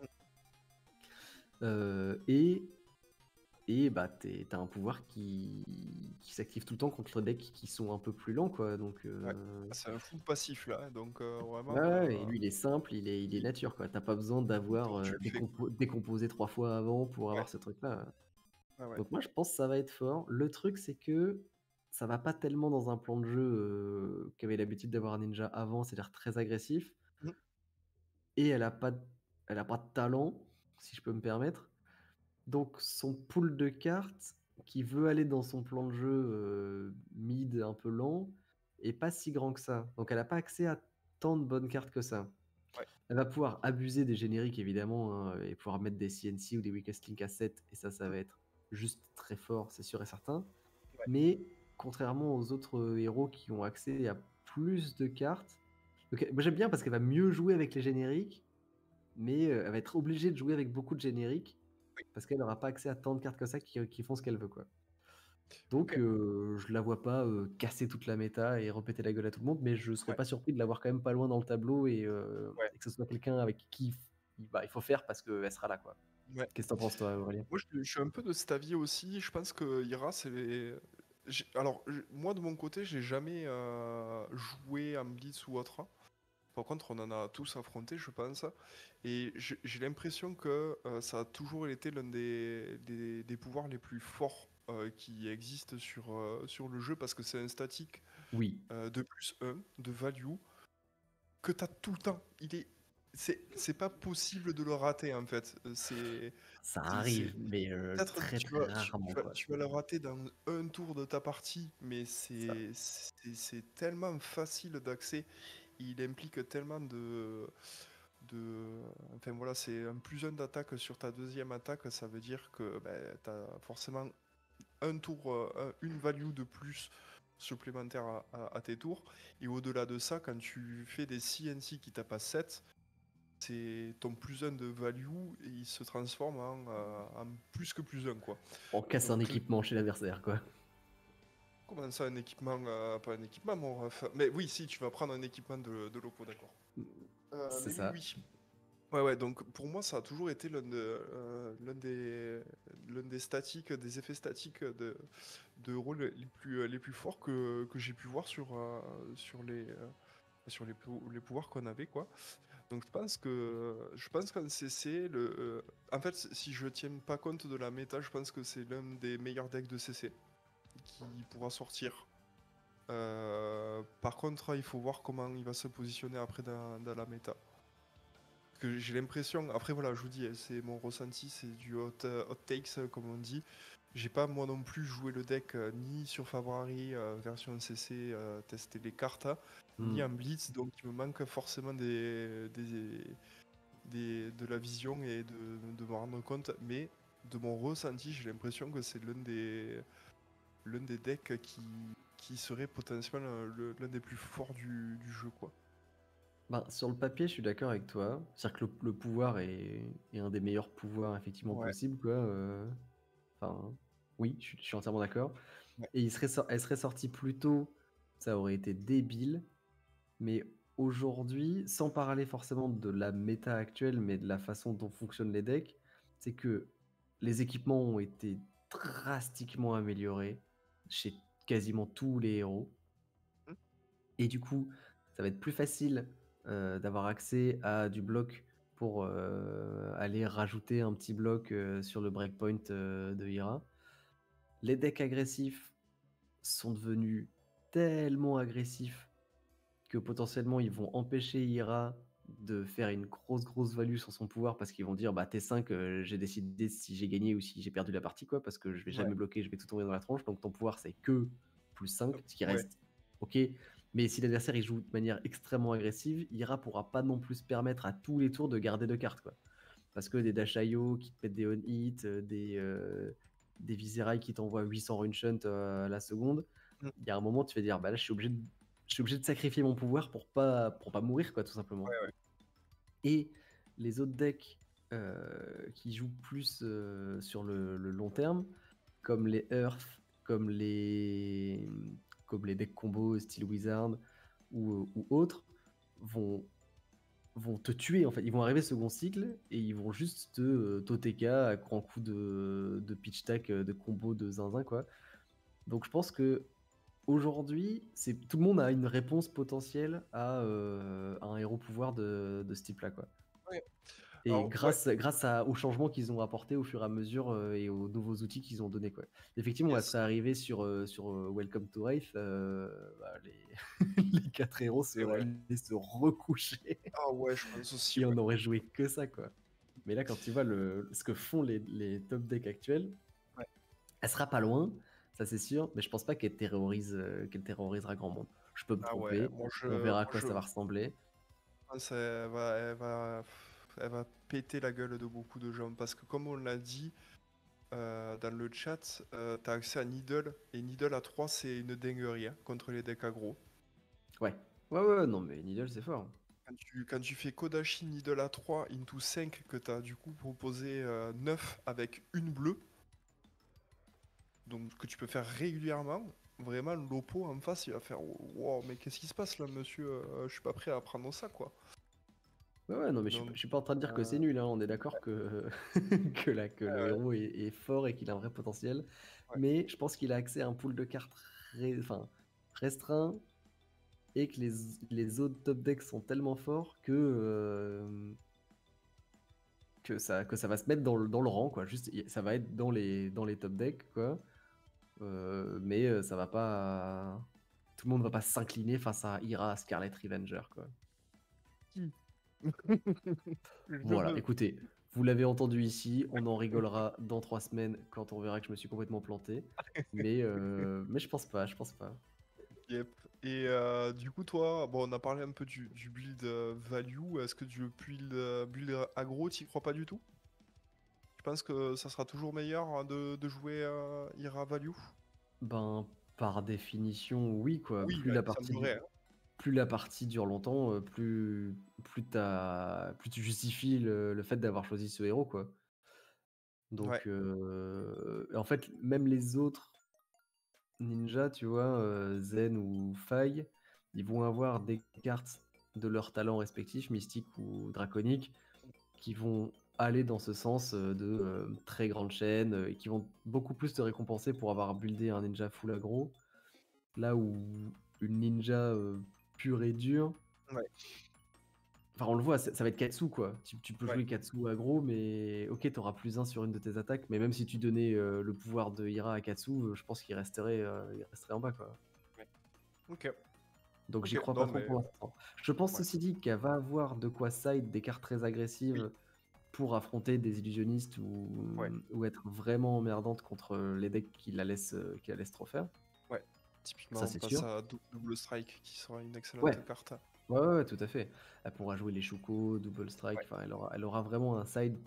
Euh, et et bah, t'es- t'as un pouvoir qui, qui s'active tout le temps contre les decks qui sont un peu plus lents, quoi. Donc, Ouais. euh, C'est un full passif là, hein, donc euh, ouais, vraiment, ouais, et euh, lui, il est simple, il est, il est il- nature, quoi. T'as pas besoin il d'avoir tourne, tu euh, le fais. décompo- décomposé trois fois avant pour Ouais, avoir ce truc-là. ouais, ouais. Donc, moi, je pense que ça va être fort. Le truc, c'est que ça va pas tellement dans un plan de jeu euh, qu'avait l'habitude d'avoir un ninja avant, c'est-à-dire très agressif. Mhm. Et elle a pas de, elle a pas de talent, si je peux me permettre. Donc son pool de cartes qui veut aller dans son plan de jeu euh, mid un peu lent est pas si grand que ça. Donc elle n'a pas accès à tant de bonnes cartes que ça. Ouais, Elle va pouvoir abuser des génériques évidemment hein, et pouvoir mettre des C N C ou des Weakest Link à sept et ça ça va être juste très fort, c'est sûr et certain. ouais. Mais contrairement aux autres euh, héros qui ont accès à plus de cartes, donc, moi j'aime bien parce qu'elle va mieux jouer avec les génériques mais euh, elle va être obligée de jouer avec beaucoup de génériques parce qu'elle n'aura pas accès à tant de cartes que ça qui, qui font ce qu'elle veut, quoi. Donc Ok. euh, je la vois pas euh, casser toute la méta et repéter la gueule à tout le monde, mais je serais Ouais, pas surpris de l'avoir quand même pas loin dans le tableau et, euh, ouais, et que ce soit quelqu'un avec qui il, bah, il faut faire parce qu'elle sera là, quoi. ouais. Qu'est-ce que t'en penses, toi, Aurélien? Moi, je, je suis un peu de cet avis aussi. Je pense que Ira, c'est les... j'ai- Alors, je- moi, de mon côté, j'ai jamais euh, joué en Blitz ou autre. Par contre, on en a tous affronté, je pense. Et j'ai j'ai l'impression que euh, ça a toujours été l'un des, des- des pouvoirs les plus forts euh, qui existent sur, euh, sur le jeu parce que c'est un statique Oui, euh, de plus un de value que tu as tout le temps. Il est... C'est c'est pas possible de le rater en fait. Euh, C'est ça c'est c'est- arrive, mais euh, peut-être très tu très vas, tu, rarement, tu vas, quoi. tu vas le rater dans un tour de ta partie, mais Ça. c'est c'est c'est tellement facile d'accès il implique tellement de... de... Enfin voilà, c'est un plus un d'attaque sur ta deuxième attaque, ça veut dire que ben, tu as forcément un tour, euh, un- une value de plus supplémentaire à, à- à tes tours. Et au-delà de ça, quand tu fais des C N C qui tapent à sept, c'est ton plus un de value et il se transforme en, euh, en plus que plus un quoi. On casse un Donc, cl- équipement chez l'adversaire, quoi. comment ça, un équipement, euh, pas un équipement, mon ref. Mais oui, si, tu vas prendre un équipement de, de locaux, d'accord. Euh, C'est mais oui, ça. oui. Ouais, ouais, donc pour moi, ça a toujours été l'un de, euh, l'un des, l'un des statiques, des effets statiques de, de rôle les plus, les plus forts que, que j'ai pu voir sur, euh, sur les, euh, sur les, pou- les pouvoirs qu'on avait, quoi. Donc je pense que, je pense qu'en C C, le, euh, en fait, si je tiens pas compte de la méta, je pense que c'est l'un des meilleurs decks de C C qui pourra sortir. Euh, par contre, il faut voir comment il va se positionner après dans, dans la méta. Parce que j'ai l'impression, après voilà, je vous dis, c'est mon ressenti, c'est du hot, euh, hot takes euh, comme on dit. J'ai pas moi non plus joué le deck euh, ni sur Fabrari euh, version C C, euh, tester les cartes, hein, ni Hmm. en Blitz, donc il me manque forcément des, des, des- de la vision et de, de me rendre compte. Mais de mon ressenti, j'ai l'impression que c'est l'un des, l'un des decks qui, qui serait potentiellement euh, le- l'un des plus forts du, du jeu, quoi. Ben, sur le papier, je suis d'accord avec toi. C'est-à-dire que le, le pouvoir est, est un des meilleurs pouvoirs effectivement Ouais. possibles, quoi. euh. Enfin, oui, je, suis je suis entièrement d'accord. Ouais. Et il serait, sor- elle serait sortie plus tôt, ça aurait été débile. Mais aujourd'hui, sans parler forcément de la méta actuelle, mais de la façon dont fonctionnent les decks, c'est que les équipements ont été drastiquement améliorés chez quasiment tous les héros. Hmm. Et du coup, ça va être plus facile euh, d'avoir accès à du bloc pour euh, aller rajouter un petit bloc euh, sur le breakpoint euh, de Hera. Les decks agressifs sont devenus tellement agressifs que potentiellement ils vont empêcher Hera de faire une grosse grosse value sur son pouvoir parce qu'ils vont dire bah T cinq euh, j'ai décidé si j'ai gagné ou si j'ai perdu la partie quoi parce que je vais Ouais. jamais bloquer, je vais tout tomber dans la tronche donc ton pouvoir c'est que plus cinq, ce qui Ouais. reste ok, mais si l'adversaire il joue de manière extrêmement agressive, Hera pourra pas non plus se permettre à tous les tours de garder deux cartes quoi parce que des Dash I O qui te mettent des on-hit, euh, des, euh, des Viserai qui t'envoient huit cents rune shunt euh, à la seconde, Hmm. il y a un moment tu vas dire bah là je suis obligé de, je suis obligé de sacrifier mon pouvoir pour pas, pour pas mourir quoi tout simplement. Ouais, ouais. Et les autres decks euh, qui jouent plus euh, sur le, le long terme, comme les Earth, comme les, comme les decks combo style Wizard ou, ou autres, vont vont te tuer en fait. Ils vont arriver second cycle et ils vont juste te euh, t'O T K à grand coup de, de pitch tack, euh, de combo de zinzin quoi. Donc je pense que aujourd'hui, c'est tout le monde a une réponse potentielle à, euh, à un héros pouvoir de, de ce type-là quoi. Ouais. Et Alors, ouais, grâce, grâce à, aux changements qu'ils ont apportés au fur et à mesure euh, et aux nouveaux outils qu'ils ont donnés. Quoi. Effectivement, elle yes, serait arrivée sur, euh, sur euh, Welcome to Wraith, euh, bah, les... les quatre héros c'est seraient vrai. allés se recoucher Ah ouais, je pense aussi, et ouais. on aurait joué que ça. Quoi. Mais là, quand tu vois le, ce que font les, les top decks actuels, Ouais. elle sera pas loin, ça c'est sûr, mais je pense pas qu'elle terrorise, euh, qu'elle terrorisera grand monde. Je peux me Ah ouais, tromper, moi je, on verra à moi quoi je ça va ressembler. pense qu'elle va, elle va, elle va péter la gueule de beaucoup de gens parce que comme on l'a dit euh, dans le chat, euh, t'as accès à Needle et Needle à trois c'est une dinguerie hein, contre les decks aggro. Ouais, ouais, ouais, ouais, non, mais Needle c'est fort. Quand tu, quand tu fais Kodachi Needle à trois into cinq que t'as du coup proposé euh, neuf avec une bleue, donc que tu peux faire régulièrement, vraiment l'oppo en face il va faire wow, mais qu'est-ce qui se passe là monsieur, euh, je suis pas prêt à prendre ça quoi. Ouais, ouais, non, mais je suis, pas- Donc je suis pas en train de dire que c'est euh, nul, hein, on est d'accord que, que, la- que ouais, le ouais, héros est, est fort et qu'il a un vrai potentiel, ouais. mais je pense qu'il a accès à un pool de cartes ré- enfin, restreint et que les, les autres top decks sont tellement forts que, euh, que, ça, que ça va se mettre dans le, dans le rang, quoi. Juste, y- ça va être dans les, dans les top decks, quoi. Euh, mais euh, ça va pas. Tout le monde va pas s'incliner face à Ira Scarlet Revenger, quoi. Qui Je Voilà, ne- écoutez, vous l'avez entendu ici, on en rigolera dans trois semaines quand on verra que je me suis complètement planté. Mais, euh, mais je pense pas, je pense pas. Yep. Et euh, du coup, toi, bon, on a parlé un peu du, du build euh, value. Est-ce que du build, euh, build aggro, t'y crois pas du tout? Je pense que ça sera toujours meilleur hein, de, de jouer euh, Ira value? Ben, par définition, oui, quoi. Oui, Plus bah, la il me partie du- semblerait. Hein. plus la partie dure longtemps, euh, plus, plus, t'as- plus tu justifies le, le fait d'avoir choisi ce héros, quoi. Ouais, Donc, euh, en fait, même les autres ninjas, tu vois, euh, Zen ou Faille, ils vont avoir des cartes de leurs talents respectifs, mystique ou draconique, qui vont aller dans ce sens euh, de euh, très grande chaîne euh, et qui vont beaucoup plus te récompenser pour avoir buildé un ninja full aggro. Là où une ninja euh, pure et dure, ouais, enfin on le voit, ça, ça va être Katsu quoi. Tu, tu peux ouais. jouer Katsu aggro, mais ok, t'auras plus un sur une de tes attaques, mais même si tu donnais euh, le pouvoir de Hira à Katsu, euh, je pense qu'il resterait, euh, il resterait en bas quoi. Ouais. Ok, Donc j'y ok. crois pas Non, trop mais pour l'instant. Je pense ouais, ceci dit qu'elle va avoir de quoi side des cartes très oui, agressives pour affronter des illusionnistes ou, ouais, ou être vraiment emmerdante contre les decks qui la laissent, euh, qui la laissent trop faire. ouais. Ça Typiquement, on c'est passe sûr. à dou- double strike, qui sera une Ouais, excellente carte. ouais, ouais, ouais, tout à fait. Elle pourra jouer les Shuko, Double Strike, Ouais, enfin elle aura, elle aura vraiment un side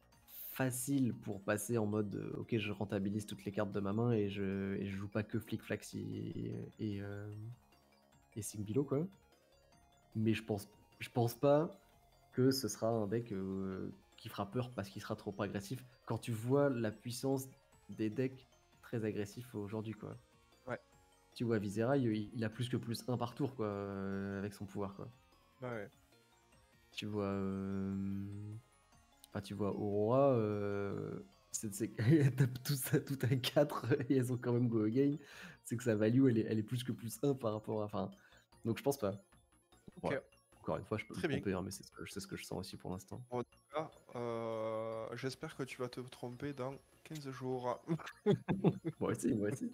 facile pour passer en mode euh, ok, je rentabilise toutes les cartes de ma main et je, et je joue pas que Flick Flax et, et, euh, et Singbilo quoi. Mais je pense, je pense pas que ce sera un deck euh, qui fera peur parce qu'il sera trop agressif. Quand tu vois la puissance des decks très agressifs aujourd'hui, quoi. ouais, Tu vois, Viscera, il, il a plus que plus un par tour, quoi, euh, avec son pouvoir, quoi. ouais, Tu vois, euh, enfin, tu vois Aurora, euh, c'est, c'est... elle tape tout, ça, tout un quatre et elles ont quand même go again. C'est que sa value, elle est, elle est plus que plus un par rapport à. Enfin, donc je pense pas. Ouais. ok, Encore une fois, je peux me très bien. tromper, hein, mais c'est ce que, c'est ce que je sens aussi pour l'instant. En tout cas, euh, j'espère que tu vas te tromper dans quinze jours. Moi aussi, moi aussi.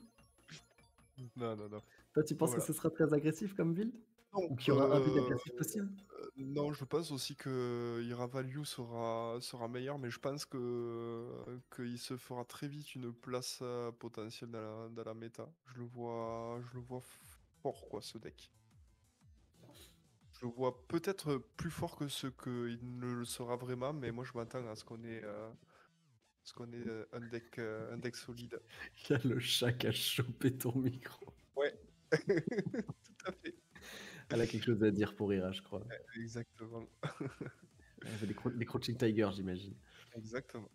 Non, non, non. Toi, tu penses que Voilà. ce sera très agressif comme build? Non, Ou qu'il y aura un build euh, agressif possible? euh, non, je pense aussi que Ira Value sera, sera meilleur, mais je pense que qu'il se fera très vite une place euh, potentielle dans la, dans la méta. Je le vois, je le vois fort, quoi, ce deck. Je le vois peut-être plus fort que ce qu'il ne le sera vraiment, mais moi je m'attends à ce qu'on ait, euh, ce qu'on ait euh, un deck, euh, un deck solide. Il y a le chat qui a chopé ton micro. Ouais, tout à fait. Elle a quelque chose à dire pour Ira, je crois. Exactement. Elle fait des, cro- des Crouching Tiger, j'imagine. Exactement.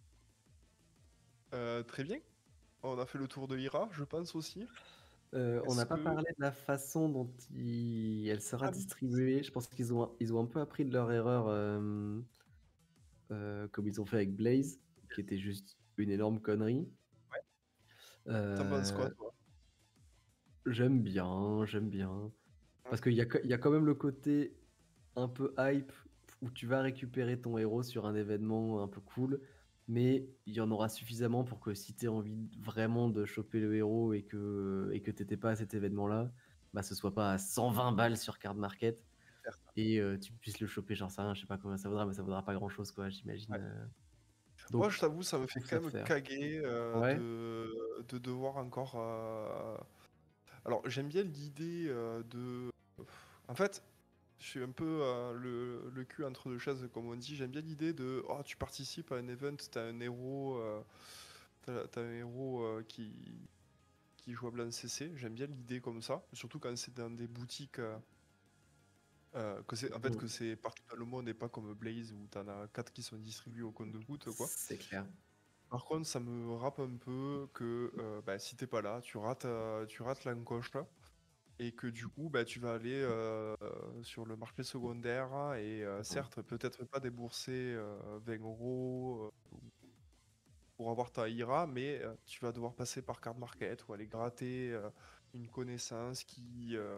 Euh, très bien. On a fait le tour de Ira, je pense aussi. Euh, on Est-ce n'a pas que... parlé de la façon dont il- elle sera Ah oui, distribuée. Je pense qu'ils ont, ils ont un peu appris de leur erreur, euh, euh, comme ils ont fait avec Blaze, qui était juste une énorme connerie. ouais. T'en penses Euh, quoi, toi? j'aime bien, j'aime bien. Hein. Parce qu'il y a, il y a quand même le côté un peu hype où tu vas récupérer ton héros sur un événement un peu cool, mais il y en aura suffisamment pour que si tu as envie vraiment de choper le héros et que et que t'étais pas à cet événement-là, bah ce soit pas à cent vingt balles sur Card Market Certes. et euh, tu puisses le choper, j'en sais rien, je sais pas combien ça vaudra, mais ça vaudra pas grand-chose quoi, j'imagine. Ouais. euh. Moi, Donc je t'avoue, ça me je fait trouve quand ça même faire. caguer euh, Ouais. de... de devoir encore... euh, Alors, j'aime bien l'idée euh, de... En fait, je suis un peu euh, le, le cul entre deux chaises, comme on dit. J'aime bien l'idée de... Oh, tu participes à un event, t'as un héros... euh, T'as, t'as un héros euh, qui... qui est jouable en C C. J'aime bien l'idée comme ça. Surtout quand c'est dans des boutiques... euh, euh, que c'est, en fait, que Mm. c'est partout dans le monde et pas comme Blaze où t'en as quatre qui sont distribués au compte-gouttes, quoi. C'est clair. Par contre, ça me rappe un peu que euh, bah, si t'es pas là, tu rates, euh, tu rates l'encoche là, et que du coup, bah, tu vas aller euh, sur le marché secondaire et euh, Mm. certes, peut-être pas débourser euh, vingt euros euh, pour avoir ta Ira, mais euh, tu vas devoir passer par Card Market ou aller gratter euh, une connaissance qui, euh,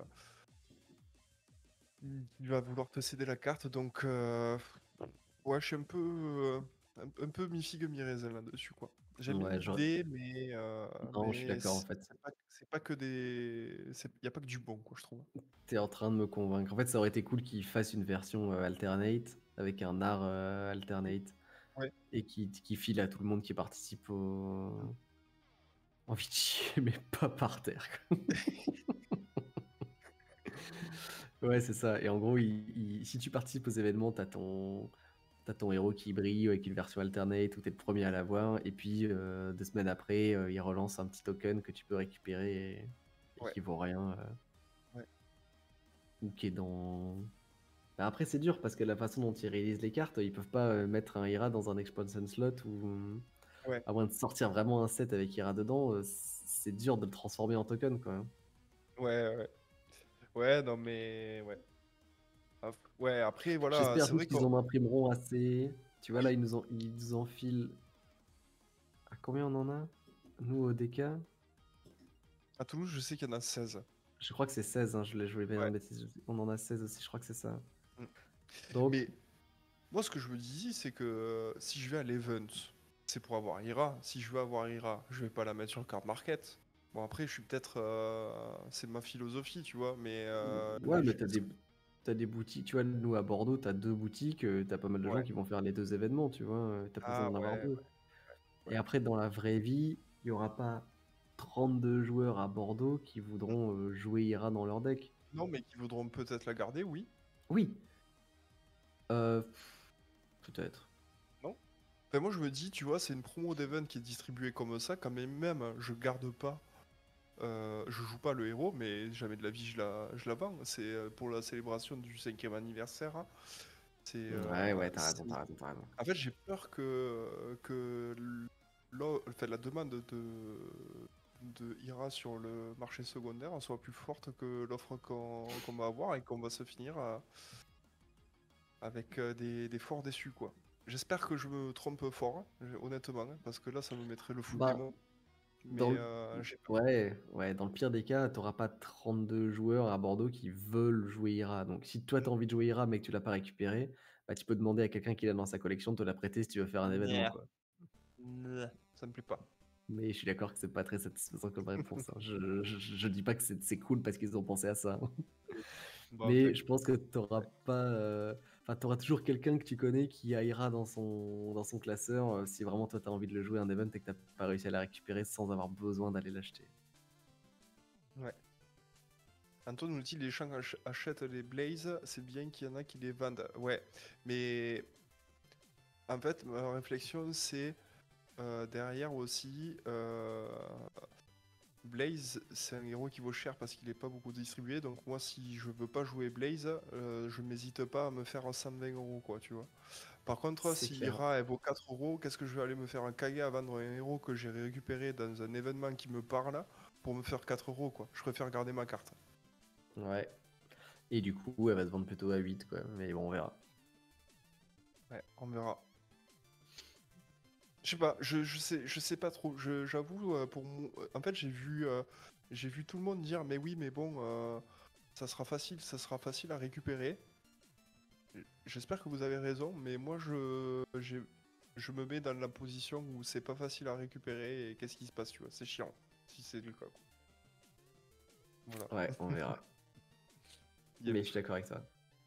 qui va vouloir te céder la carte. Donc, euh, ouais, je suis un peu, euh, un, un peu mi-figue mi-raisin là-dessus, quoi. J'aime bien Ouais, genre... l'idée, mais, euh, non, je suis mais d'accord en c'est fait. pas, c'est pas que des... Il n'y a pas que du bon, quoi, je trouve. T'es en train de me convaincre. En fait, ça aurait été cool qu'ils fassent une version euh, alternate avec un art euh, alternate Ouais. et qui, qui file à tout le monde qui participe au. Envie de chier, mais pas par terre, quoi. Ouais, c'est ça. Et en gros, il- il- si tu participes aux événements, t'as ton, t'as ton héros qui brille avec une version alternate où t'es le premier à l'avoir. Et puis, euh, deux semaines après, euh, il relance un petit token que tu peux récupérer et, et Ouais, qui vaut rien. euh, ouais, ou qui est dans. Bah, après, c'est dur parce que la façon dont ils réalisent les cartes, ils peuvent pas euh, mettre un Ira dans un expansion slot ou. ouais, À moins de sortir vraiment un set avec Ira dedans, euh, c'est dur de le transformer en token, quoi. ouais, ouais. Ouais, non, mais ouais. Ap- Ouais, après, voilà, J'espère c'est juste vrai qu'ils qu'on. en imprimeront assez. Tu vois, là, Oui, ils nous en, ils nous enfilent. À combien on en a? Nous, au D K? à Toulouse, je sais qu'il y en a seize. Je crois que c'est seize, hein, je, l'ai- je voulais pas dire Ouais. de bêtises. On en a seize aussi, je crois que c'est ça. Mm. Donc, Mais moi, ce que je me dis, c'est que euh, si je vais à l'event, c'est pour avoir Ira. Si je veux avoir Ira, je vais pas la mettre sur le card market. Bon, après, je suis peut-être. euh, C'est ma philosophie, tu vois, mais. euh, ouais, mais je- t'as des, t'as des boutiques. Tu vois, nous, à Bordeaux, t'as deux boutiques. euh, T'as pas mal de gens Ouais. qui vont faire les deux événements, tu vois. euh, T'as pas besoin Ah, d'en avoir ouais, deux. ouais, Et ouais. après, dans la vraie vie, il y aura pas trente-deux joueurs à Bordeaux qui voudront euh, jouer Ira dans leur deck. Non, mais qui voudront peut-être la garder, oui. Oui, euh, peut-être. Non? Enfin, moi, je me dis, tu vois, c'est une promo d'event qui est distribuée comme ça, quand même, même je garde pas. Euh, je joue pas le héros, mais jamais de la vie je la, je la vends. C'est euh, pour la célébration du cinquième anniversaire, hein. C'est, Ouais, euh, ouais, t'as raison, c'est- t'as raison, t'as raison. En fait, j'ai peur que, que l'o- enfin, la demande de, de Ira sur le marché secondaire soit plus forte que l'offre qu'on qu'on va avoir et qu'on va se finir à- avec euh, des, des forts déçus, quoi. J'espère que je me trompe fort, hein, honnêtement, hein, parce que là, ça me mettrait le fou des Bah, mots. dans Mais le... euh, j'ai peur. Ouais, ouais, dans le pire des cas, t'auras pas trente-deux joueurs à Bordeaux qui veulent jouer Ira. Donc, si toi, t'as envie de jouer Ira, mais que tu l'as pas récupéré, bah, tu peux demander à quelqu'un qui l'a dans sa collection de te la prêter si tu veux faire un événement, Nya, quoi. nya, ça me plaît pas. Mais je suis d'accord que c'est pas très satisfaisant comme réponse, hein. Je, je, je dis pas que c'est c'est cool parce qu'ils ont pensé à ça, hein. Bon, Mais enfin, je pense que t'auras ouais. pas... euh, Enfin, t'auras toujours quelqu'un que tu connais qui a Ira dans son, dans son classeur euh, si vraiment toi, t'as envie de le jouer un event et que t'as pas réussi à la récupérer sans avoir besoin d'aller l'acheter. Ouais. Antoine nous dit les gens ach- achètent les Blaze, c'est bien qu'il y en a qui les vendent. Ouais, mais en fait, ma réflexion c'est euh, derrière aussi, euh, Blaze c'est un héros qui vaut cher parce qu'il est pas beaucoup distribué. Donc moi, si je veux pas jouer Blaze, euh, je m'hésite pas à me faire un cent vingt euros, quoi, tu vois. Par contre, C'est si clair. Ira elle vaut quatre euros, qu'est-ce que je vais aller me faire un Kage à vendre un héros que j'ai récupéré dans un événement qui me parle pour me faire quatre euros, quoi. Je préfère garder ma carte. Ouais. Et du coup, elle va se vendre plutôt à huit, quoi. Mais bon, on verra. Ouais, on verra. Je sais pas, je, je sais, je sais pas trop. Je- J'avoue, euh, pour mon... euh, en fait, j'ai vu, euh, j'ai vu tout le monde dire, mais oui, mais bon, euh, ça sera facile, ça sera facile à récupérer. J'espère que vous avez raison, mais moi, je, j'ai- je me mets dans la position où c'est pas facile à récupérer et qu'est-ce qui se passe, tu vois, c'est chiant, si c'est le cas, quoi. Voilà. Ouais, on verra. Yep. Mais je suis d'accord avec ça.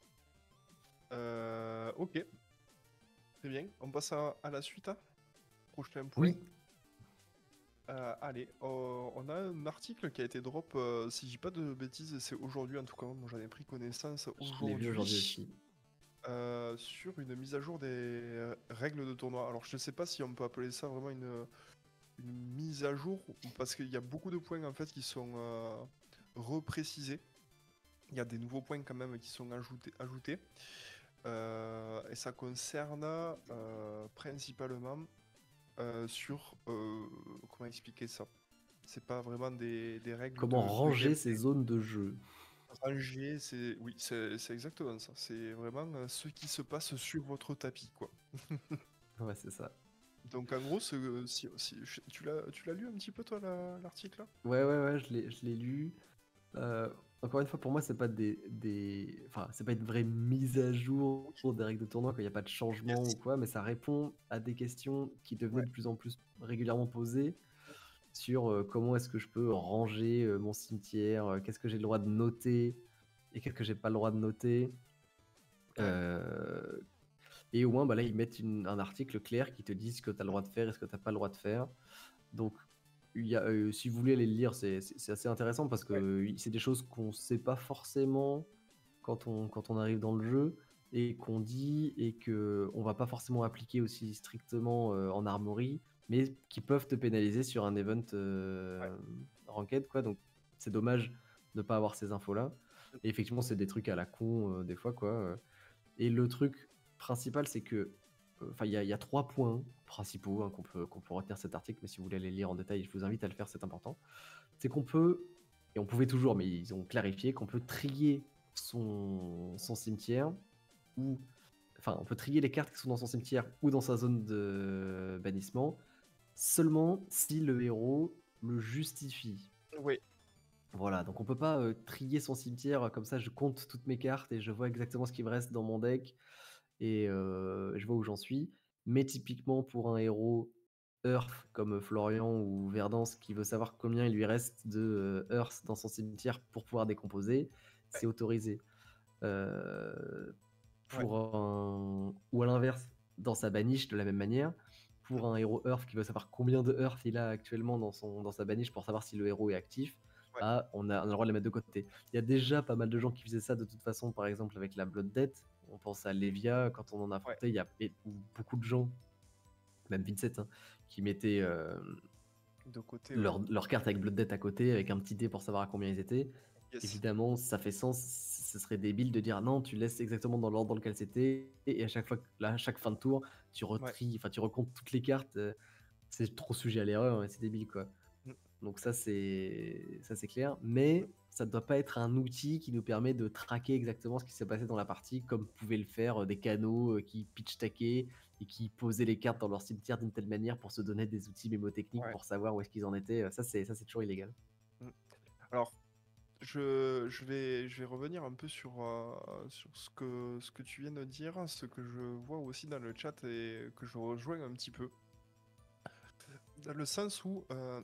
Euh, ok, très bien. On passe à, à la suite, hein. Prochain point. Oui, Euh, allez, euh, on a un article qui a été drop, euh, si je dis pas de bêtises, c'est aujourd'hui en tout cas, moi j'en ai pris connaissance je l'ai vu aujourd'hui aujourd'hui, aussi. euh, sur une mise à jour des euh, règles de tournoi. Alors je ne sais pas si on peut appeler ça vraiment une, une mise à jour, ou parce qu'il y a beaucoup de points en fait qui sont euh, reprécisés. Il y a des nouveaux points quand même qui sont ajoutés. ajoutés. Euh, et ça concerne euh, principalement euh, sur... euh, comment expliquer ça? C'est pas vraiment des, des règles Comment de, de ranger ces gameplay. zones de jeu? Ranger, c'est... Oui, c'est c'est exactement ça. C'est vraiment euh, ce qui se passe sur votre tapis, quoi. Ouais, c'est ça. Donc en gros, ce- si, si- je- tu l'as tu l'as lu un petit peu toi la- l'article là? Ouais, ouais, ouais, je l'ai, je l'ai lu. Euh, Encore une fois, pour moi, c'est pas des, des... Enfin, c'est pas une vraie mise à jour Oui. des règles de tournoi, quand il n'y a pas de changement ou Yes. quoi, mais ça répond à des questions qui devenaient Ouais. de plus en plus régulièrement posées sur euh, comment est-ce que je peux ranger euh, mon cimetière, euh, qu'est-ce que j'ai le droit de noter et qu'est-ce que j'ai pas le droit de noter. Ouais. Euh, et au moins, bah là, ils mettent une- un article clair qui te dit ce que tu as le droit de faire et ce que tu n'as pas le droit de faire. Donc, il y a, euh, si vous voulez aller le lire, c'est c'est- c'est assez intéressant parce que Ouais, euh, c'est des choses qu'on sait pas forcément quand on, quand on arrive dans le jeu et qu'on dit et que on va pas forcément appliquer aussi strictement euh, en armory, mais qui peuvent te pénaliser sur un event ouais. euh, ranked, quoi. Donc c'est dommage de pas avoir ces infos-là. Et effectivement, c'est des trucs à la con euh, des fois, quoi. euh. Et le truc principal, c'est que, euh, enfin, il y, a- il y a trois points principaux hein, qu'on peut, qu'on peut retenir de cet article, mais si vous voulez les lire en détail, je vous invite à le faire, c'est important. C'est qu'on peut, et on pouvait toujours, mais ils ont clarifié, qu'on peut trier son, son cimetière, ou, enfin, on peut trier les cartes qui sont dans son cimetière ou dans sa zone de bannissement, seulement si le héros le justifie. Oui, Voilà, donc on peut pas euh, trier son cimetière euh, comme ça, je compte toutes mes cartes et je vois exactement ce qui me reste dans mon deck et euh, je vois où j'en suis. Mais typiquement pour un héros Earth comme Florian ou Verdance qui veut savoir combien il lui reste de euh, Earth dans son cimetière pour pouvoir décomposer, ouais, c'est autorisé. Euh, ouais, pour un... Ou à l'inverse, dans sa baniche de la même manière, pour un héros Earth qui veut savoir combien de Earth il a actuellement dans, son, dans sa baniche pour savoir si le héros est actif, ouais, bah, on, a, on a le droit de les mettre de côté. Il y a déjà pas mal de gens qui faisaient ça de toute façon, par exemple avec la Blood Debt. On pense à Levia, quand on en ouais. affrontait, il y a et- beaucoup de gens, même Vincent, hein, qui mettaient euh, De côté, ouais. leur, leur carte avec Blood Debt à côté, avec un petit dé pour savoir à combien ils étaient. Yes. Évidemment, ça fait sens. Ce serait débile de dire non, tu laisses exactement dans l'ordre dans lequel c'était, et à chaque fois, que- là, à chaque fin de tour, tu Ouais. retries, enfin, tu recomptes toutes les cartes. euh, C'est trop sujet à l'erreur, et c'est débile, quoi. Mm. Donc ça, c'est ça, c'est clair. Mais ça ne doit pas être un outil qui nous permet de traquer exactement ce qui s'est passé dans la partie, comme pouvaient le faire euh, des canaux euh, qui pitch-tackaient et qui posaient les cartes dans leur cimetière d'une telle manière pour se donner des outils mémotechniques Ouais. pour savoir où est-ce qu'ils en étaient. Euh, Ça, c'est ça, c'est toujours illégal. Mm. Alors, je, je vais, je vais revenir un peu sur, euh, sur ce que, ce que tu viens de dire, ce que je vois aussi dans le chat et que je rejoins un petit peu. Dans le sens où, euh,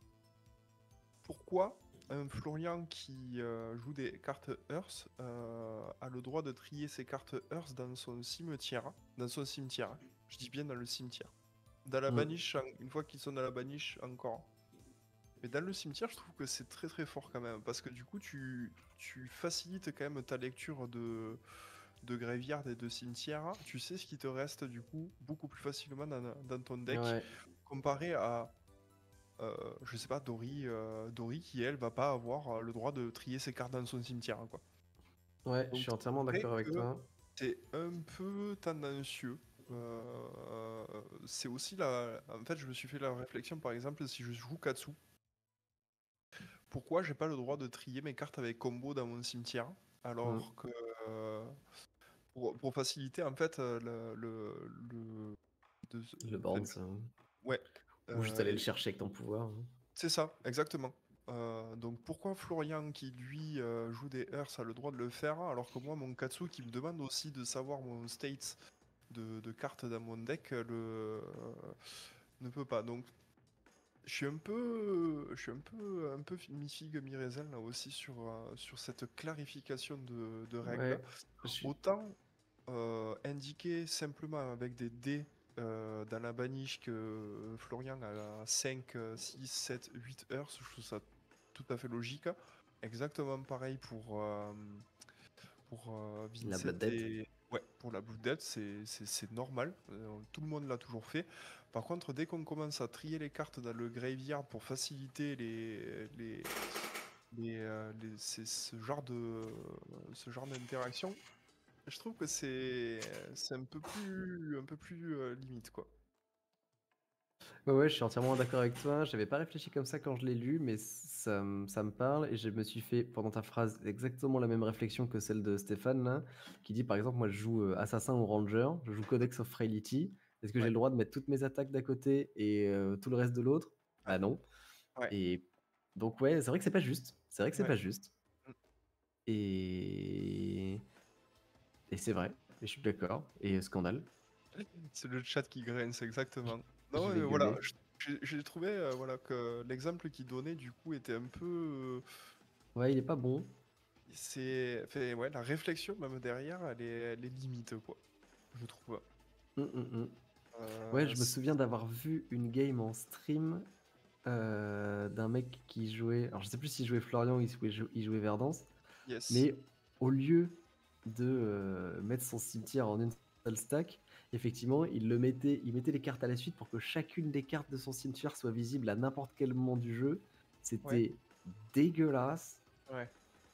pourquoi un Florian qui euh, joue des cartes Earth euh, a le droit de trier ses cartes Earth dans son cimetière, dans son cimetière, hein. Je dis bien dans le cimetière. Dans la Mm. baniche, en- une fois qu'ils sont dans la baniche, encore. Mais dans le cimetière, je trouve que c'est très très fort quand même, parce que du coup, tu, tu facilites quand même ta lecture de, de graveyard et de cimetière. Tu sais ce qui te reste du coup beaucoup plus facilement dans, dans ton deck, Ouais, comparé à, euh, je sais pas, Dory, euh, Dory qui elle va pas avoir euh, le droit de trier ses cartes dans son cimetière, quoi. ouais, je Donc suis entièrement c'est vrai d'accord avec que toi. c'est un peu tendancieux. Euh, c'est aussi la... En fait, je me suis fait la réflexion, par exemple, si je joue Katsu, pourquoi j'ai pas le droit de trier mes cartes avec combo dans mon cimetière, Mm. alors que euh, pour, pour faciliter en fait euh, le, le, le- de- Le enfin, board, ça. ouais, Ou juste euh, aller le et chercher avec ton pouvoir, hein. c'est ça, exactement. Euh, donc pourquoi Florian qui lui euh, joue des Earths a le droit de le faire, alors que moi mon Katsu qui me demande aussi de savoir mon state de, de cartes dans mon deck euh, le euh, ne peut pas. Donc je suis un peu, je suis un peu, un peu mi-figue mi-raisin là aussi sur, euh, sur cette clarification de, de règles. Ouais, je suis. Autant euh, indiquer simplement avec des dés euh, dans la baniche que Florian a cinq, euh, six, sept, huit heures, je trouve ça tout à fait logique. Exactement pareil pour, euh, pour euh, La Vincent Blood Debt. et ouais, pour la Blue Death, c'est c'est- c'est normal. Euh, tout le monde l'a toujours fait. Par contre, dès qu'on commence à trier les cartes dans le graveyard pour faciliter les, les, les, euh, les- c'est- ce genre de ce genre d'interaction, je trouve que c'est c'est un peu plus un peu plus euh, limite quoi. Ouais, ouais, je suis entièrement d'accord avec toi. J'avais pas réfléchi comme ça quand je l'ai lu, mais ça, me- ça me parle et je me suis fait, pendant ta phrase, exactement la même réflexion que celle de Stéphane, là, qui dit par exemple, moi je joue euh, Assassin ou Ranger, je joue Codex of Frailty. Est-ce que j'ai Ouais, le droit de mettre toutes mes attaques d'un côté et euh, tout le reste de l'autre? ouais, Bah non. ouais, Et donc, ouais, c'est vrai que c'est pas juste. C'est vrai que c'est ouais. pas juste. Mm. Et, et c'est vrai. Et je suis d'accord. Et scandale. C'est le chat qui grince exactement. Non, Je mais vais voilà, gueuler. je- j'ai j'ai trouvé euh, voilà que l'exemple qu'il donnait du coup était un peu Ouais, il est pas bon. c'est fait ouais, la réflexion même derrière, elle est, elle est limite quoi, je trouve. Hum, hum, hum. Ouais, Euh, je me c'est- souviens d'avoir vu une game en stream. heu, d'un mec qui jouait alors je sais plus s'il jouait Florian ou il jouait il jouait Verdansk, Yes. mais au lieu de, heu, mettre son cimetière en une seule stack, effectivement, il le mettait il mettait les cartes à la suite pour que chacune des cartes de son cimetière soit visible à n'importe quel moment du jeu. Ouais, C'était dégueulasse ouais.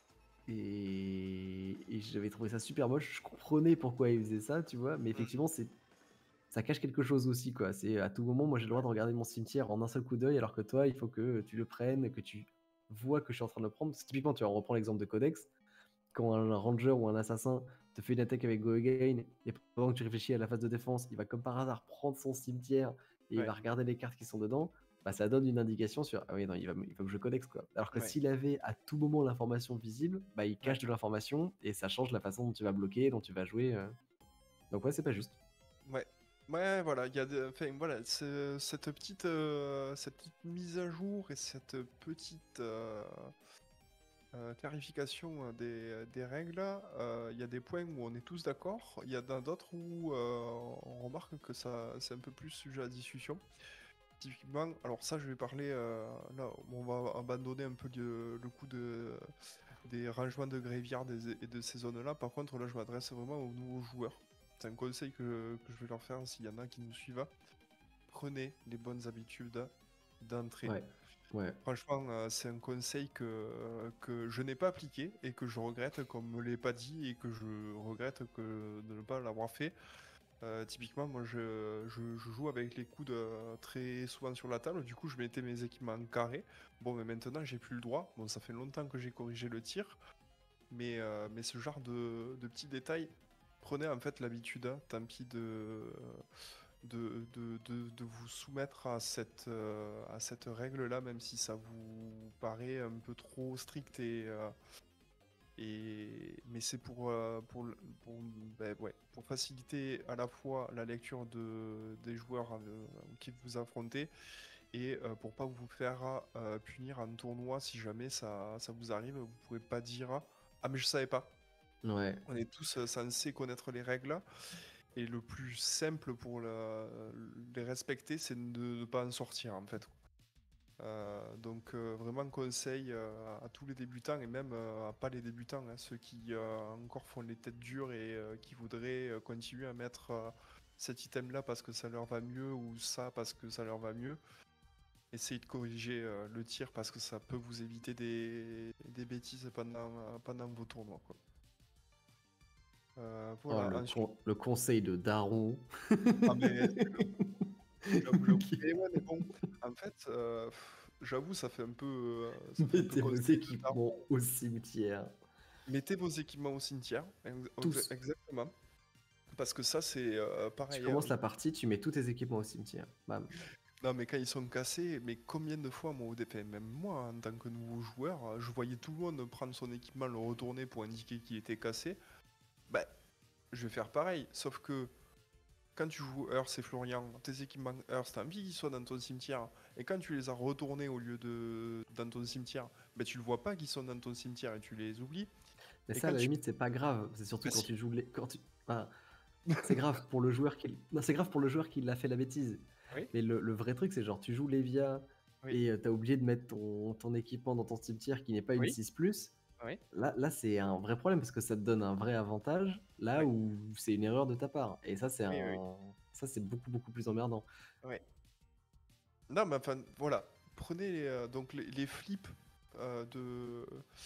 et et j'avais trouvé ça super moche. Je comprenais pourquoi il faisait ça, tu vois? Mais Mmh. effectivement, c'est ça cache quelque chose aussi, quoi. C'est à tout moment, moi, j'ai le droit de regarder mon cimetière en un seul coup d'œil, alors que toi, il faut que tu le prennes, que tu vois que je suis en train de le prendre. Parce que typiquement, tu vois, on reprend l'exemple de Codex. Quand un ranger ou un assassin te fait une attaque avec Go Again, et pendant que tu réfléchis à la phase de défense, il va comme par hasard prendre son cimetière et il Ouais, va regarder les cartes qui sont dedans, bah ça donne une indication sur ah oui, non, il, va, il faut que je Codex, quoi. Alors que ouais, s'il avait à tout moment l'information visible, bah il ouais, cache de l'information et ça change la façon dont tu vas bloquer, dont tu vas jouer. euh. Donc ouais, c'est pas juste. ouais. Ouais, voilà, il y a de, enfin, voilà, ce- cette petite, euh, cette petite mise à jour et cette petite euh, euh, clarification euh, des, des règles, euh, il y a des points où on est tous d'accord, il y en a d'autres où euh, on remarque que ça, c'est un peu plus sujet à discussion. Typiquement, alors ça, je vais parler, euh, là, on va abandonner un peu le, le coup de, des rangements de graveyard et de ces zones-là. Par contre, là, je m'adresse vraiment aux nouveaux joueurs. C'est un conseil que, que je vais leur faire s'il y en a qui nous suivent. Prenez les bonnes habitudes d'entrée. Ouais, ouais. Franchement, euh, c'est un conseil que, que je n'ai pas appliqué et que je regrette qu'on me l'ait pas dit et que je regrette que de ne pas l'avoir fait. Euh, typiquement, moi je, je- je joue avec les coudes euh, très souvent sur la table, du coup je mettais mes équipements en carré. Bon, mais maintenant j'ai plus le droit. Bon, ça fait longtemps que j'ai corrigé le tir, mais, euh, mais ce genre de, de petits détails, prenez en fait l'habitude, hein, tant pis de, de, de, de- de vous soumettre à cette, euh, à cette règle-là, même si ça vous paraît un peu trop strict et, euh, et... mais c'est pour, euh, pour, le- pour, ben ouais, pour faciliter à la fois la lecture de, des joueurs euh, qui vous affrontez et euh, pour pas vous faire euh, punir en tournoi si jamais ça, ça vous arrive. Vous pouvez pas dire ah, mais je savais pas. Ouais. On est tous euh, censés connaître les règles et le plus simple pour la- les respecter, c'est de ne pas en sortir en fait. Euh, donc euh, vraiment conseil euh, à tous les débutants et même euh, à pas les débutants, hein, ceux qui euh, encore font les têtes dures et euh, qui voudraient euh, continuer à mettre euh, cet item-là parce que ça leur va mieux ou ça parce que ça leur va mieux. Essayez de corriger euh, le tir parce que ça peut vous éviter des, des bêtises pendant, euh, pendant vos tournois, quoi. Euh, Oh, voilà, le, ensuite. con- le conseil de Daron. Ah mais j'avoue, j'avoue. Mais ouais, mais bon, en fait, euh, pff, j'avoue, ça fait un peu, euh, ça fait un peu Mettez vos conseil de équipements au cimetière. Mettez vos équipements au cimetière, ex- Tous. exactement. Parce que ça, c'est euh, Tu pareil, hein. commences la partie, tu mets tous tes équipements au cimetière. Bam. Non, mais quand ils sont cassés, mais combien de fois, moi, au début, même moi, en tant que nouveau joueur, euh, je voyais tout le monde prendre son équipement, le retourner pour indiquer qu'il était cassé. Bah, je vais faire pareil. Sauf que quand tu joues Earth et Florian, tes équipements Earth, t'as envie qu'ils soient dans ton cimetière. Et quand tu les as retournés au lieu de dans ton cimetière, bah, tu le vois pas qu'ils sont dans ton cimetière et tu les oublies. Mais Et ça, à quand la tu. limite, c'est pas grave. C'est surtout Bah, quand si. tu joues les. Quand tu... enfin, c'est grave pour le joueur qui. Non, c'est grave pour le joueur qui l'a fait la bêtise. Oui, Mais le, le vrai truc, c'est genre, tu joues Lévia oui, et euh, t'as oublié de mettre ton, ton équipement dans ton cimetière qui n'est pas une oui, six plus. oui, Là, là c'est un vrai problème parce que ça te donne un vrai avantage là oui, où c'est une erreur de ta part. Et ça, c'est oui, oui. un. Ça, c'est beaucoup, beaucoup plus emmerdant. Oui. Non, mais enfin, voilà. Prenez les, euh, donc les, les flips euh, de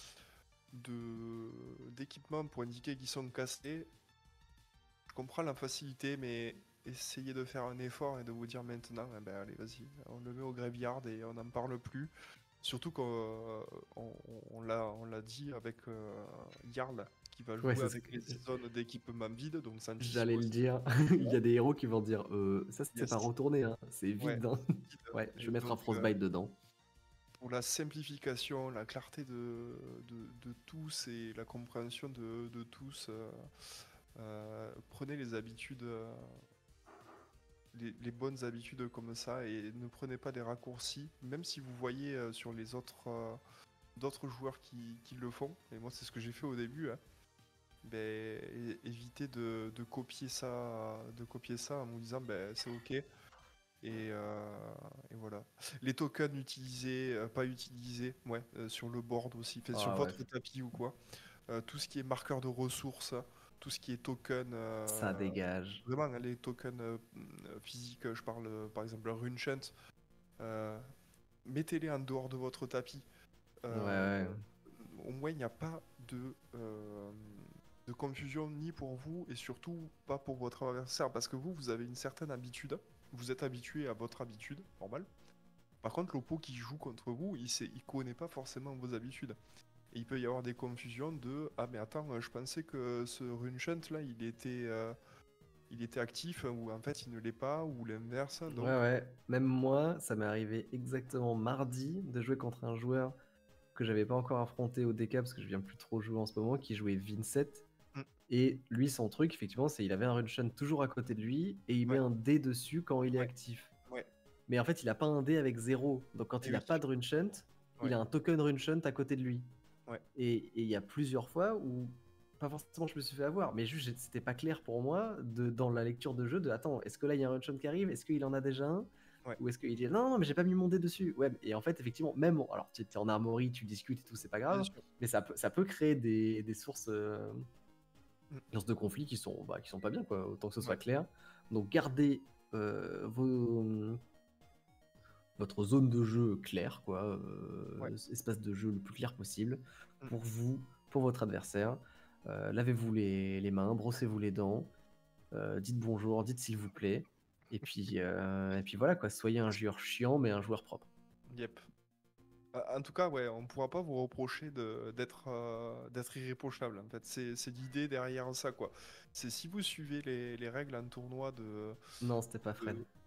de d'équipements pour indiquer qu'ils sont cassés. Je comprends la facilité, mais essayez de faire un effort et de vous dire maintenant, eh ben allez, vas-y, on le met au graveyard et on n'en parle plus. Surtout qu'on on, on l'a on l'a dit avec euh, Jarl qui va Ouais, jouer c'est ce avec que les six zones d'équipement vide, donc ça anticipe j'allais le aussi. dire. Il y a des héros qui vont dire euh, ça, c'est pas Yes. retourné, hein. C'est Ouais. vide. Hein. Vide. Ouais, je Et vais mettre un donc, euh, frostbite dedans. pour la simplification, la clarté de, de, de tous et la compréhension de, de tous, euh, euh, prenez les habitudes, euh, les, les bonnes habitudes comme ça et ne prenez pas des raccourcis, même si vous voyez euh, sur les autres, euh, d'autres joueurs qui, qui le font, et moi c'est ce que j'ai fait au début, hein, ben, é- évitez de, de copier ça, de copier ça en vous disant ben, c'est ok. Et, euh, et voilà. Les tokens utilisés, euh, pas utilisés, ouais, euh, sur le board aussi, fait, sur Ah ouais, votre tapis ou quoi. Euh, tout ce qui est marqueur de ressources, tout ce qui est token, ça euh, dégage. vraiment hein, les tokens euh, euh, physiques, je parle euh, par exemple Runechant, euh, mettez-les en dehors de votre tapis. Ouais, Euh, ouais. au moins, il n'y a pas de, euh, de confusion ni pour vous et surtout pas pour votre adversaire parce que vous, vous avez une certaine habitude. Vous êtes habitué à votre habitude, normal. Par contre, l'oppo qui joue contre vous, il sait, il connaît pas forcément vos habitudes. Et il peut y avoir des confusions de ah mais attends, euh, je pensais que ce Runechant là, il était, euh, il était actif ou en fait il ne l'est pas ou l'inverse. Ouais, Donc ouais. Même moi, ça m'est arrivé exactement mardi de jouer contre un joueur que j'avais pas encore affronté au D K parce que je viens plus trop jouer en ce moment, qui jouait Vincent. mm, Et lui, son truc, effectivement, c'est il avait un Runshan toujours à côté de lui et il met ouais, un dé dessus quand il est ouais, actif. ouais. Mais en fait, il a pas un dé avec zéro. Donc quand Et il a oui, pas de Runshunt, il ouais, a un token Runshunt à côté de lui. ouais. Et et il y a plusieurs fois où, pas forcément je me suis fait avoir, mais juste j'ai- c'était pas clair pour moi de, dans la lecture de jeu de attends, est-ce que là il y a un Runshunt qui arrive? Est-ce qu'il en a déjà un? Ouais, Ou est-ce qu'il dit non, non, mais j'ai pas mis mon dé dessus? Ouais, et en fait, effectivement, même, alors tu es en armory, tu discutes et tout, c'est pas bien grave, sûr. mais ça peut, ça peut créer des, des sources, euh, Mm, sources de conflits qui sont, bah, qui sont pas bien, quoi, autant que ce soit ouais, clair. Donc gardez euh, vos, votre zone de jeu claire, quoi, ouais. euh, espace de jeu le plus clair possible Mm. pour vous, pour votre adversaire. Euh, lavez-vous les, les mains, brossez-vous les dents, euh, dites bonjour, dites s'il vous plaît, et puis, euh, et puis voilà, quoi, soyez un joueur chiant mais un joueur propre. Yep. Euh, En tout cas, ouais, on pourra pas vous reprocher de d'être euh, d'être irréprochable. En fait, c'est c'est l'idée derrière ça, quoi. C'est si vous suivez les, les règles en tournoi de, Non, c'était pas Fred. de-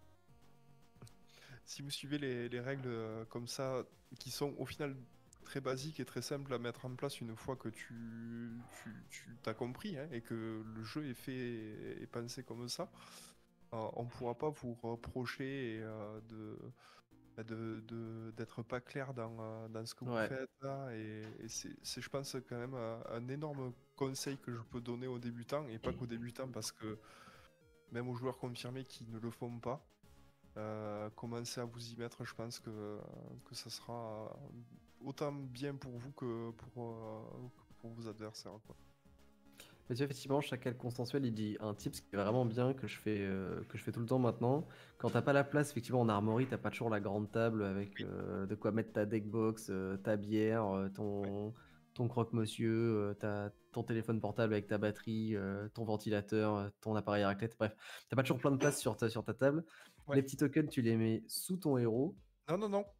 si vous suivez les, les règles euh, comme ça, qui sont au final très basiques et très simples à mettre en place une fois que tu tu, tu t'as compris hein, et que le jeu est fait et pensé comme ça, euh, on pourra pas vous reprocher euh, de bah, de, de- d'être pas clair dans, euh, dans ce que vous Ouais. faites là. Et, et c'est, c'est, je pense, quand même un, un énorme conseil que je peux donner aux débutants, et pas qu'aux débutants, parce que même aux joueurs confirmés qui ne le font pas, euh, commencez à vous y mettre, je pense que, que ça sera autant bien pour vous que pour, euh, que pour vos adversaires, quoi. Mais tu vois, effectivement, chacal consensuel, il dit un tip qui est vraiment bien que je fais, euh, que je fais tout le temps maintenant. Quand t'as pas la place, effectivement, en armory, t'as pas toujours la grande table avec Oui, euh, de quoi mettre ta deckbox, euh, ta bière, euh, ouais. ton, ton croque-monsieur, euh, ta- ton téléphone portable avec ta batterie, euh, ton ventilateur, euh, ton appareil à raclette. Bref, t'as pas toujours plein de place sur ta, sur ta table. Ouais. Les petits tokens, tu les mets sous ton héros. Non, non, non.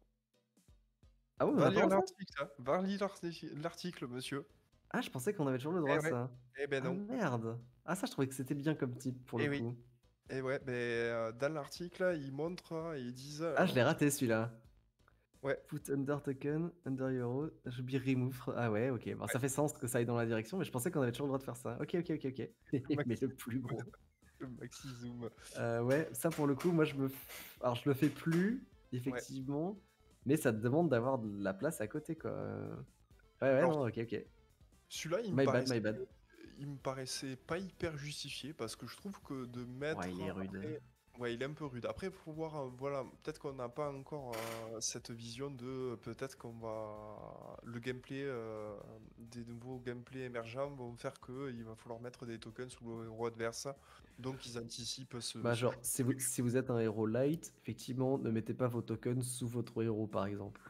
Ah ouais, on Va a pas le lire droit ça? l'article, hein. Va lire l'arti- l'article, monsieur. Ah, je pensais qu'on avait toujours le droit Eh à ouais. ça. Eh ben Ah non. merde. Ah, ça, je trouvais que c'était bien comme type pour le Eh oui. coup. Et ouais, ben, euh, dans l'article, ils montrent et ils disent. Ah, je l'ai Alors, raté celui-là. ouais, Put under token, under euro, should be remove. fro- Ah ouais, ok. Bon, ouais, ça fait sens que ça aille dans la direction, mais je pensais qu'on avait toujours le droit de faire ça. Ok, ok, ok, ok. le Mais maxi, le plus gros. le maxi zoom. Euh, ouais, ça pour le coup, moi je me. f- Alors je le fais plus, Ouais. effectivement, mais ça te demande d'avoir de la place à côté, quoi. Euh, Ouais, ouais, Alors, non, ok, ok. celui-là, il me My bad, paraissait, my bad. il me paraissait pas hyper justifié parce que je trouve que de Ouais, il mettre est rude. après, ouais, il est un peu rude. Après, faut voir, euh, voilà, peut-être qu'on n'a pas encore euh, cette vision de, peut-être qu'on va, le gameplay, euh, des nouveaux gameplays émergents vont faire que il va falloir mettre des tokens sous le héros adverse, donc ils anticipent ce, Bah, ce genre, genre si de vous, truc. si vous êtes un héros light, effectivement, ne mettez pas vos tokens sous votre héros, par exemple.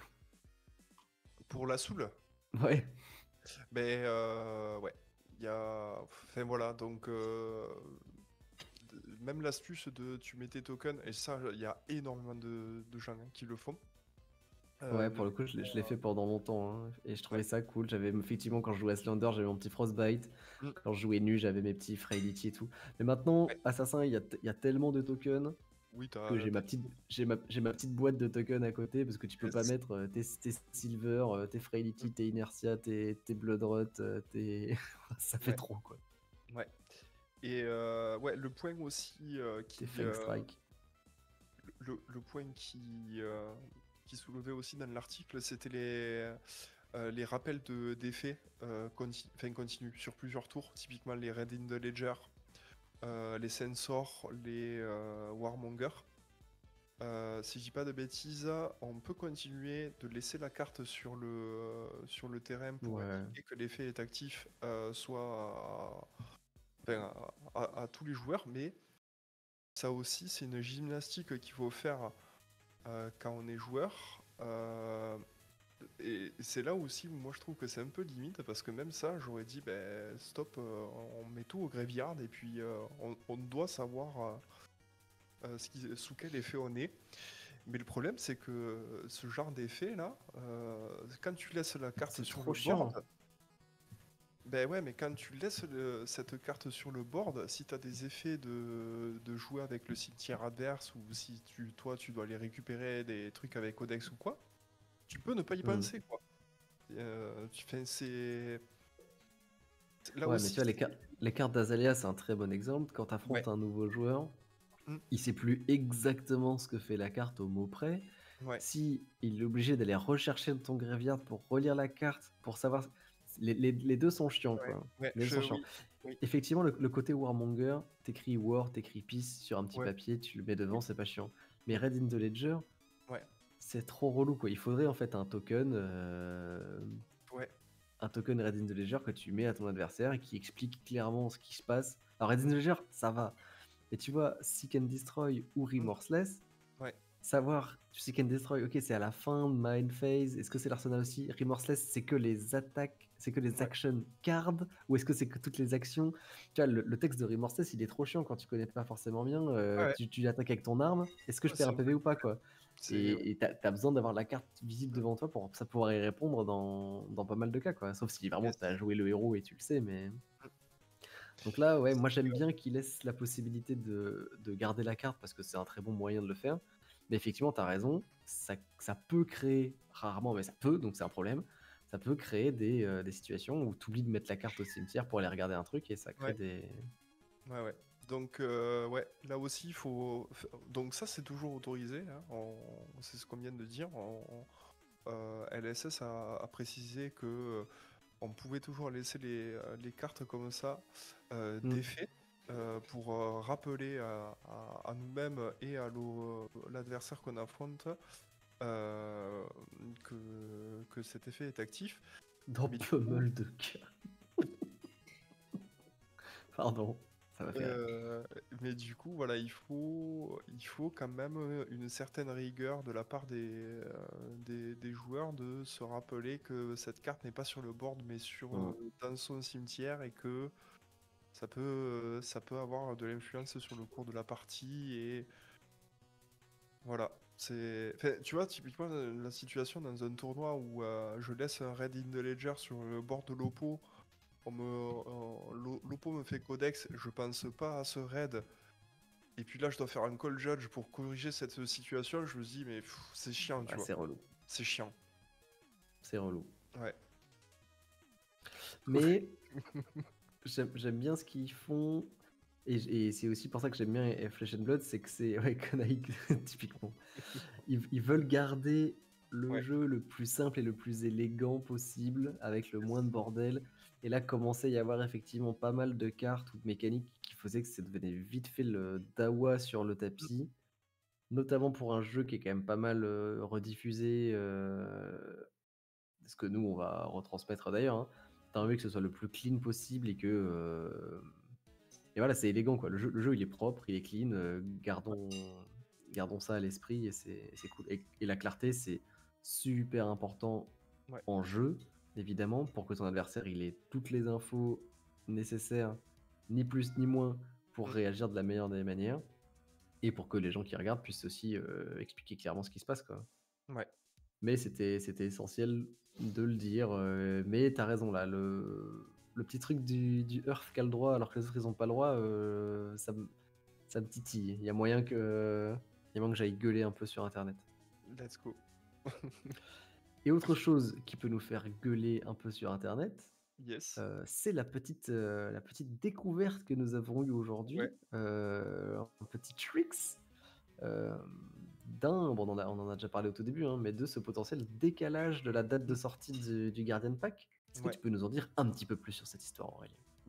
Pour la soul. Ouais. Mais euh, ouais, il y a. Enfin voilà, donc euh, d- même l'astuce de tu mets tes tokens, et ça, il y a énormément de, de gens hein, qui le font. Euh, Ouais, ne pour le met coup, je l'ai je l'ai pas- fait pendant longtemps, hein, et je ouais. trouvais ça cool. J'avais effectivement, quand je jouais à Slender, j'avais mon petit Frostbite. Mm. Quand je jouais nu, j'avais mes petits Fraility et tout. Mais maintenant, Ouais. Assassin, il y a, t- il y a tellement de tokens Oui, que t'as j'ai ma t'as petite, tout. j'ai ma, j'ai ma petite boîte de tokens à côté parce que tu peux pas Yes. mettre euh, tes, tes Silver, euh, tes Mm. Fraility, tes Inertia, tes, tes Bloodrot, euh, tes... ça fait Ouais, trop, quoi. ouais. Et euh, ouais, le point aussi euh, Tes qui, Fang euh, Strike. le, le point qui, euh, qui soulevait aussi dans l'article, c'était les, euh, les rappels de, d'effets euh, conti- enfin, continus sur plusieurs tours, typiquement les Red in the Ledger, euh, les Sensors, les euh, Warmonger. Heu, si je dis pas de bêtises, on peut continuer de laisser la carte sur le, heu, sur le terrain pour Ouais. indiquer que l'effet est actif, heu, soit à enfin à à à tous les joueurs, mais ça aussi, c'est une gymnastique qu'il faut faire, heu, quand on est joueur, heu et c'est là aussi où moi je trouve que c'est un peu limite parce que même ça, j'aurais dit: «Beh, stop, heu, on met tout au graveyard et puis, heu, on on doit savoir, heu heu, ce qui sous quel effet on est». Mais le problème, c'est que ce genre d'effet là, heu, quand tu laisses la carte C'est sur trop le chiant. board, ben ouais, mais quand tu laisses le- cette carte sur le board, si tu as des effets de, de jouer avec le cimetière adverse ou si tu, toi tu dois aller récupérer des trucs avec Codex ou quoi, tu peux ne pas y Hmm. penser quoi. Euh, tu fais c'est là Ouais, mais tu aussi vois, les, c'est car- les cartes d'Azalia, c'est un très bon exemple. Quand tu ouais, affrontes un nouveau joueur, mm, il sait plus exactement ce que fait la carte au mot près. ouais, Si il est obligé d'aller rechercher ton graveyard pour relire la carte, pour savoir... Les, les- les deux sont chiants, ouais, quoi. ouais, Les deux je sont chiants. oui, oui, Effectivement, le, le côté Warmonger, t'écris War, t'écris Peace sur un petit ouais, papier, tu le mets oui, devant, c'est pas chiant. Mais mm, Red in the Ledger, ouais, c'est trop relou, quoi. Il faudrait en fait un token, euh, ouais, un token Red in the Ledger que tu mets à ton adversaire et qui explique clairement ce qui se passe. Alors Red in the Ledger, ça va. Mais tu vois, Seek and Destroy ou mm, Remorseless, ouais, savoir, Seek and Destroy, ok, c'est à la fin de Mind Phase. Est-ce que c'est l'arsenal aussi? Remorseless, c'est que les attaques, c'est que les ouais, action cards, ou est-ce que c'est que toutes les actions? Tu vois, le, le texte de Remorseless, il est trop chiant quand tu connais pas forcément bien. ouais, Euh, ouais, tu, tu attaques avec ton arme, est-ce que je ouais, perds c'est un un peu P V le ou pas, problème. quoi? C'est ouais, Et tu as besoin d'avoir la carte visible mm, devant toi pour ça pouvoir y répondre dans, dans pas mal de cas, quoi. Sauf si vraiment tu as yes, joué le héros et tu le sais, mais. mm, Donc là, ouais, moi c'est j'aime bien qu'il laisse la possibilité de, de garder la carte parce que c'est un très bon moyen de le faire. Mais effectivement, tu as raison, ça, ça peut créer, rarement, mais ça peut, donc c'est un problème, ça peut créer des, euh, des situations où tu oublies de mettre la carte au cimetière pour aller regarder un truc et ça crée ouais. des... Ouais, ouais. Donc, euh, ouais, là aussi, il faut. Donc, ça, c'est toujours autorisé, hein. On... C'est ce qu'on vient de dire. On- euh, L S S a, a précisé que euh, on pouvait toujours laisser les, euh, les cartes comme ça euh, Hmm. d'effet euh, pour euh, rappeler à, à- à nous-mêmes et à l'au- l'adversaire qu'on affronte euh, que, que cet effet est actif. Dans Mais du coup, Pummel de cas. Pardon, ça m'a fait rire. Euh, mais du coup, voilà, il faut, il faut quand même euh, une certaine rigueur de la part des, euh, des, des joueurs de se rappeler que cette carte n'est pas sur le board, mais sur, Hmm. euh, dans son cimetière et que ça peut, euh, ça peut avoir de l'influence sur le cours de la partie. Et voilà. C'est... enfin, tu vois, typiquement, euh, la situation dans un tournoi où euh, je laisse un Red in the Ledger sur le board de l'oppo, on me, euh, l'o- l'oppo me fait codex, je pense pas à ce raid. Et puis là, je dois faire un call judge pour corriger cette situation. Je me dis, mais pff, c'est chiant, tu Ouais, vois. c'est relou, C'est chiant. c'est relou. Ouais. Mais j'aime j'aime bien ce qu'ils font. Et, et c'est aussi pour ça que j'aime bien Flesh and Blood, c'est que c'est ouais, Konaï, typiquement. Ils, ils veulent garder le Ouais. jeu le plus simple et le plus élégant possible, avec le moins de Yes. bordel. Et là, commençait à y avoir effectivement pas mal de cartes ou de mécaniques qui faisaient que ça devenait vite fait le dawa sur le Mm. tapis, notamment pour un jeu qui est quand même pas mal euh, rediffusé, euh, ce que nous on va retransmettre d'ailleurs. Hein. T'as Mm. envie que ce soit le plus clean possible et que euh, et voilà, c'est élégant quoi. Le jeu, le jeu il est propre, il est clean. euh, Ouais. gardons, gardons ça à l'esprit et c'est c'est cool. Et, et la clarté, c'est super important Ouais. en jeu, évidemment, pour que ton adversaire il ait toutes les infos nécessaires, ni plus ni moins, pour Mm. réagir de la meilleure des manières et pour que les gens qui regardent puissent aussi euh, expliquer clairement ce qui se passe quoi. Ouais. Mais c'était c'était essentiel de le dire. euh, mais t'as raison là, le, le petit truc du, du Earth qui a le droit alors que les autres ils ont pas le droit, euh, ça, me- ça me titille. Il y a moyen que, il y a moyen que j'aille gueuler un peu sur internet. Let's go. Et autre chose qui peut nous faire gueuler un peu sur internet, Yes. euh, c'est la petite, euh, la petite découverte que nous avons eue Ouais. aujourd'hui, euh, un petit tricks euh, d'un, bon, on en, a, on en a déjà parlé au tout début, hein, mais de ce potentiel décalage de la date de Mm. sortie du, du Guardian Pack. Est-ce que Ouais. tu peux nous en dire un petit peu plus sur cette histoire, Aurélien?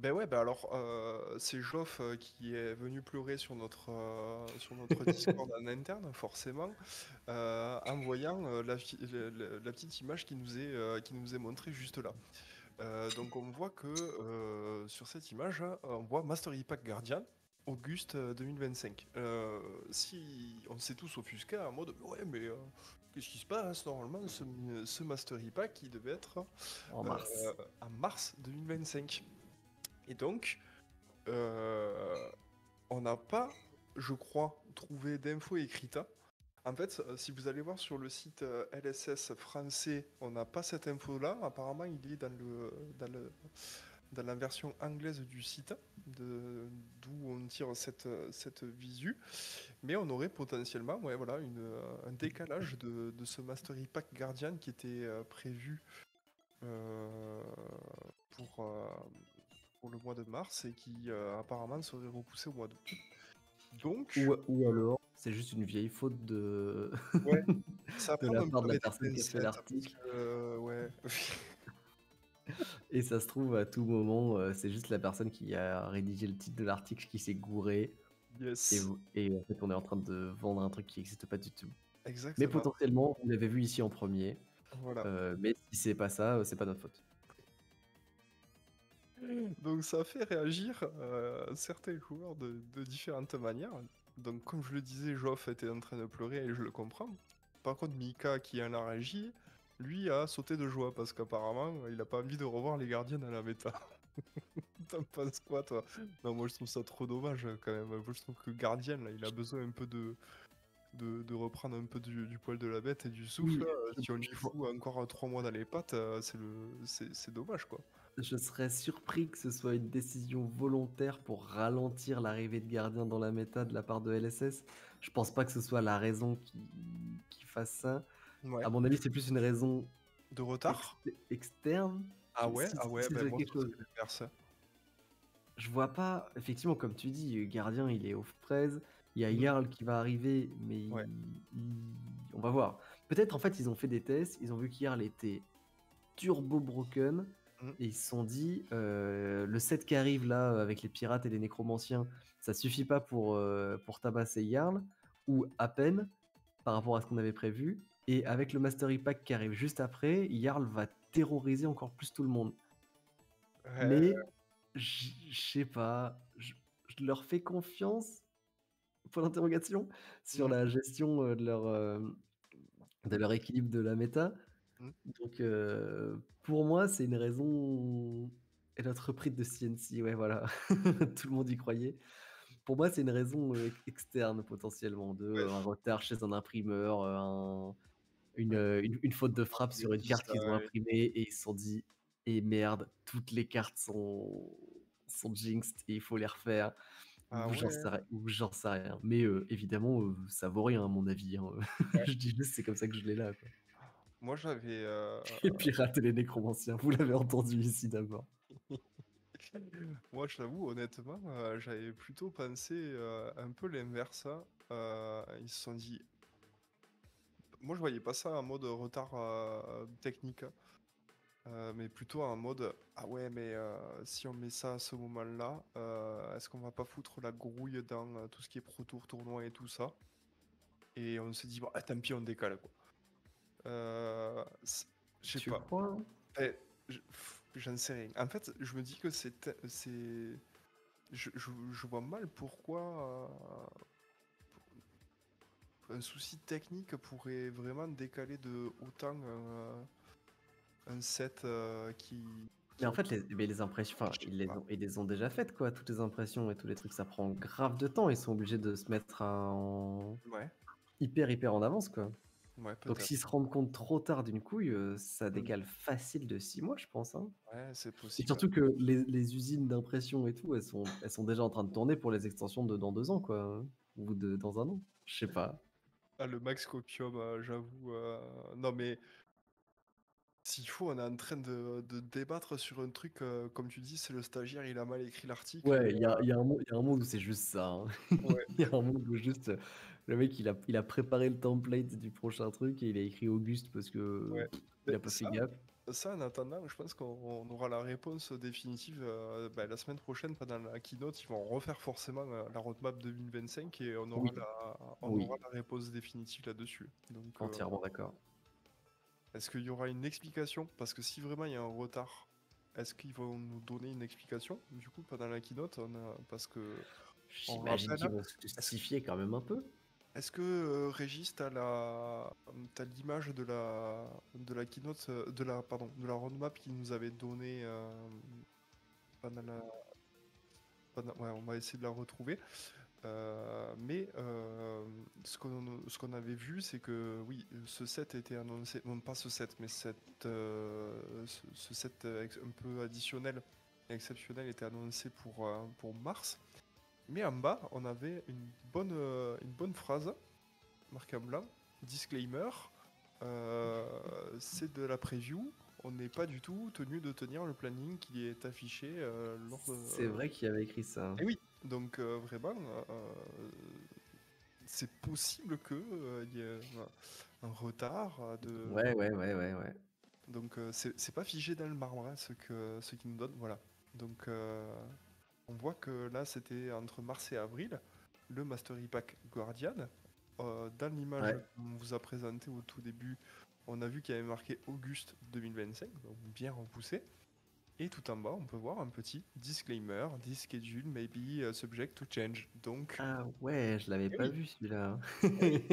Ben ouais, bah alors, heu, c'est Joff, heu, qui est venu pleurer sur notre, heu, sur notre Discord en interne, forcément, heu, en voyant, heu, la fi le le la petite image qui nous est, heu, qui nous est montrée juste là. Heu, donc on voit que, heu, sur cette image, heu, on voit Mastery Pack Guardian, Auguste, heu, deux mille vingt-cinq. Heu, si on s'est tous offusqués en mode: «Ouais, mais, heu, qu'est-ce qui se passe? Normalement, ce m ce Mastery Pack, il devait être, En heu, mars. en mars deux mille vingt-cinq». Et donc, heu, on n'a pas, je crois, trouvé d'infos écrites. En fait, euh, si vous allez voir sur le site euh, L S S français, on n'a pas cette info-là. Apparemment, il est dans le, dans le, dans la version anglaise du site, de, d'où on tire cette, euh, cette visu. Mais on aurait potentiellement, ouais, voilà, une, euh, un décalage de, de ce Mastery Pack Guardian qui était euh, prévu euh, pour, euh, pour le mois de mars et qui euh, apparemment serait repoussé au mois d'août. Donc, Ou, ou alors, c'est juste une vieille faute de, ouais, ça de prend la un part peu de la avec des personne qui a fait pincettes parce l'article. que, euh, ouais. Et ça se trouve, à tout moment, euh, c'est juste la personne qui a rédigé le titre de l'article qui s'est gourée. Et, Yes, vous- et en fait, on est en train de vendre un truc qui n'existe pas du tout. Mais exactement. potentiellement, vous l'avez vu ici en premier. Voilà. Euh, mais si c'est pas ça, euh, c'est pas notre faute. Donc ça fait réagir euh, certains joueurs de, de différentes manières. Donc comme je le disais, Joff était en train de pleurer et je le comprends. Par contre, Mika, qui en a réagi, lui a sauté de joie parce qu'apparemment, il a pas envie de revoir les gardiens à la méta. T'en penses quoi, toi? Non, moi je trouve ça trop dommage quand même. Moi, je trouve que Gardien, là, il a besoin un peu de, de, de reprendre un peu du, du poil de la bête et du souffle. Oui, Euh, je, Si on lui je- fout encore trois mois dans les pattes, euh, c'est le, c'est c'est dommage, quoi. je serais surpris que ce soit une décision volontaire pour ralentir l'arrivée de gardiens dans la méta de la part de L S S. Je pense pas que ce soit la raison qui, qui fasse ça. À Ouais. mon avis, c'est plus une raison De ex- retard? externe. Ah Je- ouais? si Ah si ouais, c'est ben moi quelque ce chose, serait l'inverse. je vois pas. Effectivement, comme tu dis, euh, gardien, il est aux fraises. Il y a Mm. Jarl qui va arriver, mais Ouais. il- il- on va voir. Peut-être en fait, ils ont fait des tests, ils ont vu qu'Jarl était turbo broken. Mm. Et ils se sont dit, euh, le set qui arrive là, avec les pirates et les nécromanciens, ça suffit pas pour, euh, pour tabasser Jarl, ou à peine, par rapport à ce qu'on avait prévu. Et avec le Mastery Pack qui arrive juste après, Jarl va terroriser encore plus tout le monde. Ouais. Mais, je je sais pas, je je leur fais confiance, pour l'interrogation, sur Mm. la gestion, euh, de leur, euh, de leur équilibre de la méta. Mm. Donc, heu, pour moi, c'est une raison et notre prix de C N C, ouais, voilà, tout le monde y croyait. Pour moi, c'est une raison, heu, ex externe potentiellement de, heu, Ouais. un retard chez un imprimeur, heu, un une, Ouais. heu, une une faute de frappe Je me sur une dis carte ça, qu'ils ont ouais. imprimée et ils se sont dit: «Et merde, toutes les cartes sont sont jinxed et il faut les refaire» Ah ou j'en sais ouais. ri ou j'en sais rien. Mais, heu, évidemment, heu, ça vaut rien à mon avis, hein, Ouais. je dis juste c'est comme ça que je l'ai là, quoi. Moi j'avais. euh, Les pirates et les nécromanciens, vous l'avez entendu ici d'abord. Moi je t'avoue, honnêtement, euh, j'avais plutôt pensé euh, un peu l'inverse. Euh, ils se sont dit. Moi je voyais pas ça en mode retard euh, technique. Euh, mais plutôt en mode ah ouais mais euh, si on met ça à ce moment-là, euh, est-ce qu'on va pas foutre la grouille dans euh, tout ce qui est Pro Tour, tournoi et tout ça? Et on se dit bon, ah, tant pis on décale quoi. Euh, c'est- je sais Tu pas. crois, hein? Eh, je- pff, j'en sais rien. En fait, je me dis que c'est c'est je, je- je vois mal pourquoi euh, un souci technique pourrait vraiment décaler de autant euh, un set euh, qui Mais qui en aurait fait, les, mais les impressions, enfin, je sais ils les pas. ont, ils les ont déjà faites, quoi. Toutes les impressions et tous les trucs, ça prend grave de temps. Ils sont obligés de se mettre en Ouais, hyper, hyper en avance, quoi. ouais Donc, peut-être. s'ils se rendent compte trop tard d'une couille, euh, ça Mm. décale facile de six mois, je pense, hein. Ouais, c'est Et possible. surtout que les, les usines d'impression et tout, elles sont, elles sont déjà en train de tourner pour les extensions de dans deux ans, quoi. Ou de dans un an. Je sais pas. Ah, le Max Copium, euh, j'avoue. euh, Non, mais s'il faut, on est en train de, de débattre sur un truc, euh, comme tu dis, c'est le stagiaire, il a mal écrit l'article. Et, Ouais, il y a, il y a un monde, il y a un monde où c'est juste ça, hein. ouais, Il y a un monde où juste Le mec, il a il a préparé le template du prochain truc et il a écrit Auguste parce que Ouais. il Beh, a pas fait ça gaffe. ça en attendant, je pense qu'on on aura la réponse définitive, heu, bah, la semaine prochaine pendant la keynote. Ils vont refaire forcément, heu, la roadmap deux mille vingt-cinq et on aura Oui, la on aura oui, la réponse définitive là-dessus. Donc, heu, entièrement d'accord. est-ce qu'il y aura une explication? Parce que si vraiment il y a un retard, est-ce qu'ils vont nous donner une explication, du coup, pendant la keynote? On a parce que on J'imagine rappelle, qu'ils hein, vont se est-ce justifier quand même un peu. est-ce que, heu, Régis, tu la mmh, tu l'image de la de la keynote, heu, de la pardon, de la roadmap qu'ils nous avait donnée, hem, pendant la pendant ouais, on va essayer de la retrouver. Heu, mais, hem, ce qu'on ce qu'on avait vu, c'est que oui, ce set était annoncé, non pas ce set, mais cette, heu, ce ce set, heu, ex un peu additionnel, exceptionnel était annoncé pour, heu, pour mars. Mais en bas, on avait une bonne, heu, une bonne phrase marquée en blanc: «Disclaimer, heu, c'est de la preview, on n'est pas du tout tenu de tenir le planning qui est affiché, heu, lors de». C'est vrai qu'il avait écrit ça. Et oui, donc heu, vraiment, heu, c'est possible que, heu, il y ait un un retard, heu, de Ouais, ouais, ouais, ouais, ouais. donc heu, c'est c'est pas figé dans le marbre, hein, ce que ce qu'ils nous donnent, voilà. Donc heu, on voit que là, c'était entre mars et avril, le Mastery Pack Guardian. Heu, dans l'image Ouais. qu'on vous a présentée au tout début, on a vu qu'il y avait marqué Auguste deux mille vingt-cinq, donc bien repoussé. Et tout en bas, on peut voir un petit disclaimer: «This schedule may be, uh, subject to change». Donc Ah ouais, je l'avais eh pas oui, vu celui-là. eh oui,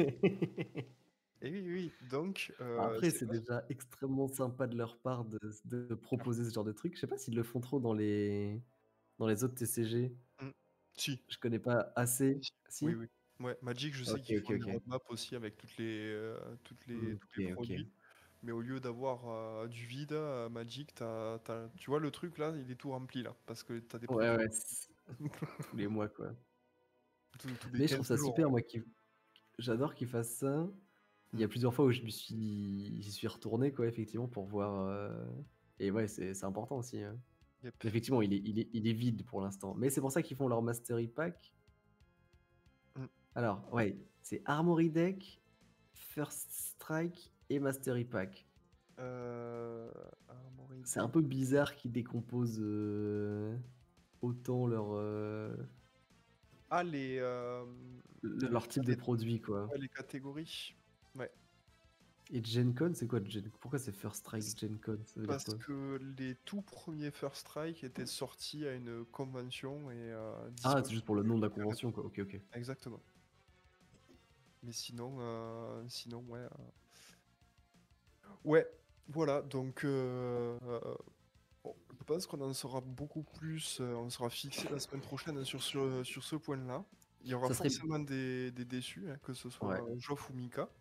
eh oui, oui, oui, donc heu, Après, c'est c'est pas déjà extrêmement sympa de leur part de de clair. proposer ce genre de truc. Je sais pas s'ils le font trop dans les dans les autres T C G. Mmh. Si, Je connais pas assez. si. Oui, Si? oui. Ouais, Magic, je sais OK, qu'ils OK, font des OK. roadmaps aussi avec toutes les, heu, toutes les tous les OK, OK. produits, mais au lieu d'avoir, heu, du vide, heu, Magic, tu as tu as tu vois le truc là, il est tout rempli là, parce que tu as des Ouais, previews ouais, c tous les mois, quoi. tous tous les Mais je trouve quinze ça jours, super, ouais. moi, qui j'adore qu'ils fassent ça. Il y Mmh. a plusieurs fois où je me suis j'y suis retourné, quoi, effectivement, pour voir, heu et ouais, c'est c'est important aussi, hein. Yep. Effectivement, il est il est il est vide pour l'instant, mais c'est pour ça qu'ils font leur Mastery Pack. Mmh. Alors, ouais, c'est Armory Deck, First Strike et Mastery Pack. Heu, Armory C'est un Deck. peu bizarre qu'ils décomposent, heu, autant leur, heu, Ah les, hem, le leur ah type de les produit, quoi. ouais, les catégories. Ouais. Et Gen Con, c'est quoi Gen pourquoi c'est First Strike Gen Con? Ça veut dire Parce quoi? que les tout premiers First Strike étaient sortis à une convention et heu, Ah, c'est disponibles juste pour le nom de la jusqu'à convention, maintenant. quoi. OK, OK. Exactement. Mais sinon, heu, sinon ouais, heu, ouais, voilà donc heu, bon, je pense qu'on en saura beaucoup plus, heu, on sera fixé la semaine prochaine sur ce sur ce point-là. Il y aura Ça serait forcément des des déçus, hein, que ce ouais. soit Geoff ou Mika.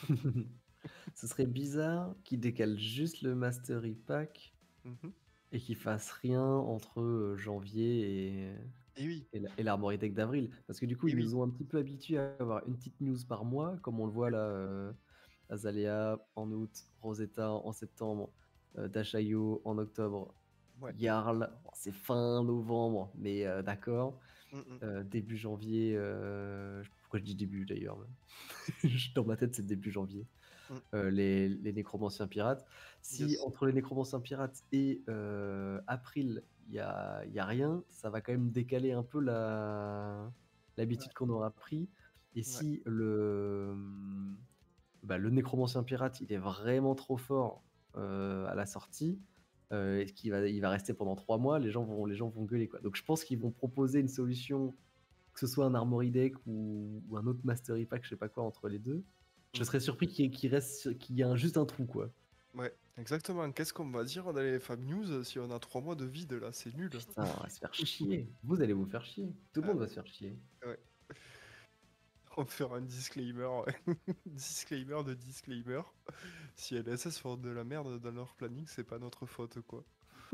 Ce serait bizarre qu'ils décalent juste le Mastery Pack Mmh mh. et qu'ils fassent rien entre, heu, janvier et Et oui, et la et l'Armory Deck d'avril. Parce que du coup, et ils oui, nous ont un petit peu habitués à avoir une petite news par mois, comme on le voit ouais, là, heu, Azalea en août, Rosetta en septembre, heu, Dashayo en octobre, ouais. Jarl, bon c'est fin novembre, mais heu, d'accord. Mmh mh. Heu, début janvier, heu, pourquoi je dis début d'ailleurs? Je dans ma tête, c'est début janvier. Mmh. Heu, les les nécromanciens pirates. Si Yes. entre les nécromanciens pirates et heu, April, il y a il y a rien, ça va quand même décaler un peu la Ouais, l'habitude qu'on aura pris et ouais. si le, mmh, bah, le nécromancien pirate, il est vraiment trop fort, heu, à la sortie, heu et qu'il va il va rester pendant trois mois, les gens vont les gens vont gueuler, quoi. Donc je pense qu'ils vont proposer une solution, que ce soit un Armory Deck ou ou un autre Mastery Pack, je sais pas quoi, entre les deux. Je Mmh. serais surpris qu'il y ait qu'il reste qu'il y ait un juste un trou, quoi. Ouais, exactement. Qu'est-ce qu'on va dire dans les Fab News si on a trois mois de vide là? C'est nul. Putain, on va se faire chier. Vous allez vous faire chier. Tout le Ah monde va se faire chier. ouais. On va faire un disclaimer, ouais. Disclaimer de disclaimer. Si L S S font de la merde dans leur planning, c'est pas notre faute, quoi.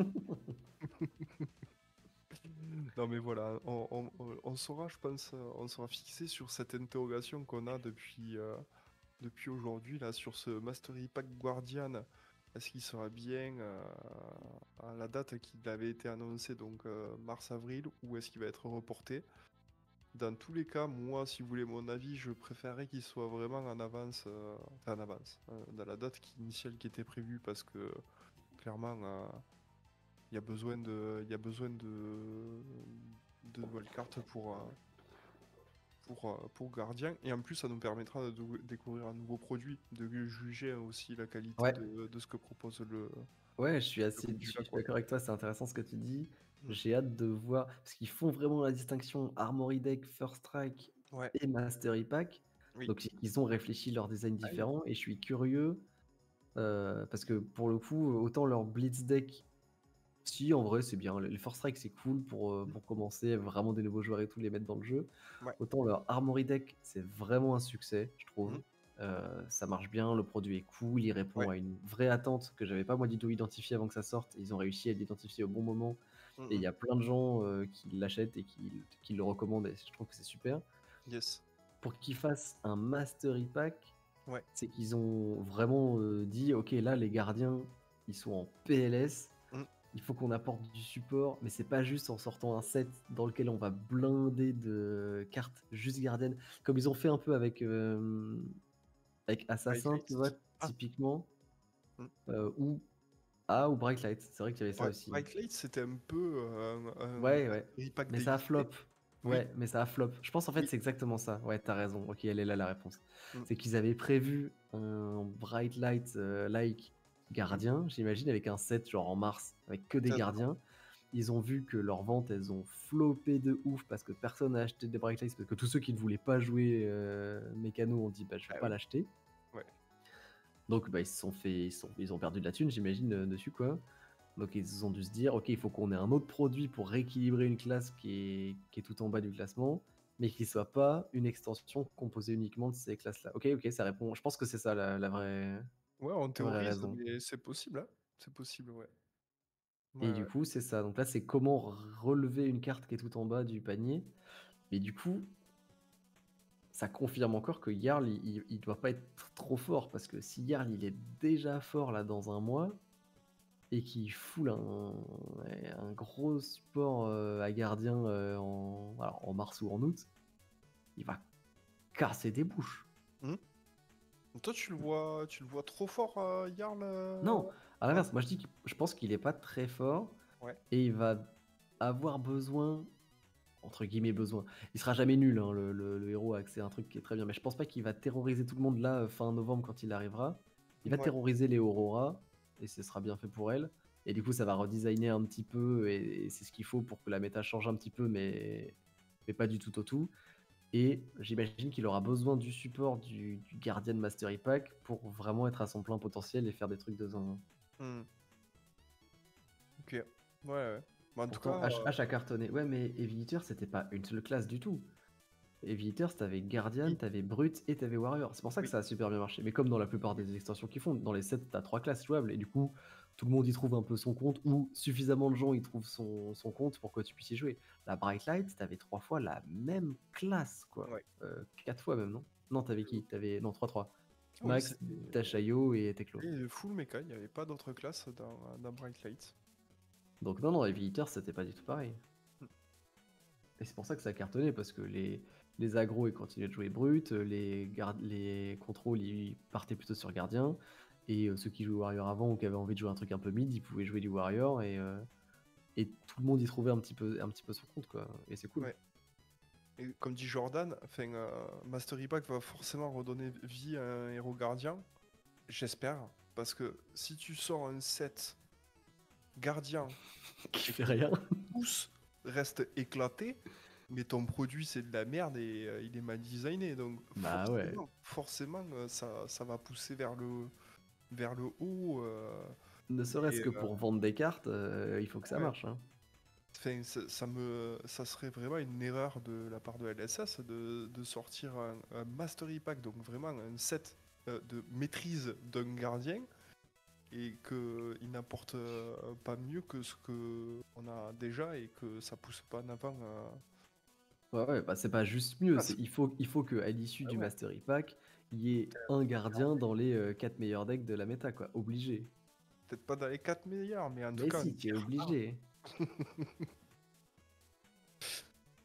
Non mais voilà, on, on- on- on saura, je pense, euh, on sera fixé sur cette interrogation qu'on a depuis, euh, depuis aujourd'hui, là, sur ce Mastery Pack Guardian. Est-ce qu'il sera bien euh, à la date qu'il avait été annoncé, donc euh, mars-avril, ou est-ce qu'il va être reporté? dans tous les cas, moi, si vous voulez mon avis, je préférerais qu'il soit vraiment en avance, euh, enfin en avance, euh, dans la date qui- initiale qui était prévue, parce que clairement, euh, il y a besoin de, il y a besoin de, de nouvelles cartes pour, euh, pour, euh, pour Gardien, et en plus, ça nous permettra de dou- découvrir un nouveau produit, de juger aussi la qualité Ouais, de, de ce que propose le, ouais, je suis le assez, je produit là, suis quoi. d'accord avec toi, c'est intéressant ce que tu dis. Mm. J'ai hâte de voir, parce qu'ils font vraiment la distinction Armory Deck, First Strike Ouais, et Mastery Pack. oui. Donc ils ont réfléchi leur design Ah oui. différent et je suis curieux euh, parce que pour le coup, autant leur Blitz Deck, si en vrai c'est bien, les First Strike c'est cool pour, euh, Mm. pour commencer, vraiment des nouveaux joueurs et tout, les mettre dans le jeu. Ouais. Autant leur Armory Deck c'est vraiment un succès, je trouve. Mm. Euh, ça marche bien, le produit est cool, il répond Ouais. à une vraie attente que j'avais pas moi du tout identifié avant que ça sorte. Ils ont réussi à l'identifier au bon moment Mm, et il mm. y a plein de gens euh, qui l'achètent et qui, qui le recommandent et je trouve que c'est super. Yes. Pour qu'ils fassent un Mastery Pack, Ouais. c'est qu'ils ont vraiment euh, dit ok, là les gardiens ils sont en P L S, Mm. il faut qu'on apporte du support, mais c'est pas juste en sortant un set dans lequel on va blinder de cartes juste gardiennes, comme ils ont fait un peu avec, euh, avec Bright Assassin, tu vois, Lights. Ah. typiquement, Mm. euh, ou ah ou Bright Light, c'est vrai qu'il y avait ça Bri- aussi. Bright Lights, c'était un peu euh, un, un Ouais, ouais. Mastery Pack Mais ça a déguisé. flop. Oui. Ouais, mais ça a flop. Je pense en fait Oui. c'est exactement ça. Ouais, t'as raison. Ok, elle est là la réponse. Mm. C'est qu'ils avaient prévu un Bright Light euh, like Mm. gardien, j'imagine, avec un set genre en mars, avec que des Peut-être. gardiens. Ils ont vu que leurs ventes, elles ont floppé de ouf parce que personne n'a acheté des Bright Lights, parce que tous ceux qui ne voulaient pas jouer euh, Mécano ont dit bah je vais Ah pas oui. l'acheter. Ouais. Donc bah ils se sont fait, ils, sont, ils ont perdu de la thune, j'imagine, euh, dessus quoi. Donc ils ont dû se dire, ok, il faut qu'on ait un autre produit pour rééquilibrer une classe qui est, qui est tout en bas du classement, mais qui soit pas une extension composée uniquement de ces classes-là. Ok, ok, ça répond. Je pense que c'est ça la, la vraie, Ouais, on la vraie théorise, raison. mais c'est possible, hein. C'est possible, ouais. Ouais, Et du ouais. coup, c'est ça. Donc là, c'est comment relever une carte qui est tout en bas du panier. Mais du coup, ça confirme encore que Jarl, il, il, il doit pas être trop fort, parce que si Jarl, il est déjà fort là dans un mois, et qui fout un, un gros support euh, à gardien euh, en, alors, en mars ou en août, il va casser des bouches. Hmm. Toi, tu le vois, tu le vois trop fort, euh, Jarl euh, Non, à Ah, l'inverse, moi je dis que je pense qu'il est pas très fort ouais. et il va avoir besoin, entre guillemets besoin. Il sera jamais nul, hein, le, le- le héros a accès à un truc qui est très bien, mais je pense pas qu'il va terroriser tout le monde là euh, fin novembre quand il arrivera. Il va Ouais. terroriser les Aurora et ce sera bien fait pour elle. Et du coup, ça va redesigner un petit peu et, et c'est ce qu'il faut pour que la méta change un petit peu, mais, mais pas du tout au tout. Et j'imagine qu'il aura besoin du support du, du Guardian Mastery Pack pour vraiment être à son plein potentiel et faire des trucs de zinzin. Hmm. Ok. Ouais, ouais. Bah, en tout Pourtant, cas, H, euh, H a cartonné. Ouais, mais Eviator, c'était pas une seule classe du tout. Eviator, t'avais Guardian, oui, t'avais Brute et t'avais Warrior. C'est pour ça que oui. ça a super bien marché. Mais comme dans la plupart des extensions qu'ils font, dans les sets, t'as trois classes jouables et du coup, tout le monde y trouve un peu son compte ou suffisamment de gens y trouvent son, son compte pour que tu puisses y jouer. La Bright Light, t'avais trois fois la même classe, quoi. Ouais. Euh, quatre fois même, non? Non, t'avais qui? T'avais. Non, trois trois. Ah oui, Max, c'était Tashayo et Teklo. et full mecha, il n'y avait pas d'autres classes dans, dans Bright Light. Donc non, non, Eviator, c'était pas du tout pareil. Hmm. Et c'est pour ça que ça a cartonné, parce que les, les agros ils continuaient de jouer brut, les, garde, les contrôles ils partaient plutôt sur gardien, et euh, ceux qui jouaient Warrior avant ou qui avaient envie de jouer un truc un peu mid, ils pouvaient jouer du Warrior, et, euh, et tout le monde y trouvait un petit peu, un petit peu son compte, quoi. Et c'est cool. Ouais. Et comme dit Jordan, enfin, euh, Mastery Pack va forcément redonner vie à un héros gardien. J'espère. Parce que si tu sors un set gardien Qui et fait que rien. tous restent éclatés, mais ton produit c'est de la merde et euh, il est mal designé. Donc Bah ouais. forcément, forcément euh, ça, ça va pousser vers le, vers le haut. euh, Ne serait-ce et que euh, pour vendre des cartes, euh, il faut que ça ouais. marche, hein. Enfin, ça, ça me, ça serait vraiment une erreur de la part de L S S de, de sortir un, un Mastery Pack, donc vraiment un set euh, de maîtrise d'un gardien, et qu'il n'apporte euh, pas mieux que ce que on a déjà et que ça pousse pas en avant. euh, Ouais, ouais, bah c'est pas juste mieux, Ah, c'est c'est- il faut, il faut qu'à l'issue ah du ouais, Mastery Pack, il y ait un gardien dans les euh, quatre meilleurs decks de la méta, quoi. Obligé. peut-être pas dans les quatre meilleurs, mais en tout Mais cas un si, tu es tiers un. obligé.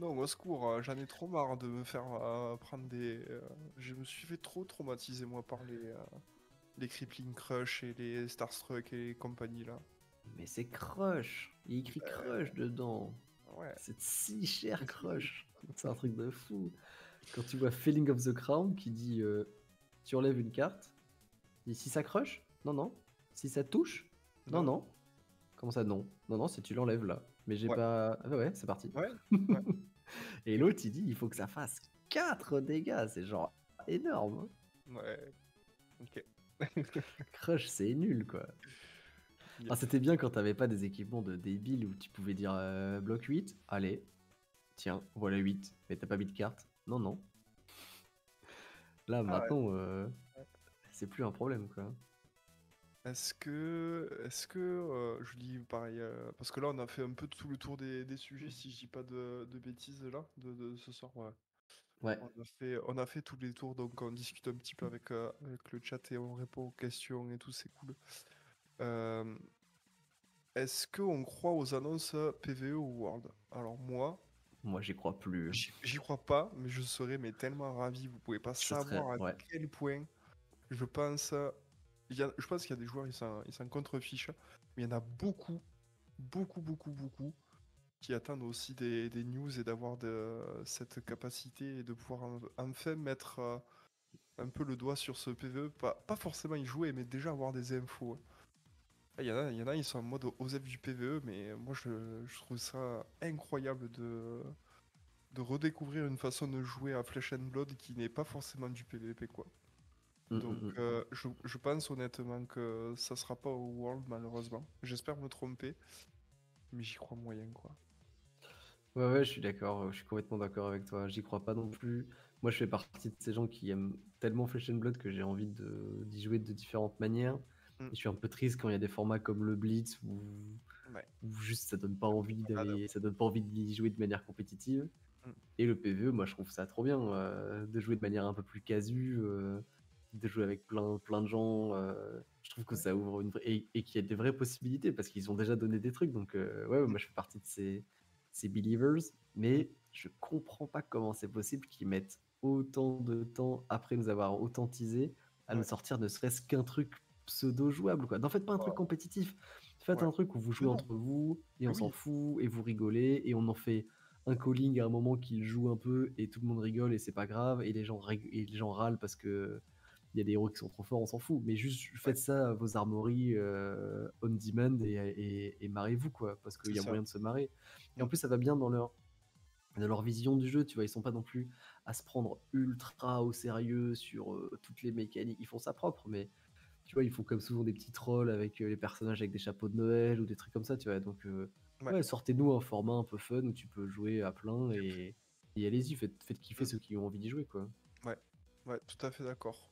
Non, au secours, euh, j'en ai trop marre de me faire euh, prendre des. euh, Je me suis fait trop traumatiser, moi, par les, euh, les Crippling Crush et les Starstruck et compagnie là. Mais c'est Crush. Il y a écrit Crush dedans. Ouais. C'est si cher, Crush. C'est un truc de fou. Quand tu vois Feeling of the Crown qui dit euh, tu enlèves une carte, et si ça crush? Non, non. Si ça touche? Non, Non? non. Comment ça, non? Non, non, c'est tu l'enlèves là. Mais j'ai Ouais. pas. Ah ouais, c'est parti. Ouais. Ouais. Et l'autre, il dit il faut que ça fasse quatre dégâts. C'est genre énorme. Hein. Ouais. Ok. Crush, c'est nul quoi. Ah, Yes. c'était bien quand t'avais pas des équipements de débiles où tu pouvais dire euh, bloc huit, allez, tiens, voilà huit, mais t'as pas mis de carte. Non, non. Là, Ah ouais. maintenant, euh, Ouais. c'est plus un problème quoi. Est-ce que, est-ce que, euh, je dis pareil, euh, parce que là on a fait un peu tout le tour des, des sujets, si je dis pas de, de bêtises là, de, de ce soir, ouais. Ouais. On a fait, on a fait tous les tours, donc on discute un petit peu avec, euh, avec le chat et on répond aux questions et tout, c'est cool. Euh, est-ce qu'on croit aux annonces P V E ou World? Alors moi, Moi, j'y crois plus. j'y j'y crois pas, mais je serais mais tellement ravi, vous pouvez pas Je serais. savoir à Ouais. quel point je pense, il y a- je pense qu'il y a des joueurs, ils s'en ils s'en contrefichent, mais il y en a beaucoup, beaucoup, beaucoup, beaucoup qui attendent aussi des, des news et d'avoir de, cette capacité et de pouvoir en- enfin mettre euh, un peu le doigt sur ce P V E, pas, pas forcément y jouer, mais déjà avoir des infos. Ah, Il y en a, il y en a, ils sont en mode OSEF du P V E, mais moi je, je trouve ça incroyable de, de redécouvrir une façon de jouer à Flesh and Blood qui n'est pas forcément du P V P quoi. Mm, mm, Donc mm. euh, je, je pense honnêtement que ça sera pas au World malheureusement. J'espère me tromper, mais j'y crois moyen quoi. Ouais, ouais, je suis d'accord. Je suis complètement d'accord avec toi. J'y crois pas non plus. Moi, je fais partie de ces gens qui aiment tellement Flesh and Blood que j'ai envie de d'y jouer de différentes manières. Mm. Et je suis un peu triste quand il y a des formats comme le Blitz où, Ouais. où juste ça donne pas envie Ah, d'aller, ça donne pas envie d'y jouer de manière compétitive. mm. Et le P V E, moi, je trouve ça trop bien euh, de jouer de manière un peu plus casu, euh, de jouer avec plein, plein de gens. euh, je trouve que Ouais. ça ouvre une vraie... et, et qu'il y a des vraies possibilités parce qu'ils ont déjà donné des trucs. Donc, euh, ouais, ouais, Mm. moi, je fais partie de ces, ces believers, mais je comprends pas comment c'est possible qu'ils mettent autant de temps après nous avoir autant teasé à nous Ouais. sortir ne serait-ce qu'un truc pseudo jouable quoi. N'en faites pas un truc Oh, compétitif. Faites ouais. un truc où vous Mais jouez non, entre vous et mais on s'en oui. fout et vous rigolez et on en fait un calling à un moment qu'il joue un peu et tout le monde rigole et c'est pas grave et les gens rig- et les gens râlent parce que il y a des héros qui sont trop forts, on s'en fout. Mais juste Ouais. faites ça à vos armories euh, on demand et, et, et marrez-vous quoi, parce qu'il C'est y a ça. moyen de se marrer. Et en Mm. plus ça va bien dans leur dans leur vision du jeu, tu vois, ils sont pas non plus à se prendre ultra au sérieux sur euh, toutes les mécaniques. Ils font ça propre, mais tu vois, ils font comme souvent des petits trolls avec euh, les personnages avec des chapeaux de Noël ou des trucs comme ça, tu vois. Donc, euh, Ouais. ouais, sortez-nous un format un peu fun où tu peux jouer à plein et, et allez-y, faites, faites kiffer Mm. ceux qui ont envie d'y jouer, quoi. Ouais. Ouais, tout à fait d'accord.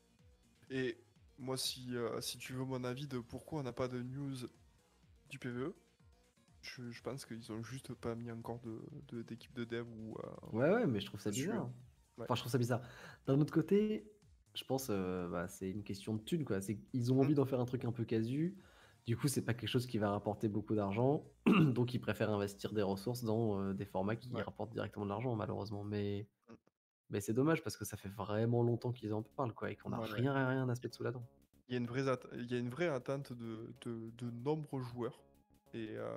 Et moi, si, euh, si tu veux mon avis de pourquoi on n'a pas de news du P V E, je, je pense qu'ils ont juste pas mis encore de, de- d'équipe de dev ou euh, Ouais, ouais, mais je trouve ça dessus. bizarre. Hein. Ouais. Enfin, je trouve ça bizarre. D'un autre côté, je pense euh, bah, c'est une question de thunes, quoi. C'est qu'ils ont Mm. envie d'en faire un truc un peu casu. Du coup, c'est pas quelque chose qui va rapporter beaucoup d'argent. Donc, ils préfèrent investir des ressources dans euh, des formats qui Ouais. rapportent directement de l'argent, malheureusement. Mais, Mm. mais c'est dommage parce que ça fait vraiment longtemps qu'ils en parlent, quoi, et qu'on a Ouais, ouais. rien, rien, rien à se mettre sous la dent. Il y a une vraie, atte- il y a une vraie attente de, de, de nombreux joueurs. Et, euh,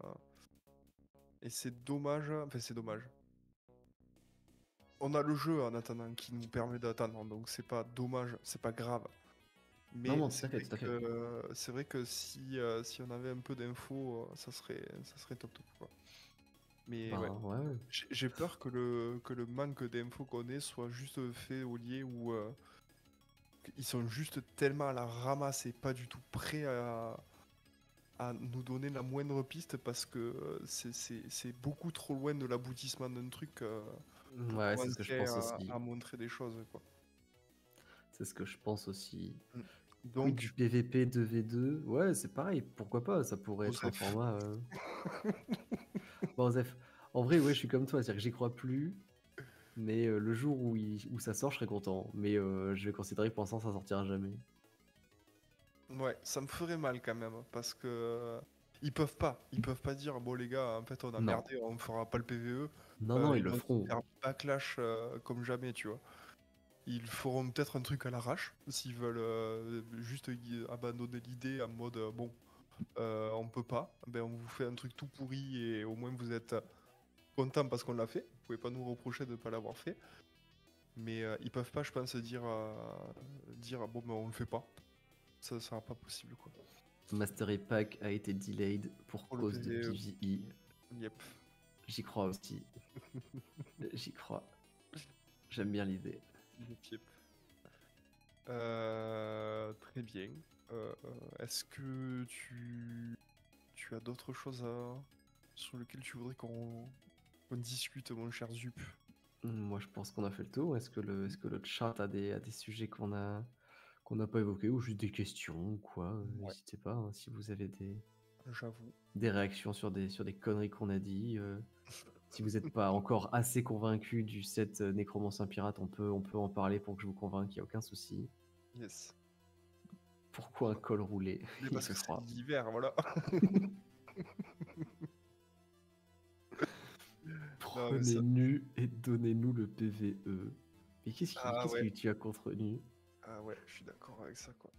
et c'est dommage. Enfin, c'est dommage. On a le jeu en attendant qui nous permet d'attendre, donc c'est pas dommage, c'est pas grave. Non, Mais non, tout c'est à fait, vrai tout à fait. que c'est vrai que si, euh, si on avait un peu d'infos, euh, ça serait ça serait top top quoi. Mais ouais, Ben, ouais, ouais. j'ai j'ai peur que le que le manque d'infos qu'on ait soit juste fait au lieu où euh, ils sont juste tellement à la ramasse et pas du tout prêts à, à nous donner la moindre piste parce que euh, c'est c'est- c'est beaucoup trop loin de l'aboutissement d'un truc euh, pour Ouais, c'est ce que je commencer pense à, aussi. à montrer des choses quoi. C'est ce que je pense aussi. Mm. Quid du Donc, P V P deux v deux? Ouais, c'est pareil, pourquoi pas, ça pourrait être un Osef. format. euh, Bon, Zef, en vrai, ouais, je suis comme toi, c'est-à-dire que j'y crois plus, mais euh, le jour où, il- où ça sort, je serai content. Mais euh, je vais considérer que pour l'instant, ça sortira jamais. Ouais, ça me ferait mal quand même, parce que Ils peuvent pas, ils peuvent pas dire: «Bon les gars, en fait on a Non. merdé, on fera pas le PvE», Non, non, heu, ils ils le vont se feront. faire backlash, heu, comme jamais, tu vois? Ils feront peut-être un truc à l'arrache, s'ils veulent, heu, juste gui abandonner l'idée en mode, heu: «Bon, heu, on peut pas, ben on vous fait un truc tout pourri et au moins vous êtes contents parce qu'on l'a fait. Vous pouvez pas nous reprocher de pas l'avoir fait». Mais, heu, ils peuvent pas, je pense, dire, heu, dire: «Bon, ben on le fait pas». Ça sera pas possible, quoi. Mastery Pack a été delayed pour Pour le cause de PvE. PvE. Yep. J'y crois aussi. J'y crois. J'aime bien l'idée. Yep, yep. Heu, très bien. Heu, est-ce que tu tu as d'autres choses à sur lesquelles tu voudrais qu'on qu'on discute, mon cher Zup? Mmh, moi, je pense qu'on a fait le tour. Est-ce que le Mmh. est-ce que le chat a des a des sujets qu'on a qu'on n'a pas évoqués ou juste des questions ou quoi? Heu, Ouais, n'hésitez pas, hein, si vous avez des j'avoue. des réactions sur des sur des conneries qu'on a dit, heu, si vous êtes pas encore assez convaincu du set, heu, Nécromancien Pirate, on peut on peut en parler pour que je vous convainque, il y a aucun souci. Yes. Pourquoi un col roulé? Mais Il parce fait que c'est froid. l'hiver, voilà. Non, mais Prenez ça Nu et donnez-nous le PvE. Mais qu'est-ce qui ah qu'est-ce ouais, que tu as contre Nu? ah ouais, je suis d'accord avec ça, quoi.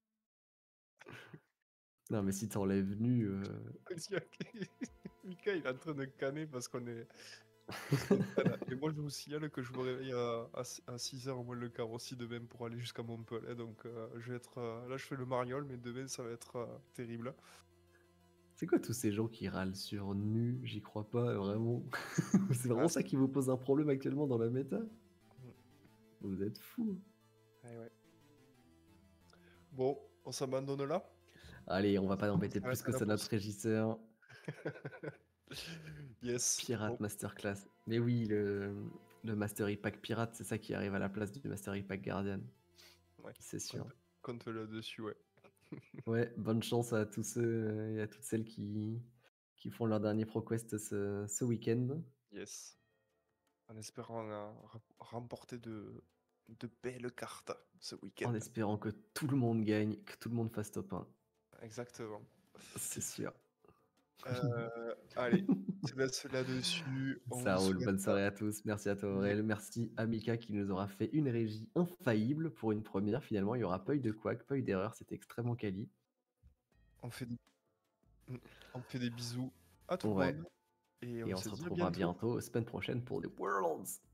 Non, mais si tu enlèves Nu, heu, Mika, il est en train de canner parce qu'on est parce qu'on traîne. Et moi, je vous signale que je me réveille à à s à six heures moins le quart aussi demain pour aller jusqu'à Montpellier, donc heu, je vais être, heu, là, je fais le mariole, mais demain, ça va être, heu, terrible. c'est quoi tous ces gens qui râlent sur Nu? J'y crois pas, vraiment. C'est Ah, vraiment ça c'est qui vous pose un problème actuellement dans la méta? mmh, Vous êtes fous. eh ouais. Bon, on s'abandonne là? Allez, on va pas On embêter plus s'arrête à que la ça notre pause? régisseur. Yes, bon, Pirate Masterclass. Mais oui, le le Mastery Pack Pirate, c'est ça qui arrive à la place du Mastery Pack Guardian. ouais, C'est compte sûr. compte là-dessus, ouais. Ouais, bonne chance à tous ceux, heu, et à toutes celles qui qui font leur dernier ProQuest ce ce week-end. Yes, en espérant, heu, rem remporter de de belles cartes ce week-end. En espérant que tout le monde gagne, que tout le monde fasse top un. Exactement. C'est sûr. Heu, allez, on se laisse là-dessus. On Ça vous roule, souhaite, bonne heu, soirée à tous. Merci à toi yep, Aurel, merci à Mika qui nous aura fait une régie infaillible pour une première finalement, il y aura pas eu de couac, pas eu d'erreur, c'était extrêmement quali. on fait des mmh, on fait des bisous à tout le Ouais, monde et on et on se se dit à retrouvera bientôt. bientôt, semaine prochaine pour les Worlds.